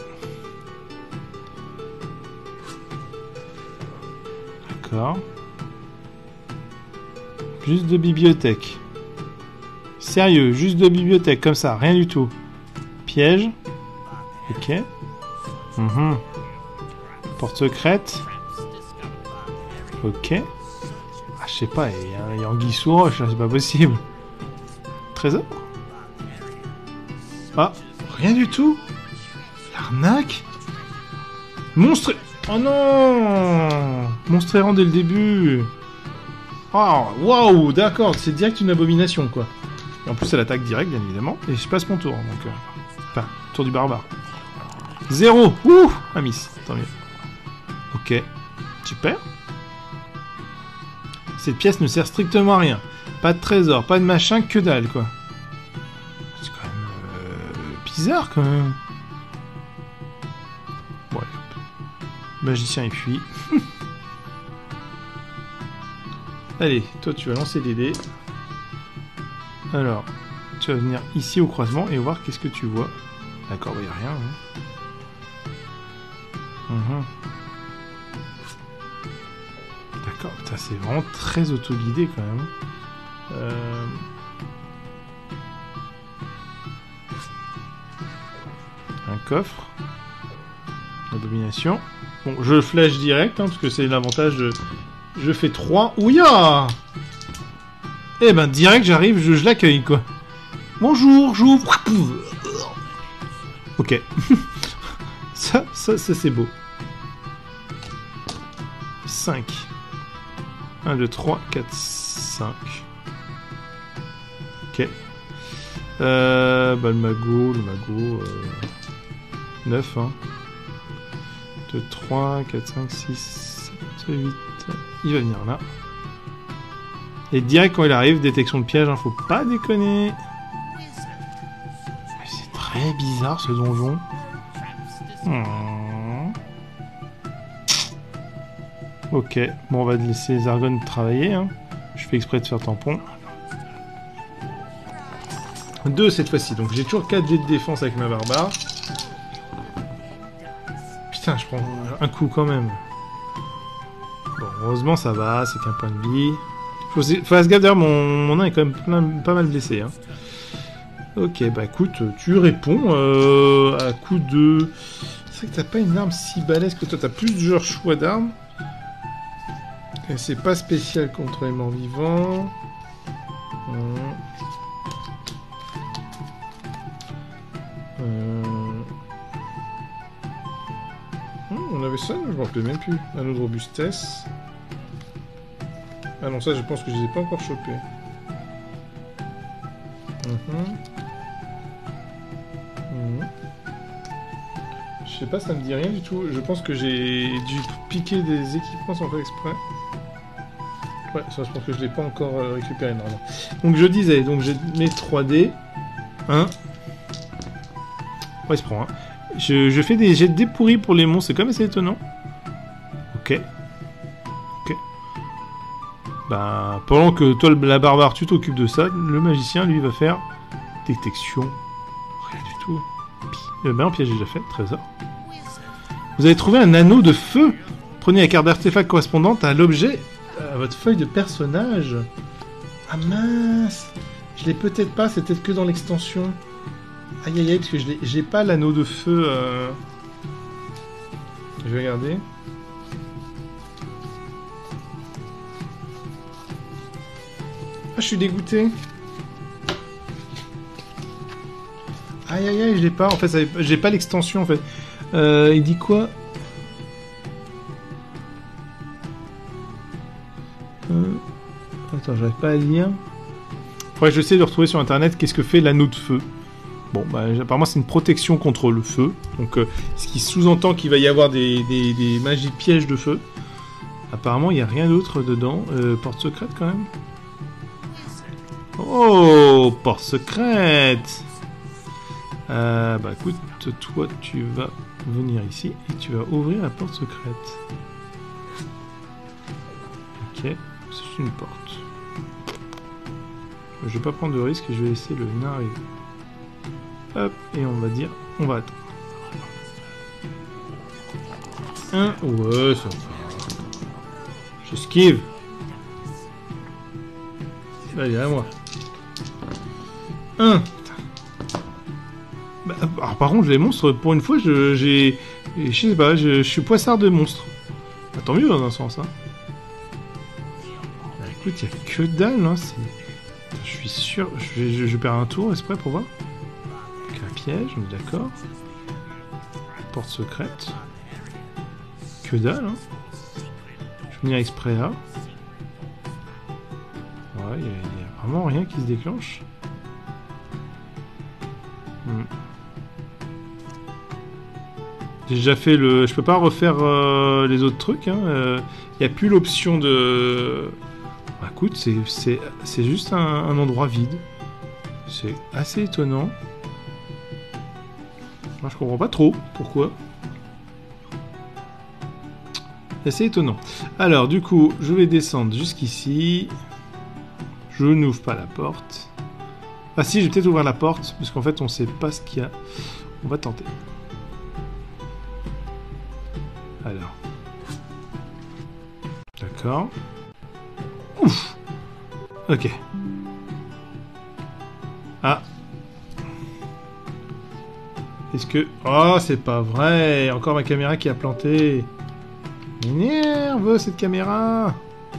D'accord. Juste de bibliothèque. Sérieux, juste de bibliothèque, comme ça, rien du tout. Piège. Ok. Mm-hmm. Porte secrète. Ok. Ah, je sais pas, il y a un Anguille sous roche, c'est pas possible. Trésor. Ah, rien du tout. L'arnaque. Monstre. Oh non. Monstre errant dès le début. Oh, waouh, d'accord, c'est direct une abomination, quoi. Et en plus, elle attaque direct, bien évidemment. Et je passe mon tour, donc... Euh... Enfin, tour du barbare. Zéro. Ouh. Ah, miss. Tant mieux. Ok. Super. Cette pièce ne sert strictement à rien. Pas de trésor, pas de machin, que dalle, quoi. C'est quand même... Euh, bizarre, quand même. Bon, allez, hop. Magicien et puis... Allez, toi, tu vas lancer des dés. Alors, tu vas venir ici au croisement et voir qu'est-ce que tu vois. D'accord, il n'y a rien. Hein. Mmh. D'accord, putain, c'est vraiment très autoguidé quand même. Euh... Un coffre. La domination. Bon, je flash direct, hein, parce que c'est l'avantage de... Je fais trois. Ouya! Eh ben, direct, j'arrive, je, je l'accueille, quoi. Bonjour, j'ouvre. Ok. ça, ça, ça c'est beau. cinq. un, deux, trois, quatre, cinq. Ok. Euh, bah, le magot, le magot... Euh, neuf, hein. deux, trois, quatre, cinq, six, sept, huit... Il va venir là. Et direct quand il arrive, détection de piège, hein, faut pas déconner. C'est très bizarre ce donjon. Hmm. Ok, bon on va laisser les argones travailler. Hein. Je fais exprès de faire tampon. deux cette fois-ci, donc j'ai toujours quatre jets de défense avec ma barbare. Putain, je prends un coup quand même. Bon, heureusement ça va, c'est qu'un point de vie. Faut faire gaffe d'ailleurs, mon, mon nain est quand même plein, pas mal blessé. Hein. Ok, bah écoute, tu réponds euh, à coup de... C'est vrai que t'as pas une arme si balèze que toi, t'as plusieurs choix d'armes. Et c'est pas spécial contre les morts vivants. Hum. Euh... Hum, on avait ça, je m'en rappelais même plus. Anneau de robustesse. Ah non, ça je pense que je les ai pas encore chopés. Hum. Hum. Je sais pas, ça me dit rien du tout. Je pense que j'ai dû piquer des équipements sans faire exprès. Ouais, ça je pense que je l'ai pas encore euh, récupéré normalement. Donc je disais, donc j'ai mes trois dés. un. Ouais, il se prend un. Je, je fais des jets de dés pourris pour les monstres, c'est quand même assez étonnant. Ok. Ok. Bah, pendant que toi, la barbare, tu t'occupes de ça, le magicien, lui, va faire détection. Rien du tout. Euh, ben, un piège déjà fait, trésor. Vous avez trouvé un anneau de feu. Prenez la carte d'artefact correspondante à l'objet, à votre feuille de personnage. Ah mince, je l'ai peut-être pas, c'est peut-être que dans l'extension. Aïe aïe aïe, parce que je j'ai pas l'anneau de feu. Euh... Je vais regarder. Ah, je suis dégoûté. Aïe aïe aïe, je l'ai pas. En fait, j'ai pas l'extension en fait. Euh, il dit quoi? euh... Attends, j'arrive pas à lire. Faudrait que j'essaie de retrouver sur internet qu'est-ce que fait l'anneau de feu. Bon, bah, apparemment c'est une protection contre le feu. Donc, euh, ce qui sous-entend qu'il va y avoir des, des, des magies pièges de feu. Apparemment, il n'y a rien d'autre dedans. Euh, porte secrète quand même. Oh, porte secrète. Euh, bah écoute, toi tu vas venir ici et tu vas ouvrir la porte secrète. Ok, c'est une porte. Je vais pas prendre de risque et je vais laisser le nain arriver. Hop, et on va dire, on va attendre. Un, ouais, ça va. J'esquive. Allez, à moi. Un. Bah, alors, par contre, les monstres, pour une fois, je, j'ai, je sais pas, je, je suis poissard de monstres. Bah, tant mieux dans un sens, hein. Bah, écoute, il y a que dalle, hein. C'est... Je suis sûr, je vais, je, je perds un tour, exprès pour voir. Donc, un piège, on est d'accord. Porte secrète. Que dalle, hein. Je vais venir exprès là. Ouais, il n'y a, a vraiment rien qui se déclenche. Hmm. J'ai déjà fait le... Je peux pas refaire euh, les autres trucs. Il hein. euh, n'y a plus l'option de... Bah, écoute, c'est juste un, un endroit vide. C'est assez étonnant. Moi, je comprends pas trop pourquoi. C'est assez étonnant. Alors, du coup, je vais descendre jusqu'ici. Je n'ouvre pas la porte. Ah si, je vais peut-être ouvrir la porte, parce qu'en fait, on sait pas ce qu'il y a. On va tenter. Alors. D'accord. Ouf. Ok. Ah. Est-ce que... Oh, c'est pas vrai. Encore ma caméra qui a planté. M'énerve, cette caméra.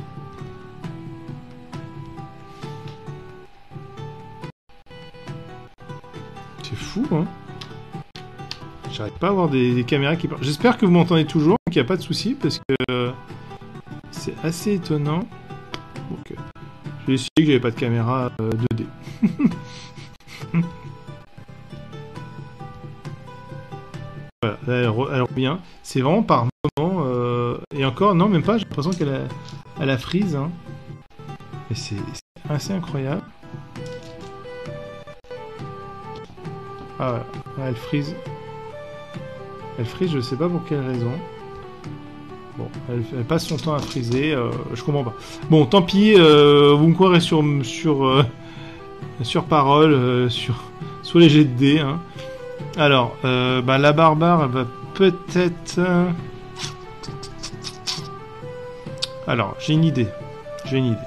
C'est fou, hein. J'arrête pas à avoir des, des caméras qui... J'espère que vous m'entendez toujours, qu'il n'y a pas de souci, parce que... Euh, c'est assez étonnant. Donc, euh, j'ai essayé que j'avais pas de caméra euh, deux D. Voilà, là, elle, re, elle revient. C'est vraiment par moment. Euh, et encore, non, même pas. J'ai l'impression qu'elle a, elle a freeze. Hein. Et c'est assez incroyable. Ah ouais, ouais, elle freeze. Elle freeze, je sais pas pour quelle raison. Bon, elle, elle passe son temps à friser, euh, je comprends pas. Bon, tant pis, euh, vous me croirez sur, sur, euh, sur parole, euh, sur, sur les jets de dés. Hein. Alors, euh, bah, la barbare, elle va peut-être... Euh... Alors, j'ai une idée. J'ai une idée.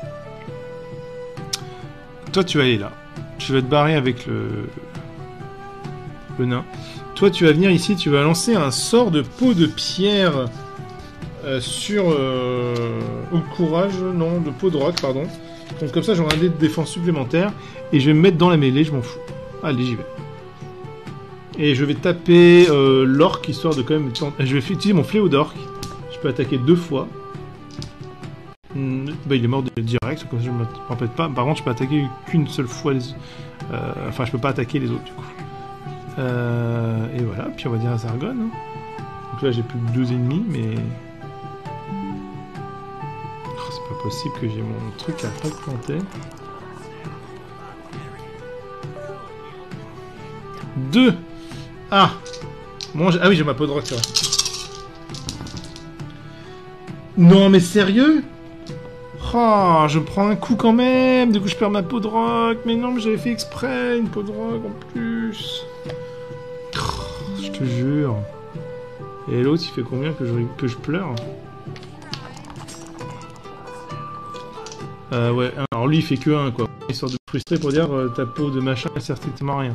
Toi, tu vas aller là. Tu vas te barrer avec le... le nain. Toi, tu vas venir ici, tu vas lancer un sort de peau de pierre... Euh, sur euh, ou courage, non, de peau de roc, pardon. Donc comme ça, j'aurai un dé de défense supplémentaire et je vais me mettre dans la mêlée, je m'en fous. Allez, j'y vais. Et je vais taper euh, l'orc histoire de quand même. Je vais utiliser mon fléau d'orc. Je peux attaquer deux fois. Mmh, bah, il est mort direct, comme ça je ne m'embête pas. Par contre, je peux attaquer qu'une seule fois les. Euh, enfin, je peux pas attaquer les autres du coup. Euh, et voilà. Puis on va dire à Zargon. Hein. Donc là, j'ai plus que deux ennemis, mais. Pas possible que j'ai mon truc à pas planter. Deux. Ah. Bon, ah oui, j'ai ma peau de roc. Non, mais sérieux? Oh, je prends un coup quand même. Du coup, je perds ma peau de roc. Mais non, mais j'avais fait exprès une peau de roc en plus. Oh, je te jure. Et l'autre, il fait combien que je, que je pleure? Euh, ouais, alors lui il fait que un quoi. Il sort de frustré pour dire euh, ta peau de machin elle sert strictement à rien.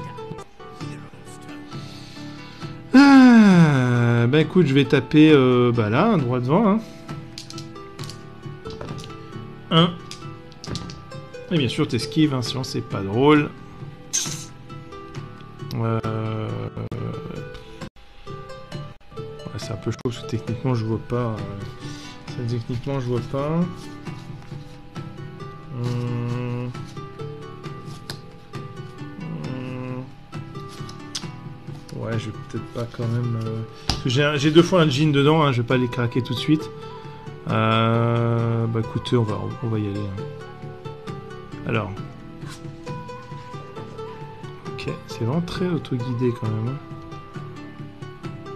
Ah, bah écoute, je vais taper euh, bah là, un droit devant. Hein. Un. Et bien sûr t'esquives, hein, sinon c'est pas drôle. Euh... Ouais, c'est un peu chaud parce que techniquement je vois pas. Euh... Techniquement je vois pas. Hum... Hum... Ouais, je vais peut-être pas quand même... Euh... J'ai, j'ai deux fois un jean dedans, hein, je vais pas les craquer tout de suite. Euh... Bah écoutez, on va, on va y aller. Hein. Alors... Ok, c'est vraiment très auto-guidé quand même. Hein.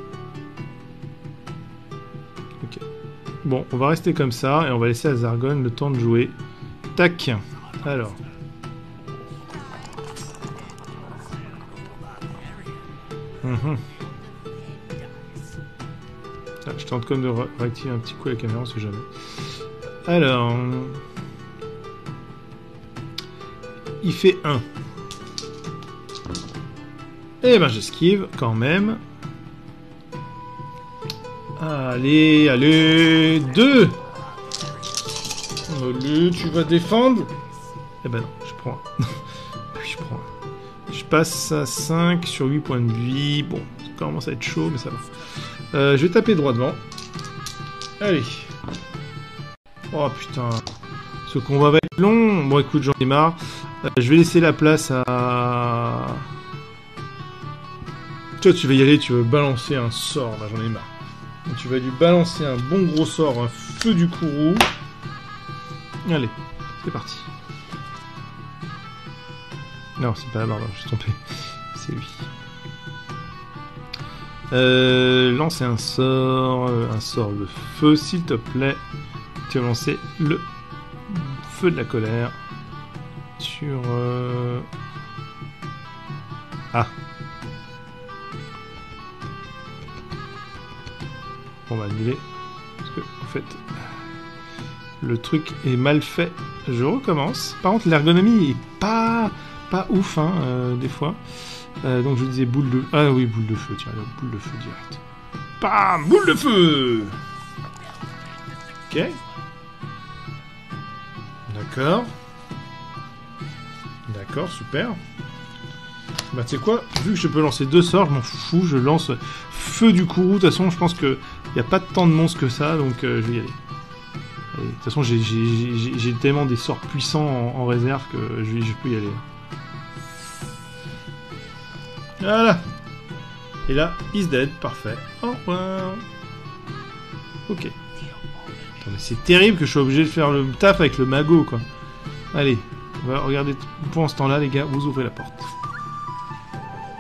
Ok. Bon, on va rester comme ça et on va laisser à Zargon le temps de jouer. Tac. Alors. Mmh. Ah, je tente comme de réactiver un petit coup la caméra, on sait jamais. Alors. Il fait un. Eh ben j'esquive quand même. Allez, allez, deux. Allez, tu vas défendre. Eh ben non, je prends un. Oui, je prends un. Je passe à cinq sur huit points de vie. Bon, ça commence à être chaud, mais ça va. Euh, je vais taper droit devant. Allez. Oh putain. Ce combat va être long. Bon, écoute, j'en ai marre. Euh, je vais laisser la place à... Toi, tu vas y aller, tu vas balancer un sort. Là, j'en ai marre. Et tu vas lui balancer un bon gros sort, un feu du courroux. Allez, c'est parti. Non, c'est pas la barre, je suis trompé. C'est lui. Euh, lancer un sort, un sort de feu, s'il te plaît. Tu vas lancer le feu de la colère sur... Euh... Ah. On va annuler. Parce que, en fait, le truc est mal fait. Je recommence. Par contre, l'ergonomie est pas, pas ouf, hein, euh, des fois. Euh, donc, je disais boule de... Ah oui, boule de feu, tiens, la boule de feu direct. Bam, boule de feu. Ok. D'accord. D'accord, super. Bah, tu sais quoi, vu que je peux lancer deux sorts, je m'en fous, je lance feu du courroux. De toute façon, je pense que il n'y a pas tant de monstres que ça, donc euh, je vais y aller. Allez, de toute façon, j'ai, j'ai, j'ai, j'ai tellement des sorts puissants en, en réserve que je, je peux y aller. Voilà. Et là, he's dead, parfait. Au revoir. Ok. Attends, mais c'est terrible que je sois obligé de faire le taf avec le magot, quoi. Allez, on va regarder pendant ce temps-là, les gars, vous ouvrez la porte.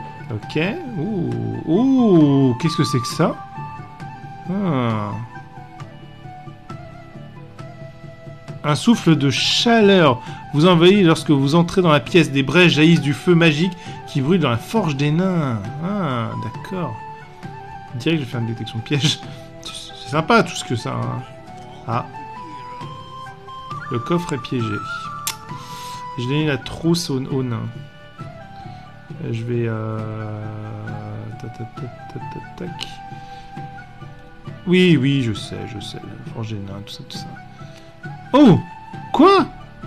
Ok. Ouh. Ouh. Qu'est-ce que c'est que ça? Ah. Un souffle de chaleur vous envahit lorsque vous entrez dans la pièce. Des braises jaillissent du feu magique qui brûle dans la forge des nains. Ah, d'accord. Je dirais que je vais faire une détection de piège. C'est sympa tout ce que ça... Hein. Ah. Le coffre est piégé. J'ai donné la trousse au, au nain. Je vais... Euh... Tac, tac, tac, tac, tac. Oui, oui, je sais, je sais. La forge des nains, tout ça, tout ça. Oh! Quoi?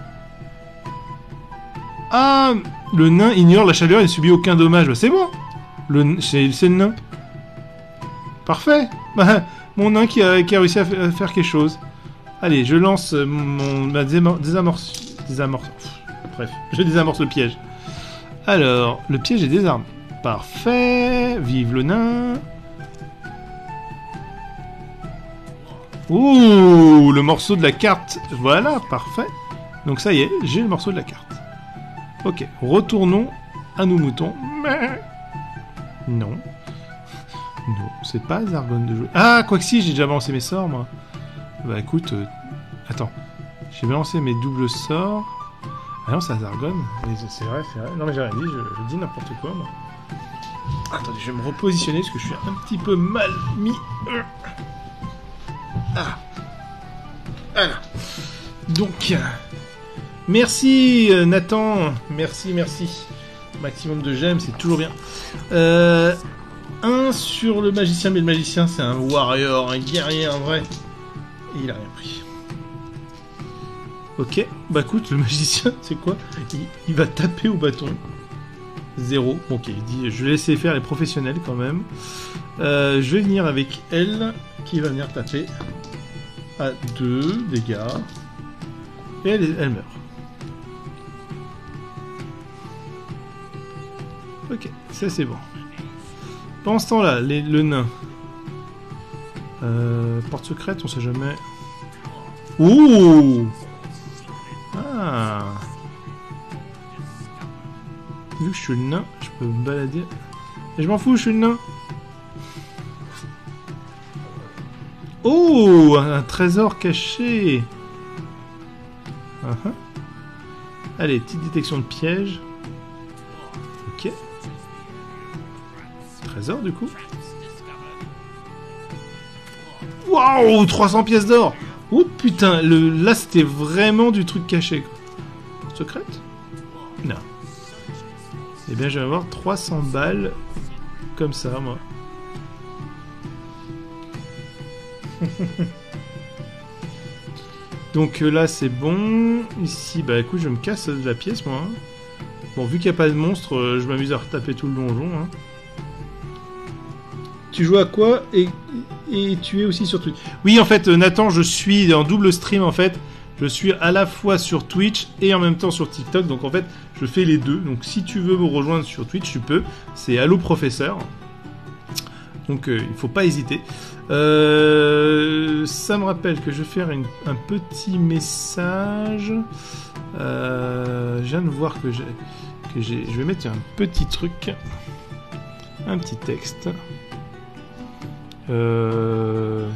Ah! Le nain ignore la chaleur et ne subit aucun dommage. Bah, c'est bon! Le... C'est le nain. Parfait! Bah, mon nain qui a, qui a réussi à, à faire quelque chose. Allez, je lance mon... ma désamorce... Désamorce... Bref, je désamorce le piège. Alors, le piège est désarmé. Parfait! Vive le nain! Ouh, le morceau de la carte. Voilà, parfait. Donc ça y est, j'ai le morceau de la carte. Ok, retournons à nos moutons. Non. Non, c'est pas Zargon de jouer. Ah, quoi que si, j'ai déjà balancé mes sorts, moi. Bah écoute, euh... attends. J'ai balancé mes doubles sorts. Ah non, c'est à Zargon. C'est vrai, c'est vrai. Non mais j'ai rien dit, je, je dis n'importe quoi, moi. Attendez, je vais me repositionner parce que je suis un petit peu mal mis. Ah. Voilà. Donc, euh, merci euh, Nathan, merci, merci. Maximum de j'aime, c'est toujours bien. Euh, un sur le magicien, mais le magicien c'est un warrior, un guerrier, un vrai. Et il a rien pris. Ok, bah écoute, le magicien, c'est quoi? il, il va taper au bâton. Zéro. Ok, il dit, je vais laisser faire les professionnels quand même. Euh, je vais venir avec elle, qui va venir taper. À deux dégâts. Et elle, elle meurt. Ok, ça c'est bon. Pendant ce temps-là, les, le nain. Euh, porte secrète, on sait jamais. Ouh! Ah! Vu que je suis le nain, je peux me balader. Et je m'en fous, je suis le nain. Oh, un trésor caché. Uh-huh. Allez, petite détection de piège. Ok. Trésor, du coup. Waouh, trois cents pièces d'or. Oh putain, le... là c'était vraiment du truc caché. Quoi. Secrète? Non. Eh bien, je vais avoir trois cents balles. Comme ça, moi. Donc euh, là c'est bon. Ici bah écoute je me casse de la pièce moi. Bon vu qu'il n'y a pas de monstre euh, je m'amuse à retaper tout le donjon hein. Tu joues à quoi et, et tu es aussi sur Twitch? Oui en fait euh, Nathan je suis en double stream en fait. Je suis à la fois sur Twitch et en même temps sur TikTok. Donc en fait je fais les deux. Donc si tu veux me rejoindre sur Twitch tu peux. C'est Allo Professeur. Donc euh, il faut pas hésiter. Euh, ça me rappelle que je vais faire une, un petit message. Euh, je viens de voir que j'ai, que j'ai. Je vais mettre un petit truc, un petit texte. Euh,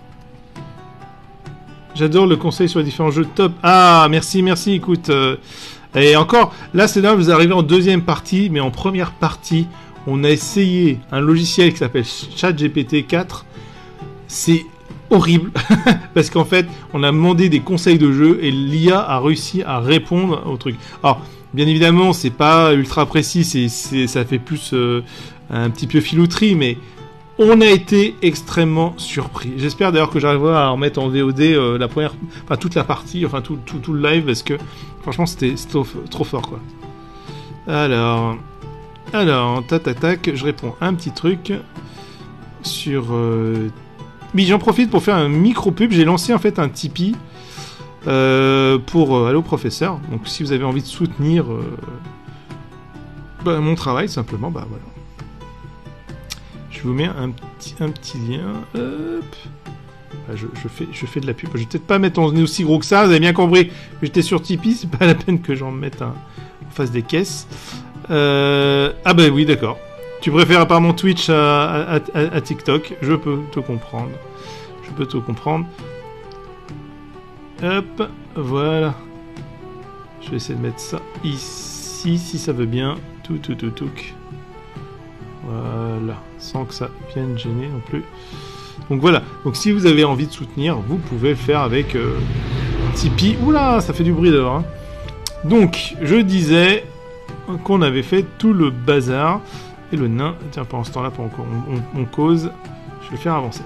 J'adore le conseil sur les différents jeux top. Ah merci merci. Écoute. Euh, et encore là c'est là vous arrivez en deuxième partie, mais en première partie. On a essayé un logiciel qui s'appelle ChatGPT quatre. C'est horrible parce qu'en fait, on a demandé des conseils de jeu et l'I A a réussi à répondre au truc. Alors, bien évidemment, c'est pas ultra précis, c'est, c'est, ça fait plus euh, un petit peu filouterie, mais on a été extrêmement surpris. J'espère d'ailleurs que j'arriverai à remettre en V O D euh, la première, enfin toute la partie, enfin tout, tout, tout le live parce que franchement, c'était, c'était trop, trop fort quoi. Alors. Alors, tac tac tac, je réponds à un petit truc sur... Euh... Oui, j'en profite pour faire un micro-pub. J'ai lancé en fait un Tipeee euh, pour euh, Allo Professeur. Donc si vous avez envie de soutenir euh, bah, mon travail, simplement, bah voilà. Je vous mets un petit, un petit lien. Hop. Bah, je, je, fais, je fais de la pub. Je vais peut-être pas mettre en aussi gros que ça, vous avez bien compris. J'étais sur Tipeee, c'est pas la peine que j'en mette un, en face des caisses. Euh... Ah bah oui, d'accord. Tu préfères à part mon Twitch à, à, à, à TikTok, je peux te comprendre. Je peux te comprendre. Hop. Voilà. Je vais essayer de mettre ça ici, si ça veut bien. Tout, tout, tout, tout. Voilà. Sans que ça vienne gêner non plus. Donc voilà. Donc si vous avez envie de soutenir, vous pouvez le faire avec euh, Tipeee. Oula, ça fait du bruit dehors. Hein. Donc, je disais qu'on avait fait tout le bazar. Et le nain, tiens, pendant ce temps-là, pendant qu'on on, on cause, je vais le faire avancer.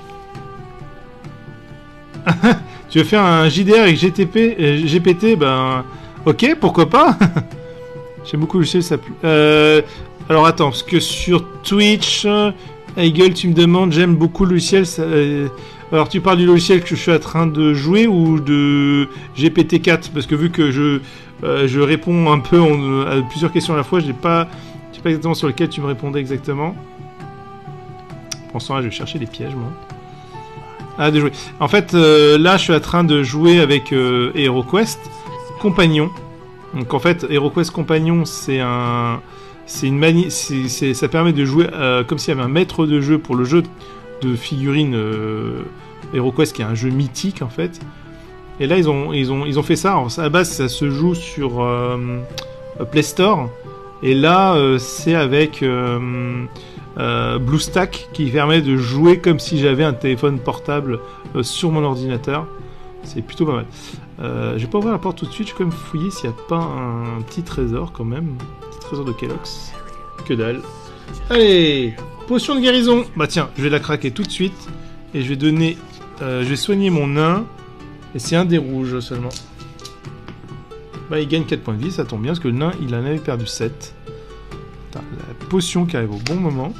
Tu veux faire un J D R avec G T P, euh, G P T, ben ok, pourquoi pas. J'aime beaucoup le logiciel, ça pue. Euh, alors attends, parce que sur Twitch, Eagle, tu me demandes, j'aime beaucoup le logiciel. Ça, euh, alors tu parles du logiciel que je suis en train de jouer ou de G P T quatre? Parce que vu que je, euh, je réponds un peu en, à plusieurs questions à la fois, je n'ai pas, je sais pas exactement sur lequel tu me répondais exactement. Pour l'instant, là, je vais chercher des pièges, moi. Ah, de jouer. En fait, euh, là, je suis en train de jouer avec euh, HeroQuest Compagnon. Donc, en fait, HeroQuest Compagnon, c'est un, c'est une manie, c'est, c'est, ça permet de jouer euh, comme s'il y avait un maître de jeu pour le jeu de figurines euh, HeroQuest, qui est un jeu mythique, en fait. Et là, ils ont, ils ont, ils ont fait ça. Alors, à la base, ça se joue sur euh, Play Store. Et là, euh, c'est avec euh, euh, BlueStack qui permet de jouer comme si j'avais un téléphone portable euh, sur mon ordinateur. C'est plutôt pas mal. Euh, je vais pas ouvrir la porte tout de suite, je vais quand même fouiller s'il n'y a pas un, un petit trésor quand même. Un petit trésor de Kellogg's. Que dalle. Allez, potion de guérison. Bah tiens, je vais la craquer tout de suite. Et je vais donner... Euh, je vais soigner mon nain. Et c'est un des rouges seulement. Bah il gagne quatre points de vie, ça tombe bien, parce que le nain, il en avait perdu sept. Putain, la potion qui arrive au bon moment.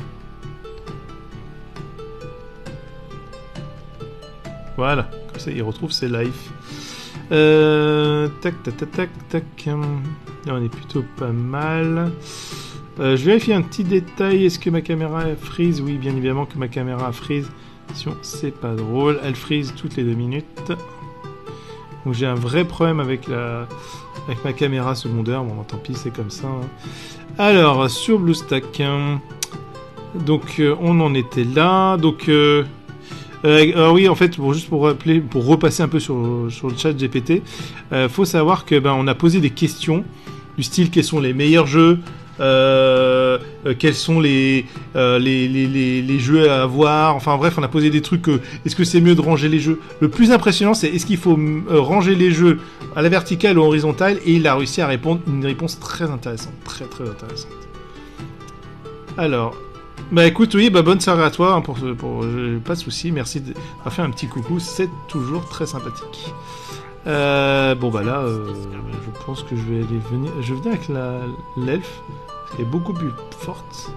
Voilà, comme ça il retrouve ses lives. Euh, tac, tac, tac, tac, tac. Là, on est plutôt pas mal. Euh, je vérifie un petit détail. Est-ce que ma caméra freeze? Oui, bien évidemment que ma caméra freeze. Attention, c'est pas drôle. Elle freeze toutes les deux minutes. Donc j'ai un vrai problème avec la avec ma caméra secondaire. Bon, tant pis, c'est comme ça. Hein. Alors, sur BlueStack. Hein. Donc, euh, on en était là. Donc... Euh, Euh, alors oui, en fait, pour, juste pour rappeler, pour repasser un peu sur, sur le chat G P T, euh, faut savoir que ben on a posé des questions du style quels sont les meilleurs jeux, euh, euh, quels sont les, euh, les, les, les, les jeux à avoir. Enfin bref, on a posé des trucs. Euh, est-ce que c'est mieux de ranger les jeux? Le plus impressionnant, c'est est-ce qu'il faut euh, ranger les jeux à la verticale ou horizontale? Et il a réussi à répondre une réponse très intéressante, très très intéressante. Alors. Bah écoute, oui, bah bonne soirée à toi, hein, pour, pour, euh, pas de soucis, merci d'avoir fait un petit coucou, c'est toujours très sympathique. Euh, bon bah là, euh, je pense que je vais aller venir, je vais venir avec la, l'elfe, parce qu'elle est beaucoup plus forte.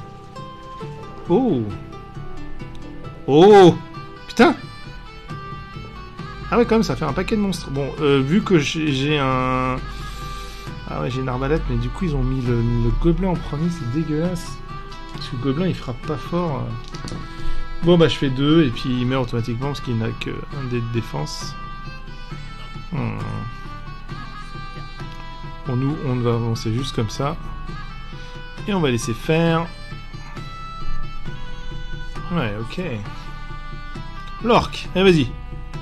Oh Oh Putain. Ah ouais, quand même, ça fait un paquet de monstres. Bon, euh, vu que j'ai, j'ai un... Ah ouais, j'ai une arbalète, mais du coup, ils ont mis le, le gobelin en premier, c'est dégueulasse. Parce que le gobelin il frappe pas fort. Bon bah je fais deux et puis il meurt automatiquement parce qu'il n'a qu'un dé de défense. Hmm. Bon nous on va avancer juste comme ça. Et on va laisser faire. Ouais ok. L'orque, allez vas-y.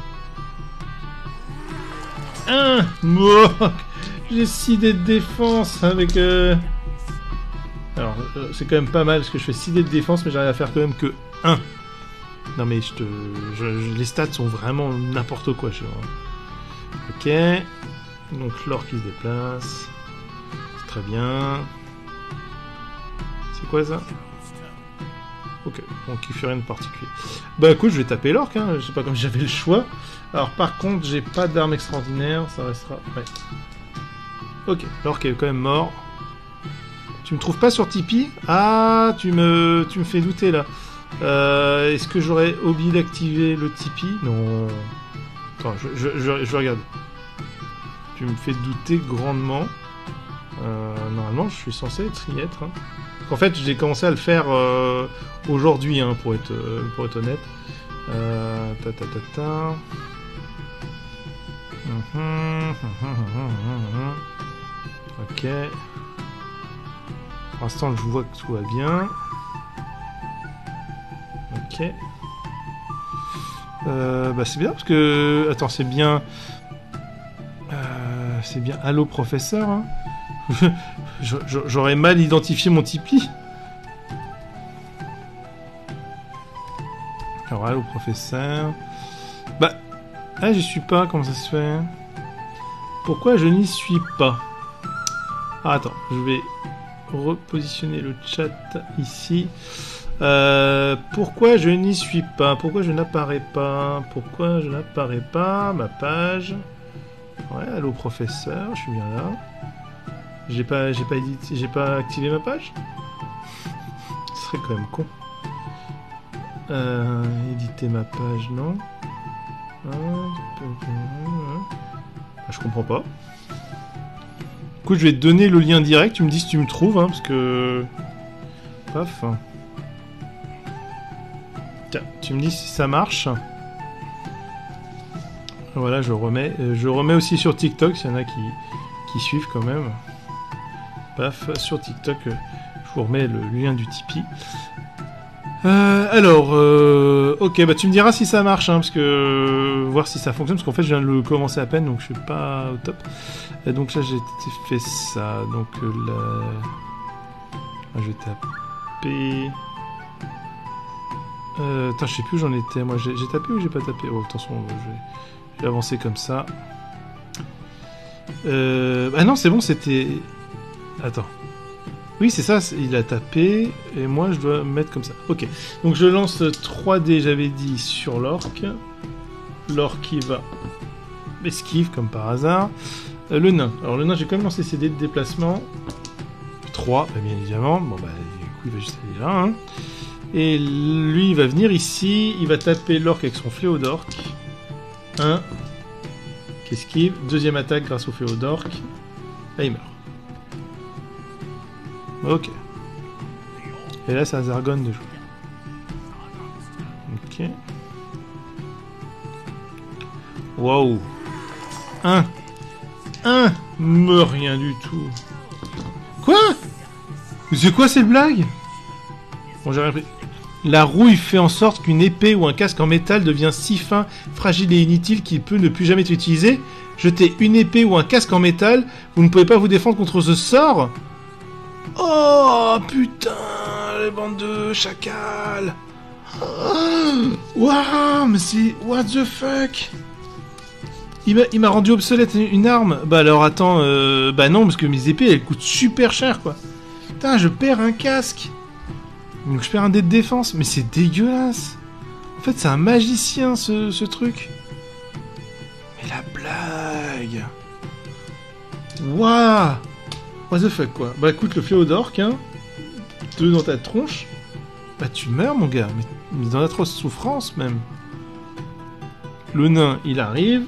Un oh, j'ai six dés de défense avec... Euh... Alors, euh, c'est quand même pas mal parce que je fais six dés de défense, mais j'arrive à faire quand même que un. Non, mais je te. Je, je, les stats sont vraiment n'importe quoi chez moi. Ok. Donc, l'or qui se déplace. C'est très bien. C'est quoi ça? Ok. Donc, il fait rien de particulier. Bah, écoute, je vais taper l'orque, hein. Je sais pas comme j'avais le choix. Alors, par contre, j'ai pas d'arme extraordinaire. Ça restera. Ouais. Ok. L'orque est quand même mort. Tu me trouves pas sur Tipeee? Ah, tu me, tu me fais douter là. Euh, est-ce que j'aurais oublié d'activer le Tipeee? Non. Attends, je, je, je, je regarde. Tu me fais douter grandement. Euh, normalement, je suis censé être y être. Hein. En fait, j'ai commencé à le faire euh, aujourd'hui, hein, pour être, euh, pour être honnête. Euh, ta ta ta ta. Mm-hmm, mm-hmm, mm-hmm. Ok. Pour l'instant, je vois que tout va bien. Ok. Euh, bah c'est bien parce que... Attends, c'est bien... c'est bien Allô professeur. Hein. J'aurais mal identifié mon Tipeee. Alors Allô professeur. Bah, ah j'y suis pas, comment ça se fait? Pourquoi je n'y suis pas? Ah, attends, je vais repositionner le chat ici. Euh, pourquoi je n'y suis pas? Pourquoi je n'apparais pas? Pourquoi je n'apparais pas? Ma page. Ouais, allô professeur, je suis bien là. J'ai pas, j'ai pas édité, j'ai pas activé ma page. Ce serait quand même con. Euh, éditer ma page, non. Ah, je comprends pas. Du coup, je vais te donner le lien direct. Tu me dis si tu me trouves, hein, parce que. Paf. Tiens, tu me dis si ça marche. Voilà, je remets, je remets aussi sur TikTok, s'il y en a qui, qui suivent quand même. Paf, sur TikTok, je vous remets le lien du Tipeee. Euh, alors, euh, ok, bah tu me diras si ça marche, hein, parce que euh, voir si ça fonctionne, parce qu'en fait je viens de le commencer à peine, donc je suis pas au top. Et donc là j'ai fait ça, donc euh, là, je vais taper. Euh, attends, je sais plus où j'en étais. Moi, j'ai tapé ou j'ai pas tapé? Oh, attention, je vais, je vais avancer comme ça. Euh, ah non, c'est bon, c'était. Attends. Oui, c'est ça, il a tapé, et moi je dois me mettre comme ça. Ok, donc je lance trois D, j'avais dit, sur l'orque. L'orque qui va esquive, comme par hasard. Euh, le nain. Alors le nain, j'ai quand même lancé ses dés de déplacement. trois, bah, bien évidemment. Bon, bah, du coup, il va juste aller là. Hein. Et lui, il va venir ici, il va taper l'orque avec son fléau d'orque. un, qui esquive. Deuxième attaque grâce au fléau d'orque. Là, il meurt. Ok. Et là, ça Zargone de jouer. Ok. Waouh. Un. Un. Me rien du tout. Quoi? Mais c'est quoi cette blague? Bon, j'ai rien pris. La rouille fait en sorte qu'une épée ou un casque en métal devient si fin, fragile et inutile qu'il peut ne plus jamais être utilisé. Jetez une épée ou un casque en métal, vous ne pouvez pas vous défendre contre ce sort. Oh putain, les bandes de chacals. Waouh, mais c'est... What the fuck? Il m'a rendu obsolète une arme. Bah alors attends, euh, bah non, parce que mes épées, elles coûtent super cher, quoi. Putain, je perds un casque. Donc je perds un dé de défense, mais c'est dégueulasse. En fait, c'est un magicien, ce, ce truc. Mais la blague. Waouh. What the fuck, quoi. Bah écoute, le fléau d'orque, hein. Deux dans ta tronche. Bah tu meurs, mon gars. Mais, mais dans d'atroces souffrances, même. Le nain, il arrive.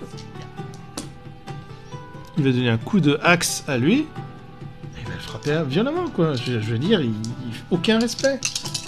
Il va donner un coup de axe à lui. Il va le frapper violemment, quoi. Je, je veux dire, il, il aucun respect.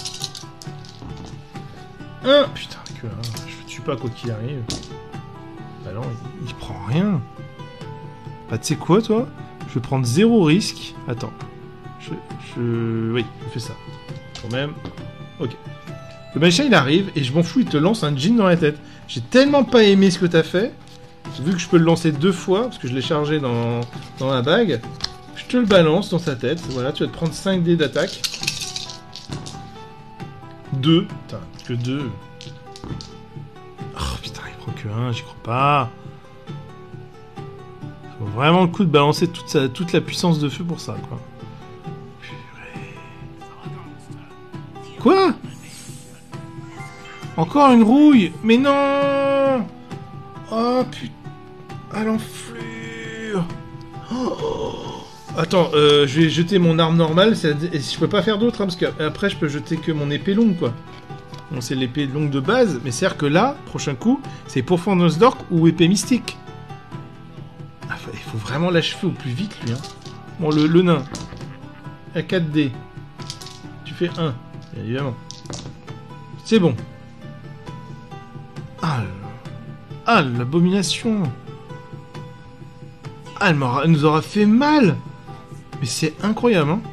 Un. Putain, que hein, je le tue pas quoi qu'il arrive. Bah non, il, il prend rien. Bah tu sais quoi, toi? Je vais prendre zéro risque. Attends. Je... je... Oui, je fais ça. Quand même. Ok. Le magicien, il arrive, et je m'en fous, il te lance un djinn dans la tête. J'ai tellement pas aimé ce que t'as fait. Vu que je peux le lancer deux fois, parce que je l'ai chargé dans, dans la bague, je te le balance dans sa tête. Voilà, tu vas te prendre cinq dés d'attaque. deux. Putain, que deux. Oh putain, il prend que un, j'y crois pas. Faut vraiment le coup de balancer toute, sa, toute la puissance de feu pour ça, quoi. Purée. Quoi? Encore une rouille? Mais non! Oh putain! À l'enflure! Oh. Attends, euh, je vais jeter mon arme normale. Je peux pas faire d'autre, hein, parce qu'après je peux jeter que mon épée longue, quoi. Bon, c'est l'épée longue de base, mais c'est-à-dire que là, prochain coup, c'est Pourfendence d'orque ou épée mystique. Ah, il faut vraiment l'achever au plus vite, lui. Hein. Bon, le, le nain. À quatre dés. Tu fais un, bien évidemment. C'est bon. Ah, ah l'abomination. Ah, elle, elle nous aura fait mal. Mais c'est incroyable, hein.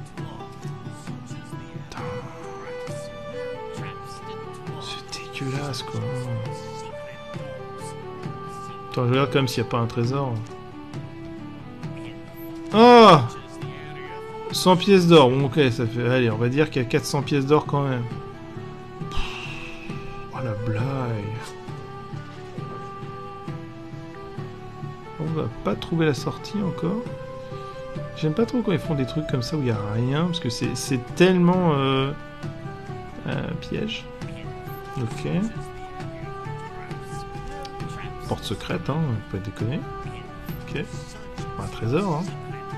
C'est dégueulasse, quoi. Attends, je regarde quand même s'il n'y a pas un trésor. Oh cent pièces d'or. Bon, ok, ça fait... Allez, on va dire qu'il y a quatre cents pièces d'or quand même. Oh, la blague. On va pas trouver la sortie encore. J'aime pas trop quand ils font des trucs comme ça où il y a rien, parce que c'est tellement... Euh... Euh, piège. Ok. Porte secrète, hein, on peut pas déconner. Ok. Un trésor, hein.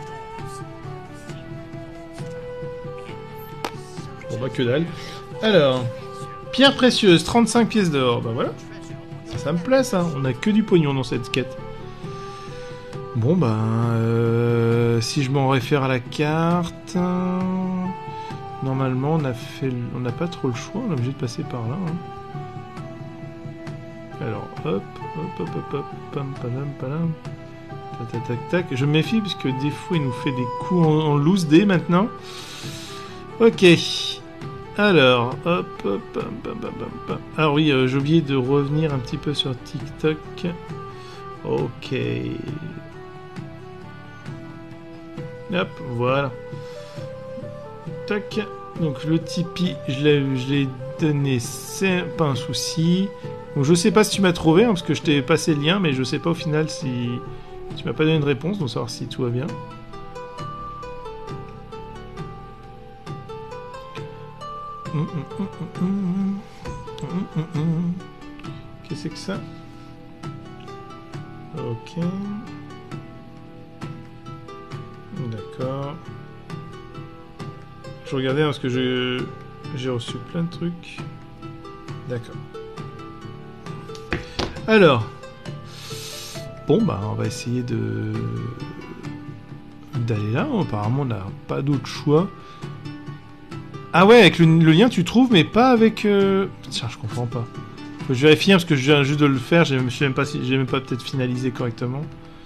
Bon bah que dalle. Alors, pierre précieuse, trente-cinq pièces d'or. Bah voilà. Ça, ça me plaît ça. On a que du pognon dans cette quête. Bon bah, euh, si je m'en réfère à la carte, euh, normalement on a fait, on n'a pas trop le choix. On est obligé de passer par là. Hein. Alors, hop, hop, hop, hop, hop, pam, padam, padam. Tac, tac, tac. Je me méfie parce que des fois il nous fait des coups en, en loose dé maintenant. Ok. Alors, hop, hop, pam, pam, pam, pam, pam. Alors oui, euh, j'ai oublié de revenir un petit peu sur TikTok. Ok. Hop, voilà. Tac. Donc le Tipeee, je l'ai donné, c'est pas un souci. Donc je sais pas si tu m'as trouvé, hein, parce que je t'ai passé le lien, mais je sais pas au final si tu m'as pas donné de réponse, donc savoir si tout va bien. Hum, hum, hum, hum, hum, hum, hum. Qu'est-ce que c'est que ça? Ok. D'accord. Je regardais hein, parce que je j'ai reçu plein de trucs. D'accord. Alors. Bon bah on va essayer de d'aller là. Apparemment on n'a pas d'autre choix. Ah ouais, avec le, le lien tu trouves, mais pas avec... Euh... Tiens, je comprends pas. Faut que je vérifie, hein, parce que je viens juste de le faire, je sais même pas si j'ai même pas peut-être finalisé correctement.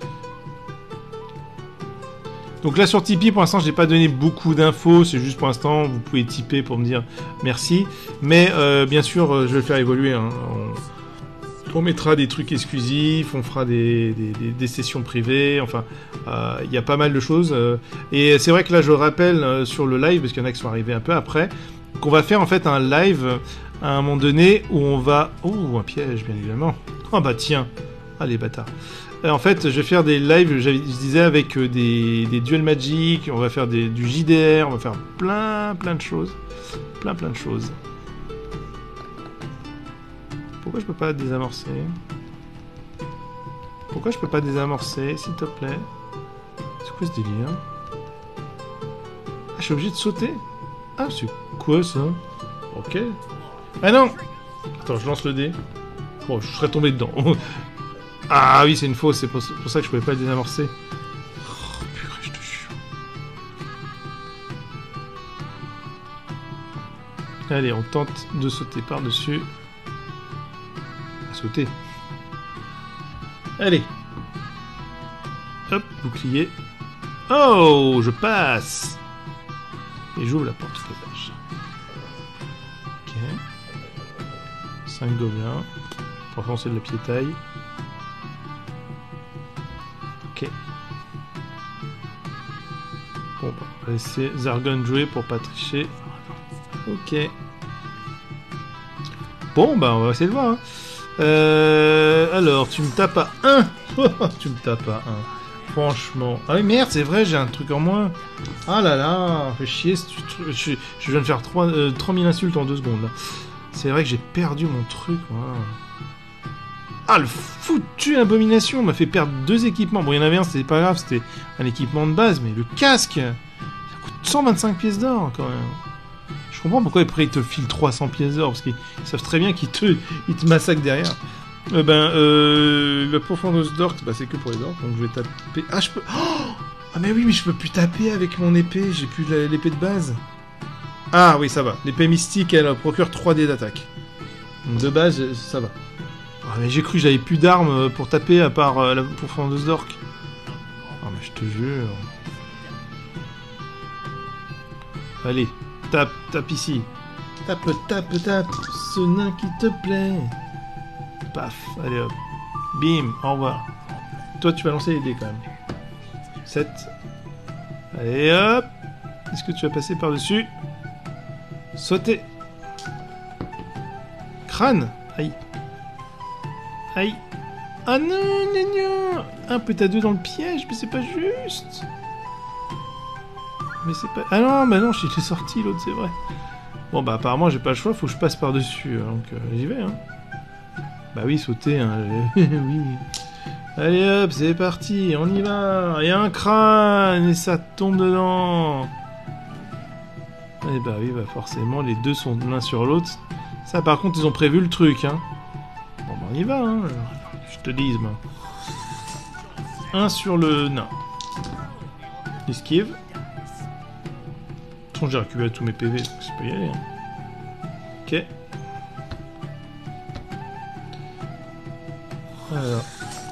Donc là sur Tipeee, pour l'instant, j'ai pas donné beaucoup d'infos, c'est juste pour l'instant, vous pouvez tiper pour me dire merci. Mais euh, bien sûr, je vais le faire évoluer. Hein. On, on mettra des trucs exclusifs, on fera des, des, des, des sessions privées, enfin, il euh, y a pas mal de choses. Euh, et c'est vrai que là, je rappelle euh, sur le live, parce qu'il y en a qui sont arrivés un peu après, qu'on va faire en fait un live à un moment donné où on va... Oh, un piège, bien évidemment. Oh bah tiens, ah les bâtards. En fait, je vais faire des lives, je disais, avec des, des duels Magic, on va faire des, du J D R, on va faire plein, plein de choses. Plein, plein de choses. Pourquoi je peux pas désamorcer? Pourquoi je peux pas désamorcer, s'il te plaît? C'est quoi ce délire? Ah, je suis obligé de sauter? Ah, c'est quoi ça? Ok. Ah non! Attends, je lance le dé. Bon, je serais tombé dedans. Ah oui, c'est une fausse, c'est pour, pour ça que je pouvais pas le désamorcer. Oh, purée, je te jure. Allez, on tente de sauter par-dessus. À sauter. Allez. Hop, bouclier. Oh, je passe. Et j'ouvre la porte du passage. Ok. cinq gobelins. Pourtant, c'est de la piétaille. Ok. Bon, bah, on va laisser Zargon jouer pour pas tricher. Ok. Bon, bah, on va essayer de voir. Hein. Euh, alors, tu me tapes à un. Tu me tapes à un. Franchement. Ah oui, merde, c'est vrai, j'ai un truc en moins. Ah là là, fais chier. Je, je, je viens de faire trois mille insultes en deux secondes. Là. C'est vrai que j'ai perdu mon truc. Wow. Ah, le foutu abomination m'a fait perdre deux équipements. Bon, il y en avait un, c'était pas grave, c'était un équipement de base, mais le casque, ça coûte cent vingt-cinq pièces d'or, quand même. Je comprends pourquoi après ils te filent trois cents pièces d'or, parce qu'ils savent très bien qu'ils te, ils te massacrent derrière. Euh, ben, euh, la profondeuse d'orque, bah, c'est que pour les orques, donc je vais taper... Ah, je peux... Oh ah, mais oui, mais je peux plus taper avec mon épée, j'ai plus l'épée de base. Ah, oui, ça va. L'épée mystique, elle procure trois dés d'attaque. Donc, de base, ça va. Ah, mais j'ai cru que j'avais plus d'armes pour taper à part euh, la profondeuse d'orque. Oh, mais je te jure. Allez, tape, tape ici. Tape, tape, tape, ce nain qui te plaît. Paf, allez hop. Bim, au revoir. Toi, tu vas lancer les dés quand même. sept. Allez hop. Est-ce que tu vas passer par-dessus? Sauter. Crâne. Aïe. Aïe. Ah non, non, non. Un peut-être deux dans le piège, mais c'est pas juste. Mais c'est pas... Ah non, bah non, je suis sorti l'autre, c'est vrai. Bon bah apparemment j'ai pas le choix, faut que je passe par-dessus, donc euh, j'y vais, hein. Bah oui, sauter, hein, oui. Allez hop, c'est parti, on y va. Il y a un crâne, et ça tombe dedans. Et bah oui, bah forcément, les deux sont l'un sur l'autre. Ça par contre, ils ont prévu le truc, hein. Bon bah on y va, hein. Je te dis, moi. Un sur le nain. Esquive. De toute façon, j'ai récupéré tous mes P V, donc je peux y aller. Hein. Ok. Alors.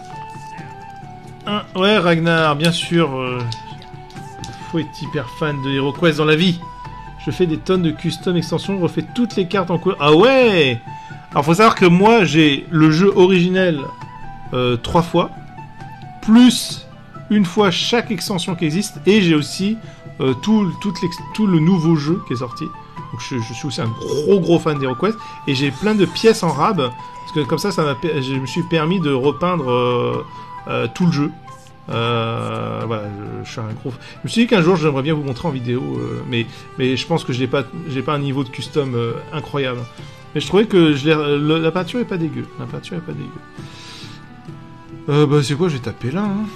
Un. Ouais, Ragnar, bien sûr. Euh... Faut être hyper fan de HeroQuest dans la vie. Je fais des tonnes de custom extensions, je refais toutes les cartes en couleur. Ah ouais! Alors, faut savoir que moi, j'ai le jeu originel euh, trois fois, plus une fois chaque extension qui existe, et j'ai aussi euh, tout, tout, tout le nouveau jeu qui est sorti. Donc je, je suis aussi un gros gros fan d'HeroQuest, et j'ai plein de pièces en rab, parce que comme ça, ça m'a, je me suis permis de repeindre euh, euh, tout le jeu. Euh, voilà, je, je suis un gros. Je me suis dit qu'un jour j'aimerais bien vous montrer en vidéo, euh, mais mais je pense que j'ai pas j'ai pas un niveau de custom euh, incroyable. Mais je trouvais que je l'ai, la peinture est pas dégueu, la peinture est pas dégueu. Euh, bah c'est quoi, j'ai tapé là. Hein.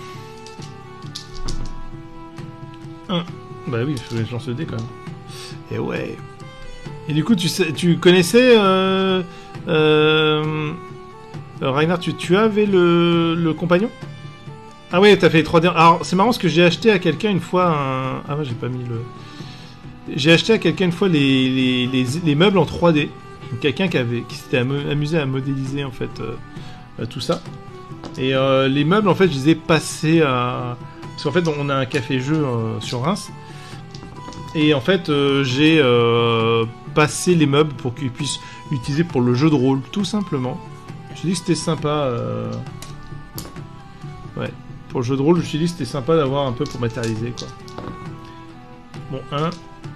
Un. Bah oui, il faut que je lance le dé quand même. Et ouais. Et du coup, tu sais, tu connaissais euh, euh, Ragnar, tu tu avais le le compagnon? Ah ouais, t'as fait les trois D. Alors, c'est marrant parce que j'ai acheté à quelqu'un une fois un... Ah ouais, j'ai pas mis le... J'ai acheté à quelqu'un une fois les, les, les, les meubles en trois D. Quelqu'un qui avait qui s'était amusé à modéliser, en fait, euh, tout ça. Et euh, les meubles, en fait, je les ai passés à... Parce qu'en fait, on a un café-jeu euh, sur Reims. Et en fait, euh, j'ai euh, passé les meubles pour qu'ils puissent utiliser pour le jeu de rôle, tout simplement. J'ai dit que c'était sympa... Euh... Ouais. Pour le jeu de rôle, je me suis dit que c'était sympa d'avoir un peu pour matérialiser, quoi. Bon, un.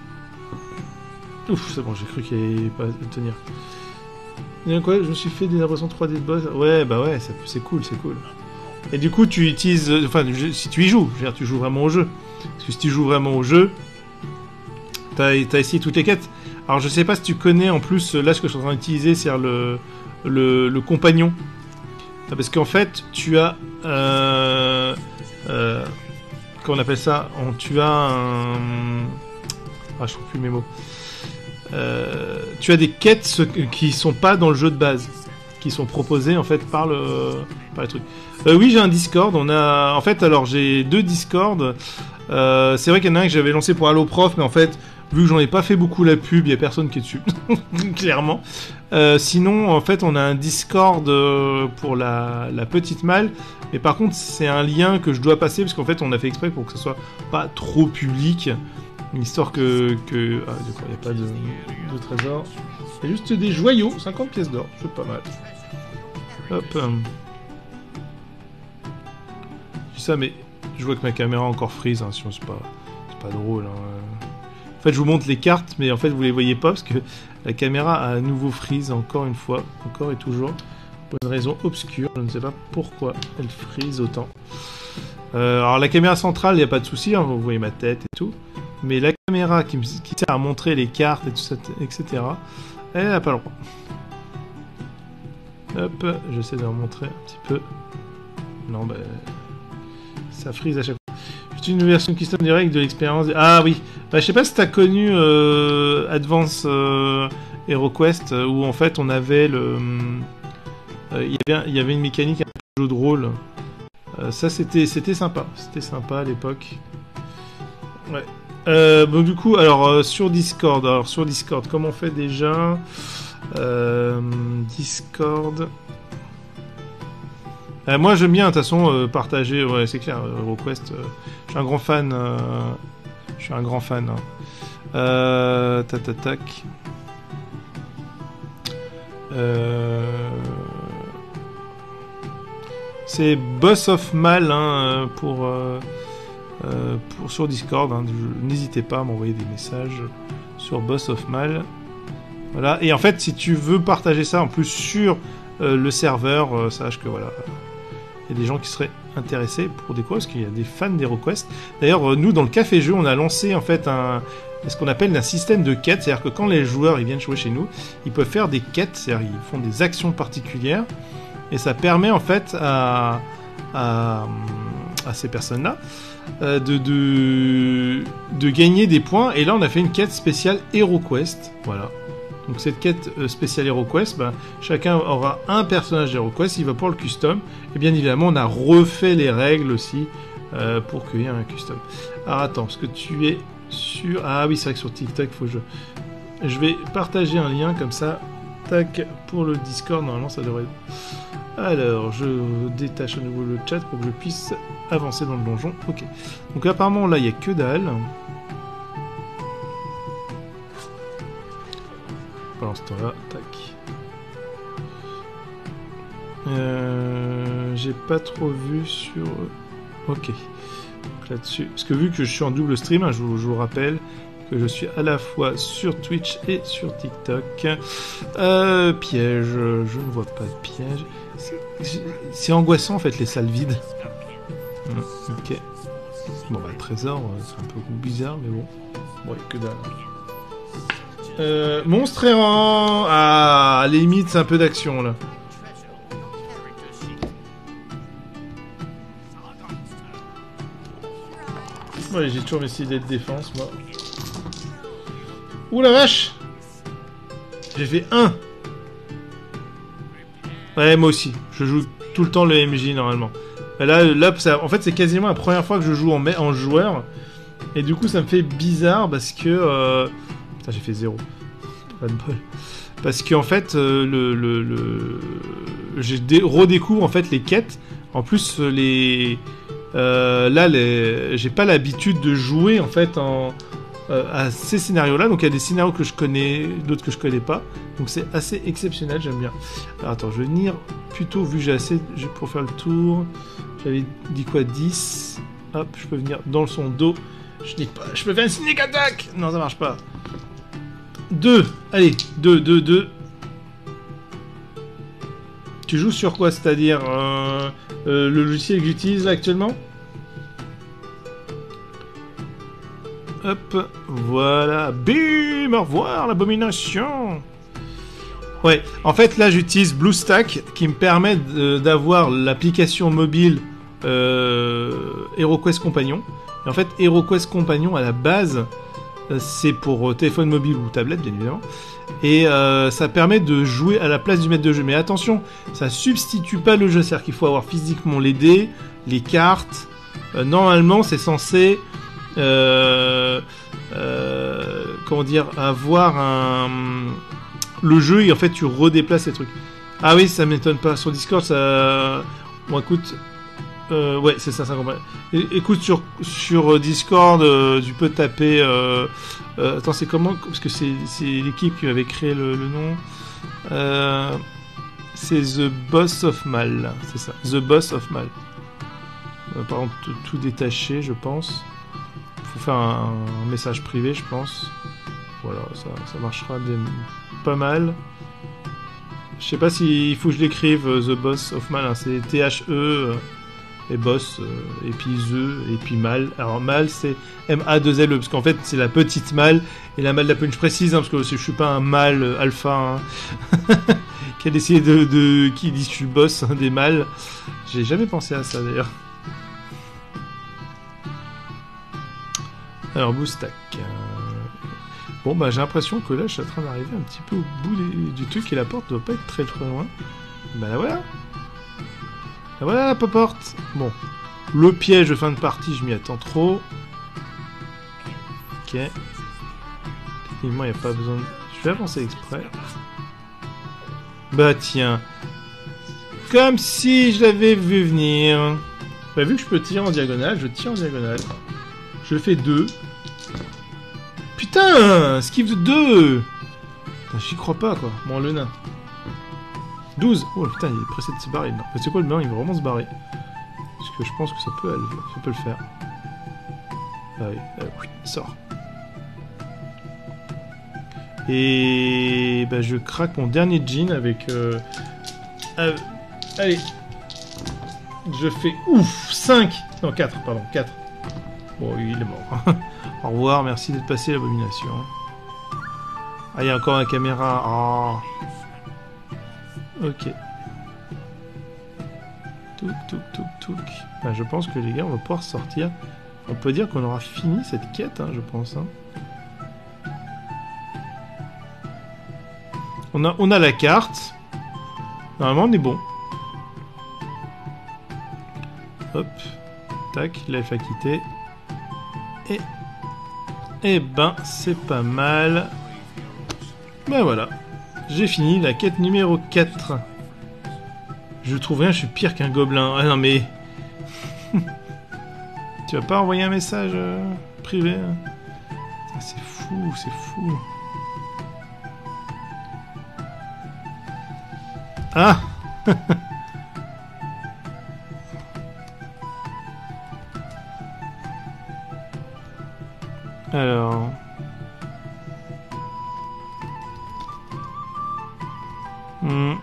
Ouf, c'est bon, j'ai cru qu'il allait pas tenir. Et quoi, je me suis fait des impressions trois D de boss. Ouais, bah ouais, c'est cool, c'est cool. Et du coup, tu utilises... Enfin, si tu y joues, je veux dire, tu joues vraiment au jeu. Parce que si tu joues vraiment au jeu, t'as as essayé toutes les quêtes. Alors, je sais pas si tu connais, en plus, là, ce que je suis en train d'utiliser, c'est le, le, le compagnon. Parce qu'en fait, tu as... Euh, euh, comment on appelle ça? Tu as un... Ah, je trouve plus mes mots. Euh, tu as des quêtes qui sont pas dans le jeu de base. Qui sont proposées, en fait, par le... Par les trucs. Euh, oui, j'ai un Discord. On a... En fait, alors, j'ai deux Discord. Euh, c'est vrai qu'il y en a un que j'avais lancé pour Allo Prof, mais en fait... Vu que j'en ai pas fait beaucoup la pub, il y a personne qui est dessus, clairement. Euh, sinon, en fait, on a un Discord euh, pour la, la petite malle, mais par contre, c'est un lien que je dois passer parce qu'en fait, on a fait exprès pour que ce soit pas trop public, histoire que que ah, d'accord, il y a pas de, de trésor. Il y a juste des joyaux, cinquante pièces d'or, c'est pas mal. Hop. Je dis ça, mais je vois que ma caméra encore freeze, hein, sinon c'est pas c'est pas drôle. Hein. En fait, je vous montre les cartes, mais en fait, vous les voyez pas parce que la caméra a à nouveau freeze encore une fois, encore et toujours, pour une raison obscure. Je ne sais pas pourquoi elle freeze autant. Euh, alors, la caméra centrale, il n'y a pas de souci, hein, vous voyez ma tête et tout. Mais la caméra qui, me, qui sert à montrer les cartes et tout ça, et cetera, elle n'a pas le droit. Hop, j'essaie de remontrer un petit peu. Non, bah, ça freeze à chaque fois. C'est une version custom des règles de l'expérience. Ah oui, bah, je sais pas si t'as connu euh, Advance euh, HeroQuest euh, où en fait on avait le, il euh, y avait, il y avait une mécanique un peu jeu de rôle. Euh, ça c'était, c'était sympa, c'était sympa à l'époque. Ouais. Euh, bon du coup, alors euh, sur Discord, alors sur Discord, comment on fait déjà euh, Discord. Euh, moi j'aime bien de toute façon euh, partager, ouais c'est clair, euh, HeroQuest, euh, je suis un grand fan, euh, je suis un grand fan. Hein. Euh, tac tac tac. Euh, c'est Boss of Mal hein, pour, euh, euh, pour, sur Discord. Hein, n'hésitez pas à m'envoyer des messages sur Boss of Mal. Voilà. Et en fait, si tu veux partager ça en plus sur euh, le serveur, euh, sache que voilà, il y a des gens qui seraient intéressés pour découvrir, parce qu'il y a des fans d'HeroQuest. D'ailleurs, euh, nous, dans le Café Jeu, on a lancé en fait un... ce qu'on appelle un système de quêtes, c'est-à-dire que quand les joueurs ils viennent jouer chez nous, ils peuvent faire des quêtes, c'est-à-dire ils font des actions particulières, et ça permet en fait à, à, à ces personnes-là euh, de, de, de gagner des points, et là on a fait une quête spéciale HeroQuest, voilà. Donc cette quête euh, spéciale HeroQuest, ben, chacun aura un personnage d'HeroQuest, il va pouvoir le custom, et bien évidemment on a refait les règles aussi euh, pour qu'il y ait un custom. Alors attends, parce que tu es... Sur... Ah oui, c'est vrai que sur TikTok, faut que je... Je vais partager un lien comme ça. Tac, pour le Discord, normalement ça devrait... Alors, je détache à nouveau le chat pour que je puisse avancer dans le donjon. Ok. Donc apparemment, là, il n'y a que dalle. Pendant ce temps-là, tac. Euh... J'ai pas trop vu sur... Ok. Là-dessus, parce que vu que je suis en double stream, hein, je, vous, je vous rappelle que je suis à la fois sur Twitch et sur TikTok. Euh, piège, je ne vois pas de piège. C'est angoissant en fait les salles vides. Mmh, ok. Bon bah trésor, c'est un peu bizarre, mais bon. Bon, que dalle. Euh, monstre errant. Ah, à la limite, c'est un peu d'action là. Ouais, j'ai toujours mes idées de défense, moi. Ouh la vache! J'ai fait un! Ouais, moi aussi. Je joue tout le temps le M J, normalement. Et là, là ça, en fait, c'est quasiment la première fois que je joue en, en joueur. Et du coup, ça me fait bizarre, parce que... Euh... Putain, j'ai fait zéro. Pas de bol. Parce qu'en fait, euh, le... le, le... je redécouvre, en fait, les quêtes. En plus, les... Euh, là, les... j'ai pas l'habitude de jouer en fait en, euh, à ces scénarios-là. Donc il y a des scénarios que je connais, d'autres que je connais pas. Donc c'est assez exceptionnel, j'aime bien. Alors attends, je vais venir plutôt, vu que j'ai assez pour faire le tour. J'avais dit quoi, dix. Hop, je peux venir dans son dos. Je n'ai pas, je peux faire une sneak attack. Non, ça marche pas. deux. Allez, deux, deux, deux. Tu joues sur quoi, c'est-à-dire euh, euh, le logiciel que j'utilise là actuellement? Hop, voilà, bim, au revoir l'abomination. Ouais, en fait là j'utilise BlueStack qui me permet d'avoir l'application mobile euh, HeroQuest Companion. Et en fait HeroQuest Companion à la base c'est pour téléphone mobile ou tablette bien évidemment. Et euh, ça permet de jouer à la place du maître de jeu. Mais attention, ça substitue pas le jeu. C'est-à-dire qu'il faut avoir physiquement les dés, les cartes. Euh, normalement, c'est censé... Euh, euh, comment dire, avoir un... le jeu, et en fait, tu redéplaces les trucs. Ah oui, ça m'étonne pas. Sur Discord, ça... Bon, écoute... Euh, ouais, c'est ça, ça comprend. Écoute, sur, sur Discord, euh, tu peux taper... Euh, euh, attends, c'est comment? Parce que c'est l'équipe qui avait créé le, le nom. Euh, c'est The Boss of Mal. C'est ça, The Boss of Mal. Euh, par exemple, tout, tout détaché, je pense. Faut faire un, un message privé, je pense. Voilà, ça, ça marchera des, pas mal. Je sais pas s'il faut que je l'écrive, The Boss of Mal. Hein, c'est T H E... et boss, euh, et puis the, et puis mal. Alors mal c'est M A deux L E, parce qu'en fait c'est la petite mal, et la mal la punch précise, hein, parce que je suis pas un mal euh, alpha, hein, qui a décidé de, de... qui dit je suis le boss hein, des mâles. J'ai jamais pensé à ça d'ailleurs. Alors BlueStack. Euh... Bon bah j'ai l'impression que là je suis en train d'arriver un petit peu au bout des... du truc, et la porte doit pas être très très loin. Bah là voilà. Et voilà la porte. Bon. Le piège de fin de partie, je m'y attends trop. Ok. Techniquement, il n'y a pas besoin de... Je vais avancer exprès. Bah tiens. Comme si je l'avais vu venir. Bah vu que je peux tirer en diagonale, je tire en diagonale. Je fais deux. Putain, esquive de deux. J'y crois pas, quoi. Bon, le nain. douze. Oh putain, il est pressé de se barrer. Non, c'est quoi le nain? Il va vraiment se barrer. Parce que je pense que ça peut, aller, ça peut le faire. oui, euh, oui, sort. Et bah, je craque mon dernier jean avec... Euh... Euh... Allez. Je fais... Ouf, cinq. Non, quatre, pardon, quatre. Bon, il est mort. Au revoir, merci d'être passé, l'abomination. Ah, il y a encore la caméra. Oh. Ok. Touk, touk, touk, touk. Ben, je pense que les gars, on va pouvoir sortir. On peut dire qu'on aura fini cette quête, hein, je pense. Hein. On a, on a la carte. Normalement, on est bon. Hop. Tac, l'elfe a quitté. Et... Eh ben, c'est pas mal. Ben voilà. J'ai fini la quête numéro quatre. Je trouve rien, je suis pire qu'un gobelin. Ah non mais... Tu vas pas envoyer un message euh, privé hein? C'est fou, c'est fou. Ah. Alors... Hmm.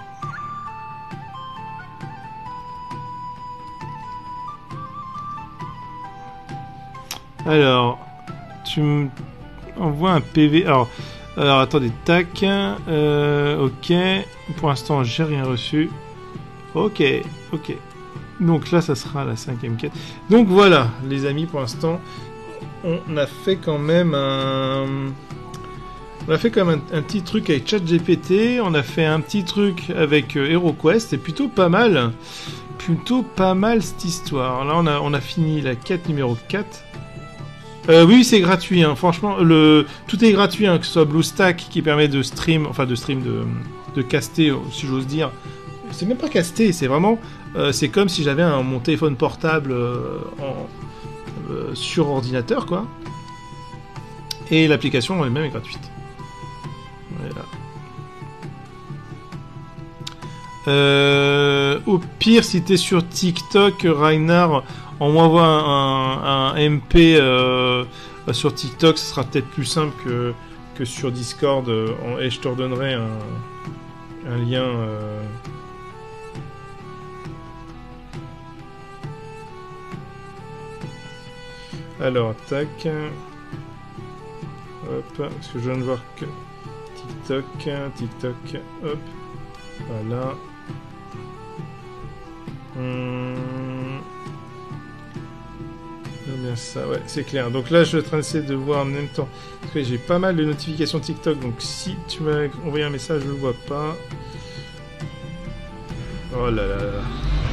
Alors, tu me envoies un P V. Alors, alors attendez, tac. Euh, ok. Pour l'instant, j'ai rien reçu. Ok, ok. Donc là, ça sera la cinquième quête. Donc voilà, les amis, pour l'instant, on a fait quand même un... On a fait quand même un, un petit truc avec ChatGPT. On a fait un petit truc avec euh, HeroQuest. C'est plutôt pas mal. Plutôt pas mal cette histoire. Là, on a, on a fini la quête numéro quatre. Euh, oui, c'est gratuit, hein. Franchement, le... tout est gratuit, hein, que ce soit BlueStack qui permet de stream, enfin de stream, de, de caster, si j'ose dire. C'est même pas caster, c'est vraiment, euh, c'est comme si j'avais un, mon téléphone portable euh, en, euh, sur ordinateur, quoi. Et l'application elle-même est gratuite. Voilà. Euh, au pire, si t'es sur TikTok, Reinhard, on m'envoie un, un, un M P euh, sur TikTok, ce sera peut-être plus simple que, que sur Discord, euh, et je te redonnerai un, un lien. Euh... Alors, tac. Hop, parce que je viens de voir que TikTok, TikTok, hop, voilà. Hum... Bien ça, ouais, c'est clair. Donc là, je suis en train d'essayer de voir en même temps. Parce que j'ai pas mal de notifications TikTok, donc si tu m'as envoyé un message, je le vois pas. Oh là là là.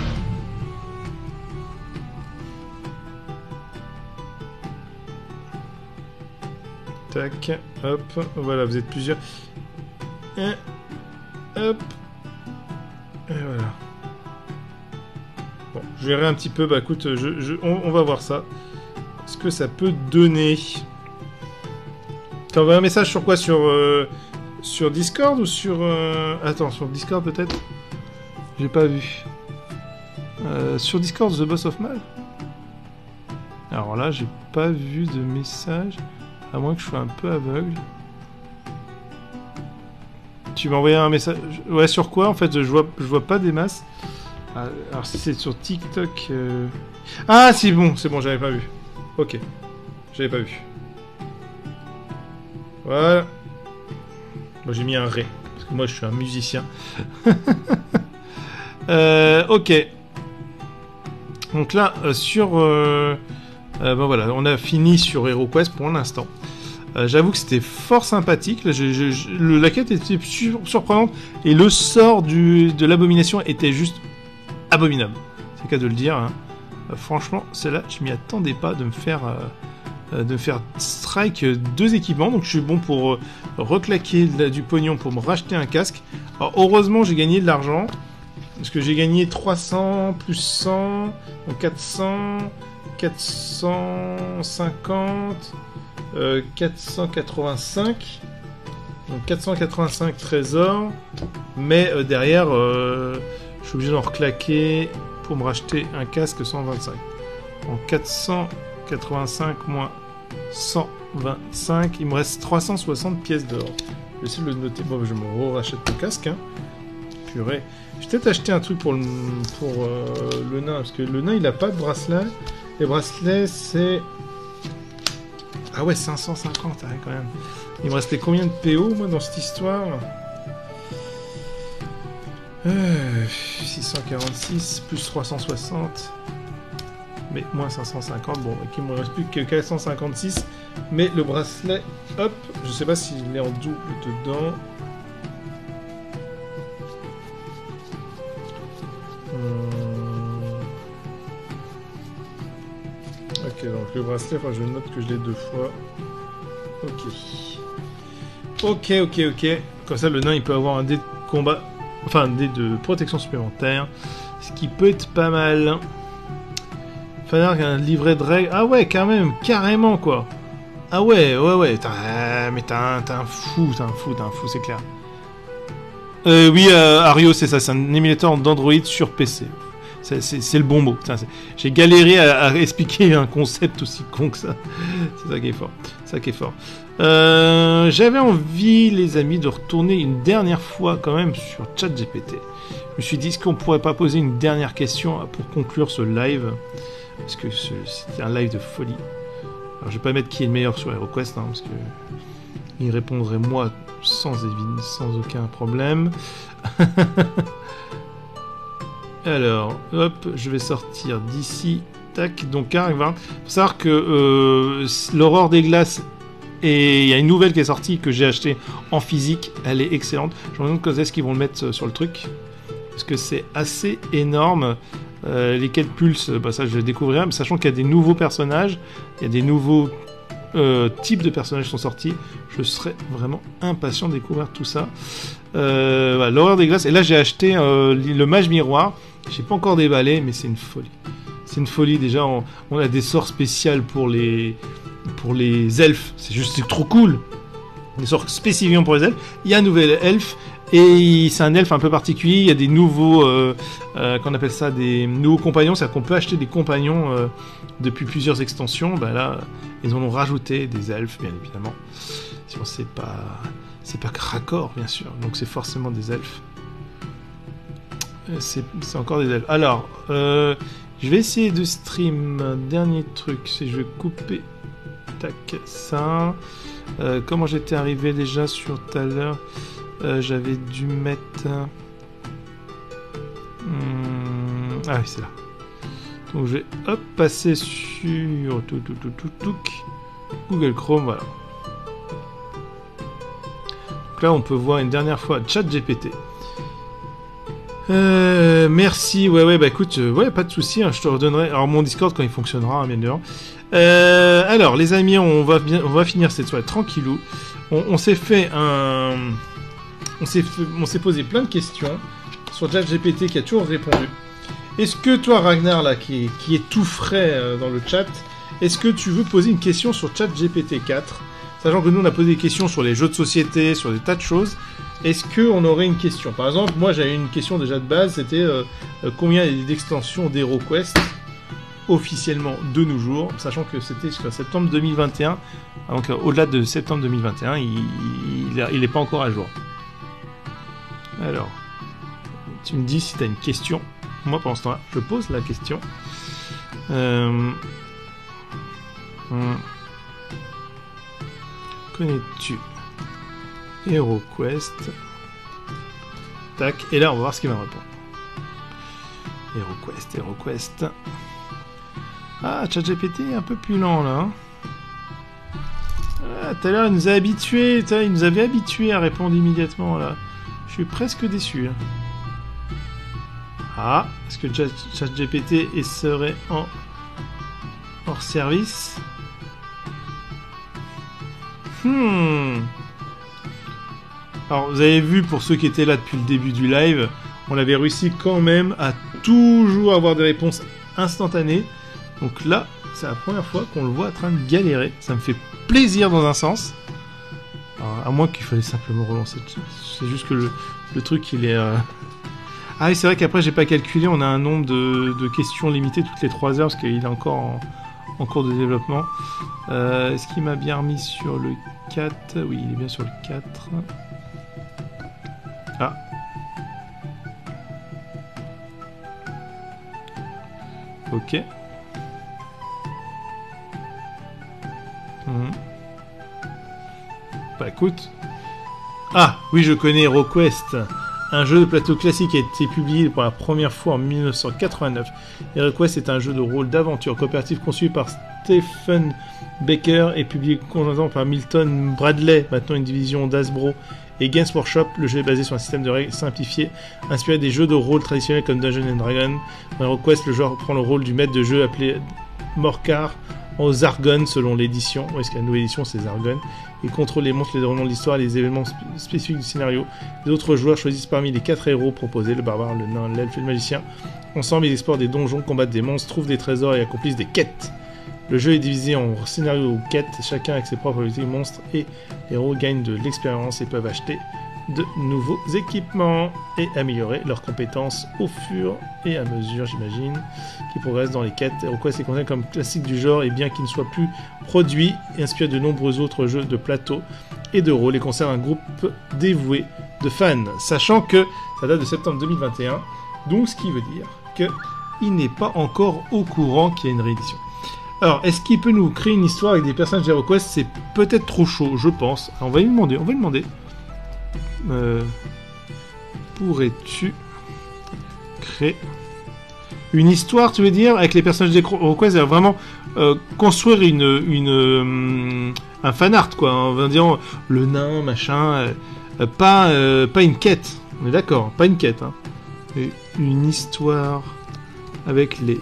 Tac, hop, voilà, vous êtes plusieurs. Et, hop. Et voilà. Bon, je verrai un petit peu, bah écoute, je, je, on, on va voir ça. Ce que ça peut donner. T'as envoyé un message sur quoi? Sur, euh, sur Discord ou sur... Euh... Attends, sur Discord peut-être? J'ai pas vu. Euh, sur Discord, The Boss of Mal? Alors là, j'ai pas vu de message. À moins que je sois un peu aveugle. Tu m'as envoyé un message... Ouais, sur quoi? En fait, je vois, je vois pas des masses. Alors si c'est sur TikTok... Euh... Ah, c'est bon, c'est bon, j'avais pas vu. Ok, j'avais pas vu. Voilà. Moi j'ai mis un ré, parce que moi je suis un musicien. euh, ok. Donc là, euh, sur... Euh... Euh, ben voilà, on a fini sur HeroQuest pour l'instant. Euh, J'avoue que c'était fort sympathique. Là, je, je, je, le, la quête était sur, surprenante. Et le sort du, de l'abomination était juste abominable. C'est le cas de le dire. Hein. Euh, franchement, celle-là, je m'y attendais pas de me faire... Euh, de me faire strike deux équipements. Donc je suis bon pour euh, reclaquer de, du pognon pour me racheter un casque. Alors heureusement, j'ai gagné de l'argent. Parce que j'ai gagné trois cents plus cent. Donc quatre cents... quatre cent cinquante, euh, quatre cent quatre-vingt-cinq, donc quatre cent quatre-vingt-cinq trésors, mais euh, derrière, euh, je suis obligé d'en reclaquer pour me racheter un casque cent vingt-cinq. Donc quatre cent quatre-vingt-cinq moins cent vingt-cinq. Il me reste trois cent soixante pièces d'or. Je vais essayer de le noter. Bon, je me rachète mon casque. Hein. Purée. Je vais peut-être acheter un truc pour le, pour, euh, le nain. Parce que le nain, il a pas de bracelet. Les bracelets, c'est... Ah ouais, cinq cent cinquante, hein, quand même. Il me restait combien de P O, moi, dans cette histoire? euh, six cent quarante-six, plus trois cent soixante... Mais moins cinq cent cinquante, bon, il ne me reste plus que quatre cent cinquante-six. Mais le bracelet, hop, je sais pas s'il est en double dedans. Hum... Ok, donc le bracelet, enfin, je note que je l'ai deux fois. Ok. Ok, ok, ok. Comme ça, le nain, il peut avoir un dé de combat, enfin, un dé de protection supplémentaire. Ce qui peut être pas mal. Fanark a un livret de règles. Ah ouais, quand même, carrément, quoi. Ah ouais, ouais, ouais. T'as... Mais t'es un, un fou, t'es un fou, t'es un fou, c'est clair. Euh, oui, euh, Ario, c'est ça, c'est un émulateur d'Android sur P C. C'est le bon mot. J'ai galéré à, à expliquer un concept aussi con que ça. C'est ça qui est fort. C'est ça qui est fort. Euh, J'avais envie, les amis, de retourner une dernière fois quand même sur ChatGPT. Je me suis dit, est-ce qu'on pourrait pas poser une dernière question pour conclure ce live? Parce que c'était un live de folie. Alors je vais pas mettre qui est le meilleur sur HeroQuest, hein, parce que il répondrait moi sans, sans aucun problème. Alors, hop, je vais sortir d'ici. Tac, donc il faut savoir que euh, l'Aurore des Glaces, et il y a une nouvelle qui est sortie que j'ai achetée en physique. Elle est excellente. Je me demande quand est-ce qu'ils vont le mettre sur le truc, parce que c'est assez énorme. Euh, les quêtes pulse, bah ça je vais découvrir, mais sachant qu'il y a des nouveaux personnages, il y a des nouveaux euh, types de personnages qui sont sortis, je serais vraiment impatient de découvrir tout ça. Euh, voilà, l'Horreur des Glaces, et là j'ai acheté euh, le Mage Miroir, j'ai pas encore déballé, mais c'est une folie. C'est une folie, déjà on, on a des sorts spéciaux pour les, pour les elfes, c'est juste c'est trop cool. Des sorts spécifiquement pour les elfes, il y a un nouvel elfe, et c'est un elfe un peu particulier, il y a des nouveaux, euh, euh, qu'on appelle ça, des nouveaux compagnons, c'est-à-dire qu'on peut acheter des compagnons euh, depuis plusieurs extensions, ben là, ils en ont rajouté des elfes, bien évidemment. Sinon c'est pas, c'est pas Krakor, bien sûr, donc c'est forcément des elfes. C'est encore des elfes. Alors, euh, je vais essayer de stream, un dernier truc, c'est je vais couper, tac, ça. Euh, comment j'étais arrivé déjà sur tout à l'heure? Euh, j'avais dû mettre... Hum... Ah oui, c'est là. Donc je vais hop passer sur tout, tout, tout, tout, tout, Google Chrome, voilà. Donc là, on peut voir une dernière fois ChatGPT. Euh, merci, ouais, ouais, bah écoute, euh, ouais, pas de souci, hein, je te redonnerai. Alors mon Discord quand il fonctionnera, hein, bien sûr. Euh, alors les amis, on va bien, on va finir cette soirée tranquillou. On, on s'est fait un, on s'est, on s'est posé plein de questions sur ChatGPT qui a toujours répondu. Est-ce que toi, Ragnar, là, qui est, qui est tout frais euh, dans le chat, est-ce que tu veux poser une question sur ChatGPT quatre, sachant que nous on a posé des questions sur les jeux de société, sur des tas de choses. Est-ce qu'on aurait une question? Par exemple, moi j'avais une question déjà de base, c'était euh, euh, combien il y a d'extensions d'HeroQuest officiellement de nos jours, sachant que c'était jusqu'à septembre deux mille vingt et un, donc euh, au-delà de septembre deux mille vingt et un, il n'est pas encore à jour. Alors, tu me dis si tu as une question. Moi pendant ce temps-là, je pose la question. Euh... Hum. Connais-tu HeroQuest? Tac, et là on va voir ce qu'il va me répondre. HeroQuest, HeroQuest. Ah, ChatGPT est un peu plus lent là. Ah, tout à l'heure il nous a habitués, il nous avait habitués à répondre immédiatement là. Je suis presque déçu. Hein. Ah, est-ce que ChatGPT serait en hors service? Hmm. Alors, vous avez vu, pour ceux qui étaient là depuis le début du live, on avait réussi quand même à toujours avoir des réponses instantanées. Donc là, c'est la première fois qu'on le voit en train de galérer. Ça me fait plaisir dans un sens. Alors, à moins qu'il fallait simplement relancer. C'est juste que le, le truc, il est... Euh... Ah oui, c'est vrai qu'après, j'ai pas calculé. On a un nombre de, de questions limitées toutes les trois heures, parce qu'il est encore en, en cours de développement. Euh, Est-ce qu'il m'a bien remis sur le quatre? Oui, il est bien sur le quatre. Ah. Ok. Mmh. Bah écoute. Ah, oui, je connais HeroQuest. Un jeu de plateau classique a été publié pour la première fois en mille neuf cent quatre-vingt-neuf. HeroQuest est un jeu de rôle d'aventure coopératif conçu par Stephen Baker et publié conjointement par Milton Bradley, maintenant une division d'Hasbro, et Games Workshop. Le jeu est basé sur un système de règles simplifié, inspiré des jeux de rôle traditionnels comme Dungeons and Dragons. Dans HeroQuest, le joueur prend le rôle du maître de jeu appelé Morcar aux Zargon selon l'édition. Est-ce qu'il y a une nouvelle édition, c'est Zargon. Il contrôle les monstres, les déroulements de l'histoire et les événements sp spécifiques du scénario. Les autres joueurs choisissent parmi les quatre héros proposés, le barbare, le nain, l'elfe et le magicien. Ensemble, ils explorent des donjons, combattent des monstres, trouvent des trésors et accomplissent des quêtes. Le jeu est divisé en scénarios ou quêtes, chacun avec ses propres monstres, et les héros gagnent de l'expérience et peuvent acheter de nouveaux équipements et améliorer leurs compétences au fur et à mesure, j'imagine, qui progressent dans les quêtes. HeroQuest est considéré comme classique du genre, et bien qu'il ne soit plus produit, et inspiré de nombreux autres jeux de plateau et de rôle, et concerne un groupe dévoué de fans, sachant que ça date de septembre deux mille vingt et un, donc ce qui veut dire qu'il n'est pas encore au courant qu'il y a une réédition. Alors, est-ce qu'il peut nous créer une histoire avec des personnages d'HeroQuest? C'est peut-être trop chaud, je pense. Alors, on va lui demander, on va lui demander. Euh, Pourrais-tu créer une histoire, tu veux dire, avec les personnages d'HeroQuest, c'est vraiment euh, construire une, une euh, un fan art, quoi, en va dire le nain, machin, euh, pas, euh, pas une quête, on est d'accord, pas une quête, hein. Une histoire avec les...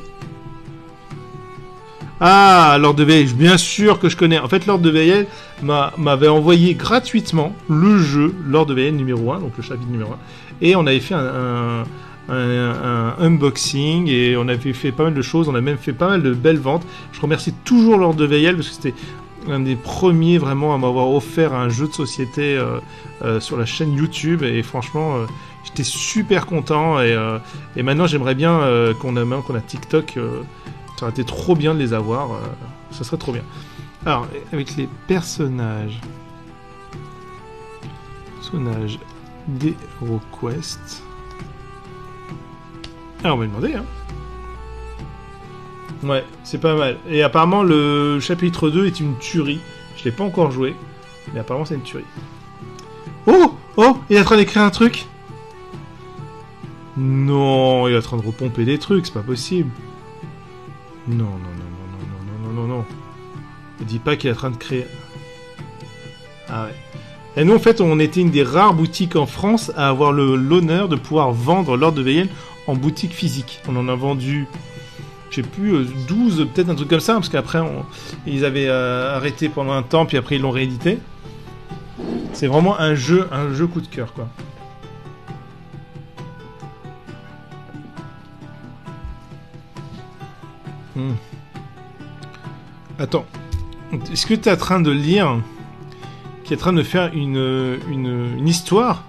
Ah, Lord de Veil, bien sûr que je connais. En fait, Lord de Veil m'avait envoyé gratuitement le jeu Lord de Veil numéro un, donc le chapitre numéro un. Et on avait fait un, un, un, un unboxing et on avait fait pas mal de choses. On a même fait pas mal de belles ventes. Je remercie toujours Lord de Veil parce que c'était un des premiers vraiment à m'avoir offert un jeu de société euh, euh, sur la chaîne YouTube. Et franchement, euh, j'étais super content. Et, euh, et maintenant, j'aimerais bien euh, qu'on a, même qu'on a TikTok... Euh, ça aurait été trop bien de les avoir, euh, ça serait trop bien. Alors, avec les personnages... Personnages d'HeroQuest... Ah, on va lui demander, hein. Ouais, c'est pas mal. Et apparemment, le chapitre deux est une tuerie. Je l'ai pas encore joué, mais apparemment, c'est une tuerie. Oh! Oh! Il est en train d'écrire un truc? Non, il est en train de repomper des trucs, c'est pas possible. Non, non, non, non, non, non, non, non, non. Ne dis pas qu'il est en train de créer... Ah ouais. Et nous, en fait, on était une des rares boutiques en France à avoir l'honneur de pouvoir vendre Lord de Veil en boutique physique. On en a vendu, je sais plus, douze, peut-être un truc comme ça, parce qu'après, on... ils avaient euh, arrêté pendant un temps, puis après, ils l'ont réédité. C'est vraiment un jeu, un jeu coup de cœur, quoi. Hmm. Attends, est-ce que tu es en train de lire, qui est en train de faire une, une, une histoire?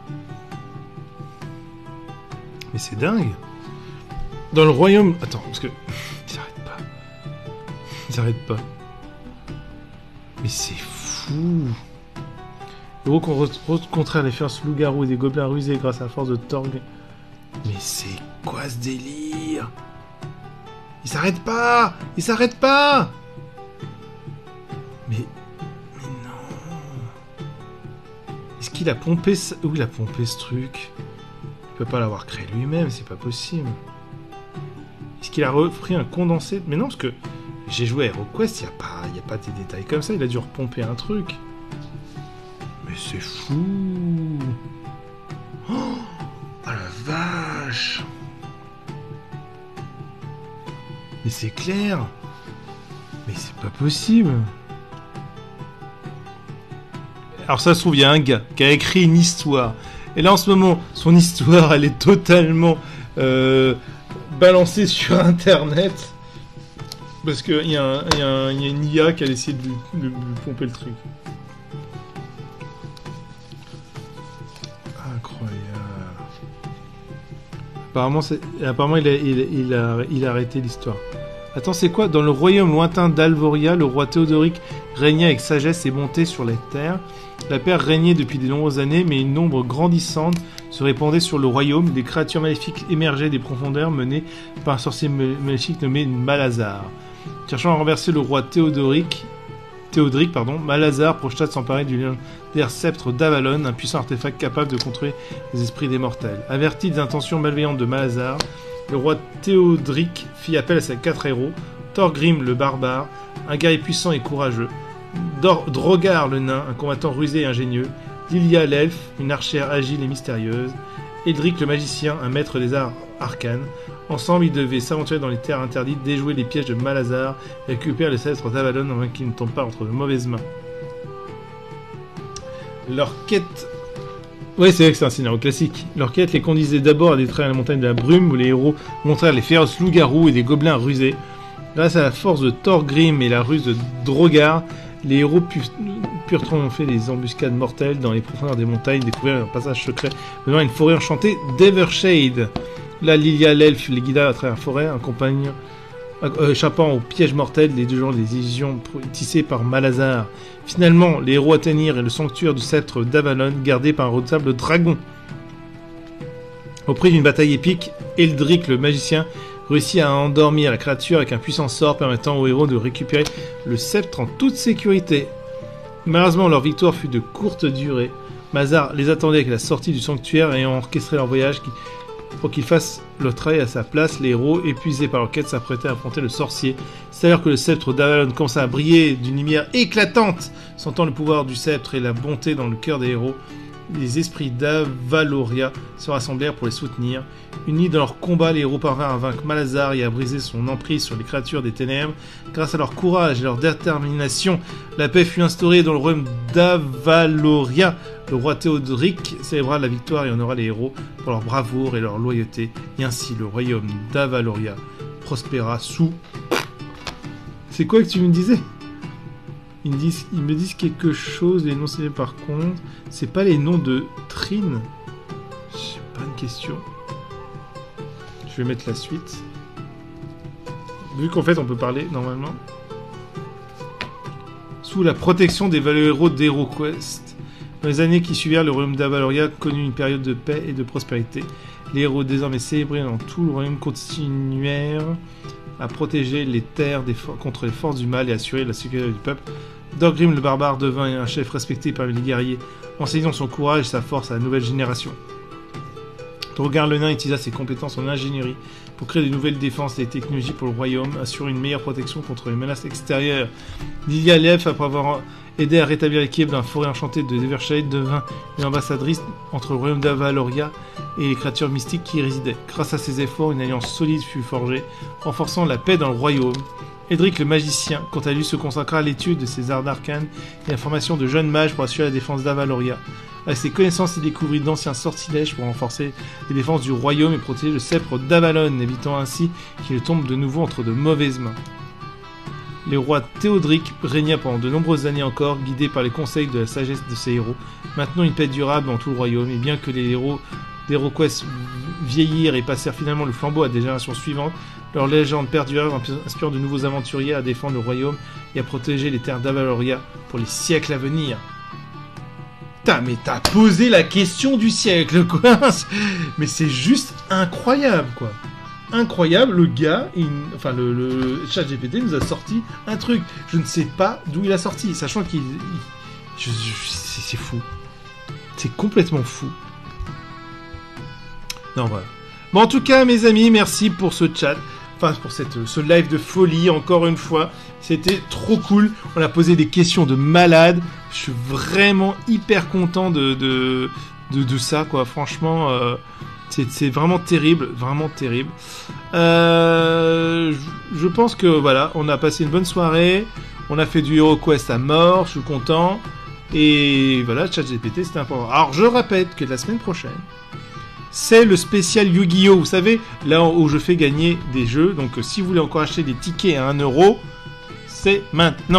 Mais c'est dingue. Dans le royaume... Attends, parce que... Ils arrêtent pas. Ils arrêtent pas. Mais c'est fou. Le héros qu'on rencontrait les féroces loups-garous et des gobelins rusés grâce à la force de Torg. Mais c'est quoi ce délire? Il s'arrête pas! Il s'arrête pas! Mais... Mais non... Est-ce qu'il a pompé... Ce... Où il a pompé ce truc? Il peut pas l'avoir créé lui-même, c'est pas possible. Est-ce qu'il a repris un condensé? Mais non, parce que... J'ai joué à HeroQuest, il n'y a pas... y a pas des détails comme ça, il a dû repomper un truc. Mais c'est fou! Oh, oh la vache! Mais c'est clair. Mais c'est pas possible. Alors ça se trouve, il y a un gars qui a écrit une histoire. Et là, en ce moment, son histoire, elle est totalement euh, balancée sur Internet. Parce qu'il y, y, y a une I A qui a essayé de lui, de lui pomper le truc. Incroyable. Apparemment, apparemment il, a, il, il, a, il a arrêté l'histoire. Attends, c'est quoi? Dans le royaume lointain d'Alvoria, le roi Théodoric régnait avec sagesse et bonté sur les terres. La paix régnait depuis de nombreuses années, mais une ombre grandissante se répandait sur le royaume. Des créatures maléfiques émergeaient des profondeurs menées par un sorcier maléfique nommé Malazar. Cherchant à renverser le roi Théodoric, Théodric, pardon, Malazar projeta de s'emparer du légendaire sceptre d'Avalon, un puissant artefact capable de contrôler les esprits des mortels. Averti des intentions malveillantes de Malazar, le roi Théodric fit appel à ses quatre héros, Thorgrim le barbare, un guerrier puissant et courageux, Dor Drogar le nain, un combattant rusé et ingénieux, Lilia l'elfe, une archère agile et mystérieuse, Eldric le magicien, un maître des arts arcanes. Ensemble, ils devaient s'aventurer dans les terres interdites, déjouer les pièges de Malazar et récupérer le sceptre d'Avalon avant qu'il ne tombe pas entre de mauvaises mains. Leur quête... Oui, c'est vrai que c'est un scénario classique. Leur quête les conduisait d'abord à détruire la montagne de la brume, où les héros montrèrent les féroces loups-garous et des gobelins rusés. Grâce à la force de Thorgrim et la ruse de Drogar, les héros purent, purent triompher des embuscades mortelles dans les profondeurs des montagnes, découvrir un passage secret menant à une forêt enchantée d'Evershade. Là, Lilia l'elfe les guida à travers la forêt, un compagnon euh, échappant aux pièges mortels des deux jours des illusions tissées par Malazar. Finalement, les héros atteignirent le sanctuaire du sceptre d'Avalon, gardé par un redoutable dragon. Au prix d'une bataille épique, Eldric le magicien réussit à endormir la créature avec un puissant sort permettant aux héros de récupérer le sceptre en toute sécurité. Malheureusement, leur victoire fut de courte durée. Malazar les attendait avec la sortie du sanctuaire et ayant orchestré leur voyage qui... pour qu'ils fassent le travail à sa place. Les héros, épuisés par leur quête, s'apprêtaient à affronter le sorcier. C'est alors que le sceptre d'Avalon commença à briller d'une lumière éclatante. Sentant le pouvoir du sceptre et la bonté dans le cœur des héros, les esprits d'Avaloria se rassemblèrent pour les soutenir. Unis dans leur combat, les héros parvinrent à vaincre Malazar et à briser son emprise sur les créatures des ténèbres. Grâce à leur courage et leur détermination, la paix fut instaurée dans le royaume d'Avaloria. Le roi Théodoric célébra la victoire et honora les héros pour leur bravoure et leur loyauté. Et ainsi, le royaume d'Avaloria prospéra sous... C'est quoi que tu me disais? Ils me disent, ils me disent quelque chose, les noms célèbres par contre. C'est pas les noms de Trine? C'est pas une question. Je vais mettre la suite. Vu qu'en fait on peut parler normalement. Sous la protection des valeureux héros d'HeroQuest. Dans les années qui suivirent, le royaume d'Avaloria connut une période de paix et de prospérité. Les héros désormais célébrés dans tout le royaume continuèrent à protéger les terres des contre les forces du mal et assurer la sécurité du peuple. Thorgrim le barbare devint un chef respecté parmi les guerriers, enseignant son courage et sa force à la nouvelle génération. Drogar le nain utilisa ses compétences en ingénierie pour créer de nouvelles défenses et technologies pour le royaume, assurer une meilleure protection contre les menaces extérieures. Lilia l'elfe, après avoir aidé à rétablir l'équilibre dans la forêt enchantée de Evershade, devint une ambassadrice entre le royaume d'Avaloria et les créatures mystiques qui y résidaient. Grâce à ses efforts, une alliance solide fut forgée, renforçant la paix dans le royaume. Eldric le magicien, quant à lui, se consacra à l'étude de ses arts d'arcane et à la formation de jeunes mages pour assurer la défense d'Avaloria. Avec ses connaissances, il découvrit d'anciens sortilèges pour renforcer les défenses du royaume et protéger le sceptre d'Avalon, évitant ainsi qu'il ne tombe de nouveau entre de mauvaises mains. Le roi Théodric régna pendant de nombreuses années encore, guidé par les conseils de la sagesse de ses héros, maintenant une paix durable dans tout le royaume, et bien que les héros d'HeroQuest vieillirent et passèrent finalement le flambeau à des générations suivantes, leur légende perdurèrent, inspirant de nouveaux aventuriers à défendre le royaume et à protéger les terres d'Avaloria pour les siècles à venir. Putain, mais t'as posé la question du siècle, quoi. Mais c'est juste incroyable, quoi. Incroyable, le gars, il... enfin le, le ChatGPT nous a sorti un truc. Je ne sais pas d'où il a sorti, sachant qu'il... Il... Je... Je... C'est, c'est fou. C'est complètement fou. Non, voilà. Bon, en tout cas, mes amis, merci pour ce chat. Enfin, pour cette, ce live de folie, encore une fois. C'était trop cool. On a posé des questions de malade. Je suis vraiment hyper content de, de, de, de ça, quoi. Franchement, euh, c'est, c'est vraiment terrible. Vraiment terrible. Euh, je, je pense que, voilà, on a passé une bonne soirée. On a fait du HeroQuest à mort. Je suis content. Et voilà, ChatGPT, c'était important. Alors, je répète que la semaine prochaine, c'est le spécial Yu-Gi-Oh! Vous savez, là où je fais gagner des jeux. Donc, si vous voulez encore acheter des tickets à un euro, c'est maintenant.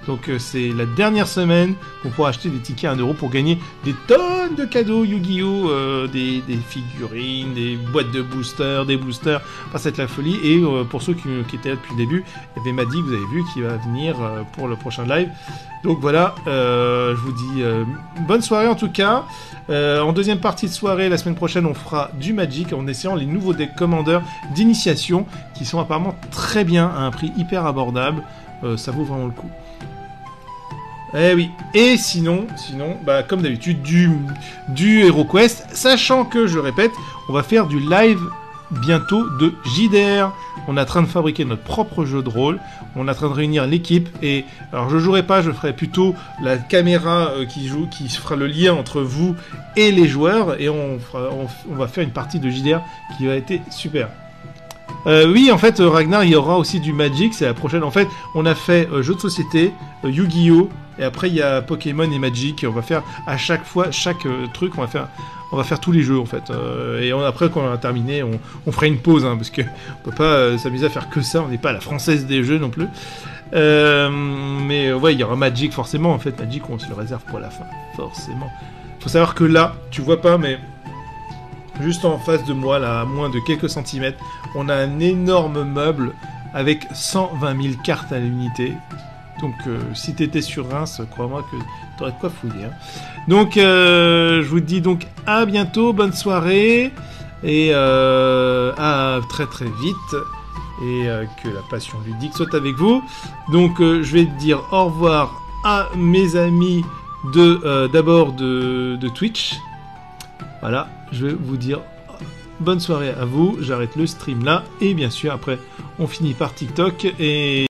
Donc euh, c'est la dernière semaine pour pouvoir acheter des tickets à un euro pour gagner des tonnes de cadeaux Yu-Gi-Oh, euh, des, des figurines, des boîtes de boosters, des boosters. Enfin, c'est la folie. Et euh, pour ceux qui, qui étaient là depuis le début, il y avait Maddy, que vous avez vu, qui va venir euh, pour le prochain live. Donc voilà, euh, je vous dis euh, bonne soirée en tout cas. Euh, en deuxième partie de soirée, la semaine prochaine, on fera du Magic en essayant les nouveaux decks commandeurs d'initiation qui sont apparemment très bien à un prix hyper abordable. Euh, ça vaut vraiment le coup. Eh oui. Et sinon, sinon, bah comme d'habitude, du du HeroQuest, sachant que, je répète, on va faire du live bientôt de J D R. On est en train de fabriquer notre propre jeu de rôle. On est en train de réunir l'équipe. Et alors, je jouerai pas, je ferai plutôt la caméra euh, qui joue, qui fera le lien entre vous et les joueurs. Et on, fera, on, on va faire une partie de J D R qui va être super. Euh, oui, en fait, Ragnar, il y aura aussi du Magic. C'est la prochaine. En fait, on a fait euh, jeu de société, euh, Yu-Gi-Oh! Et après, il y a Pokémon et Magic. On va faire à chaque fois, chaque euh, truc, on va faire. On va faire tous les jeux en fait, euh, et on, après quand on a terminé, on, on fera une pause, hein, parce que on peut pas euh, s'amuser à faire que ça, on n'est pas la française des jeux non plus. Euh, mais ouais, il y aura Magic forcément, en fait, Magic on se le réserve pour la fin, forcément. Faut savoir que là, tu vois pas, mais juste en face de moi, là, à moins de quelques centimètres, on a un énorme meuble avec cent vingt mille cartes à l'unité. Donc euh, si t'étais sur Reims, crois-moi que t'aurais de quoi fouiller. Hein. Donc euh, je vous dis donc à bientôt, bonne soirée et euh, à très très vite et euh, que la passion ludique soit avec vous. Donc euh, je vais dire au revoir à mes amis de euh, d'abord de, de Twitch. Voilà, je vais vous dire bonne soirée à vous. J'arrête le stream là et bien sûr après on finit par TikTok et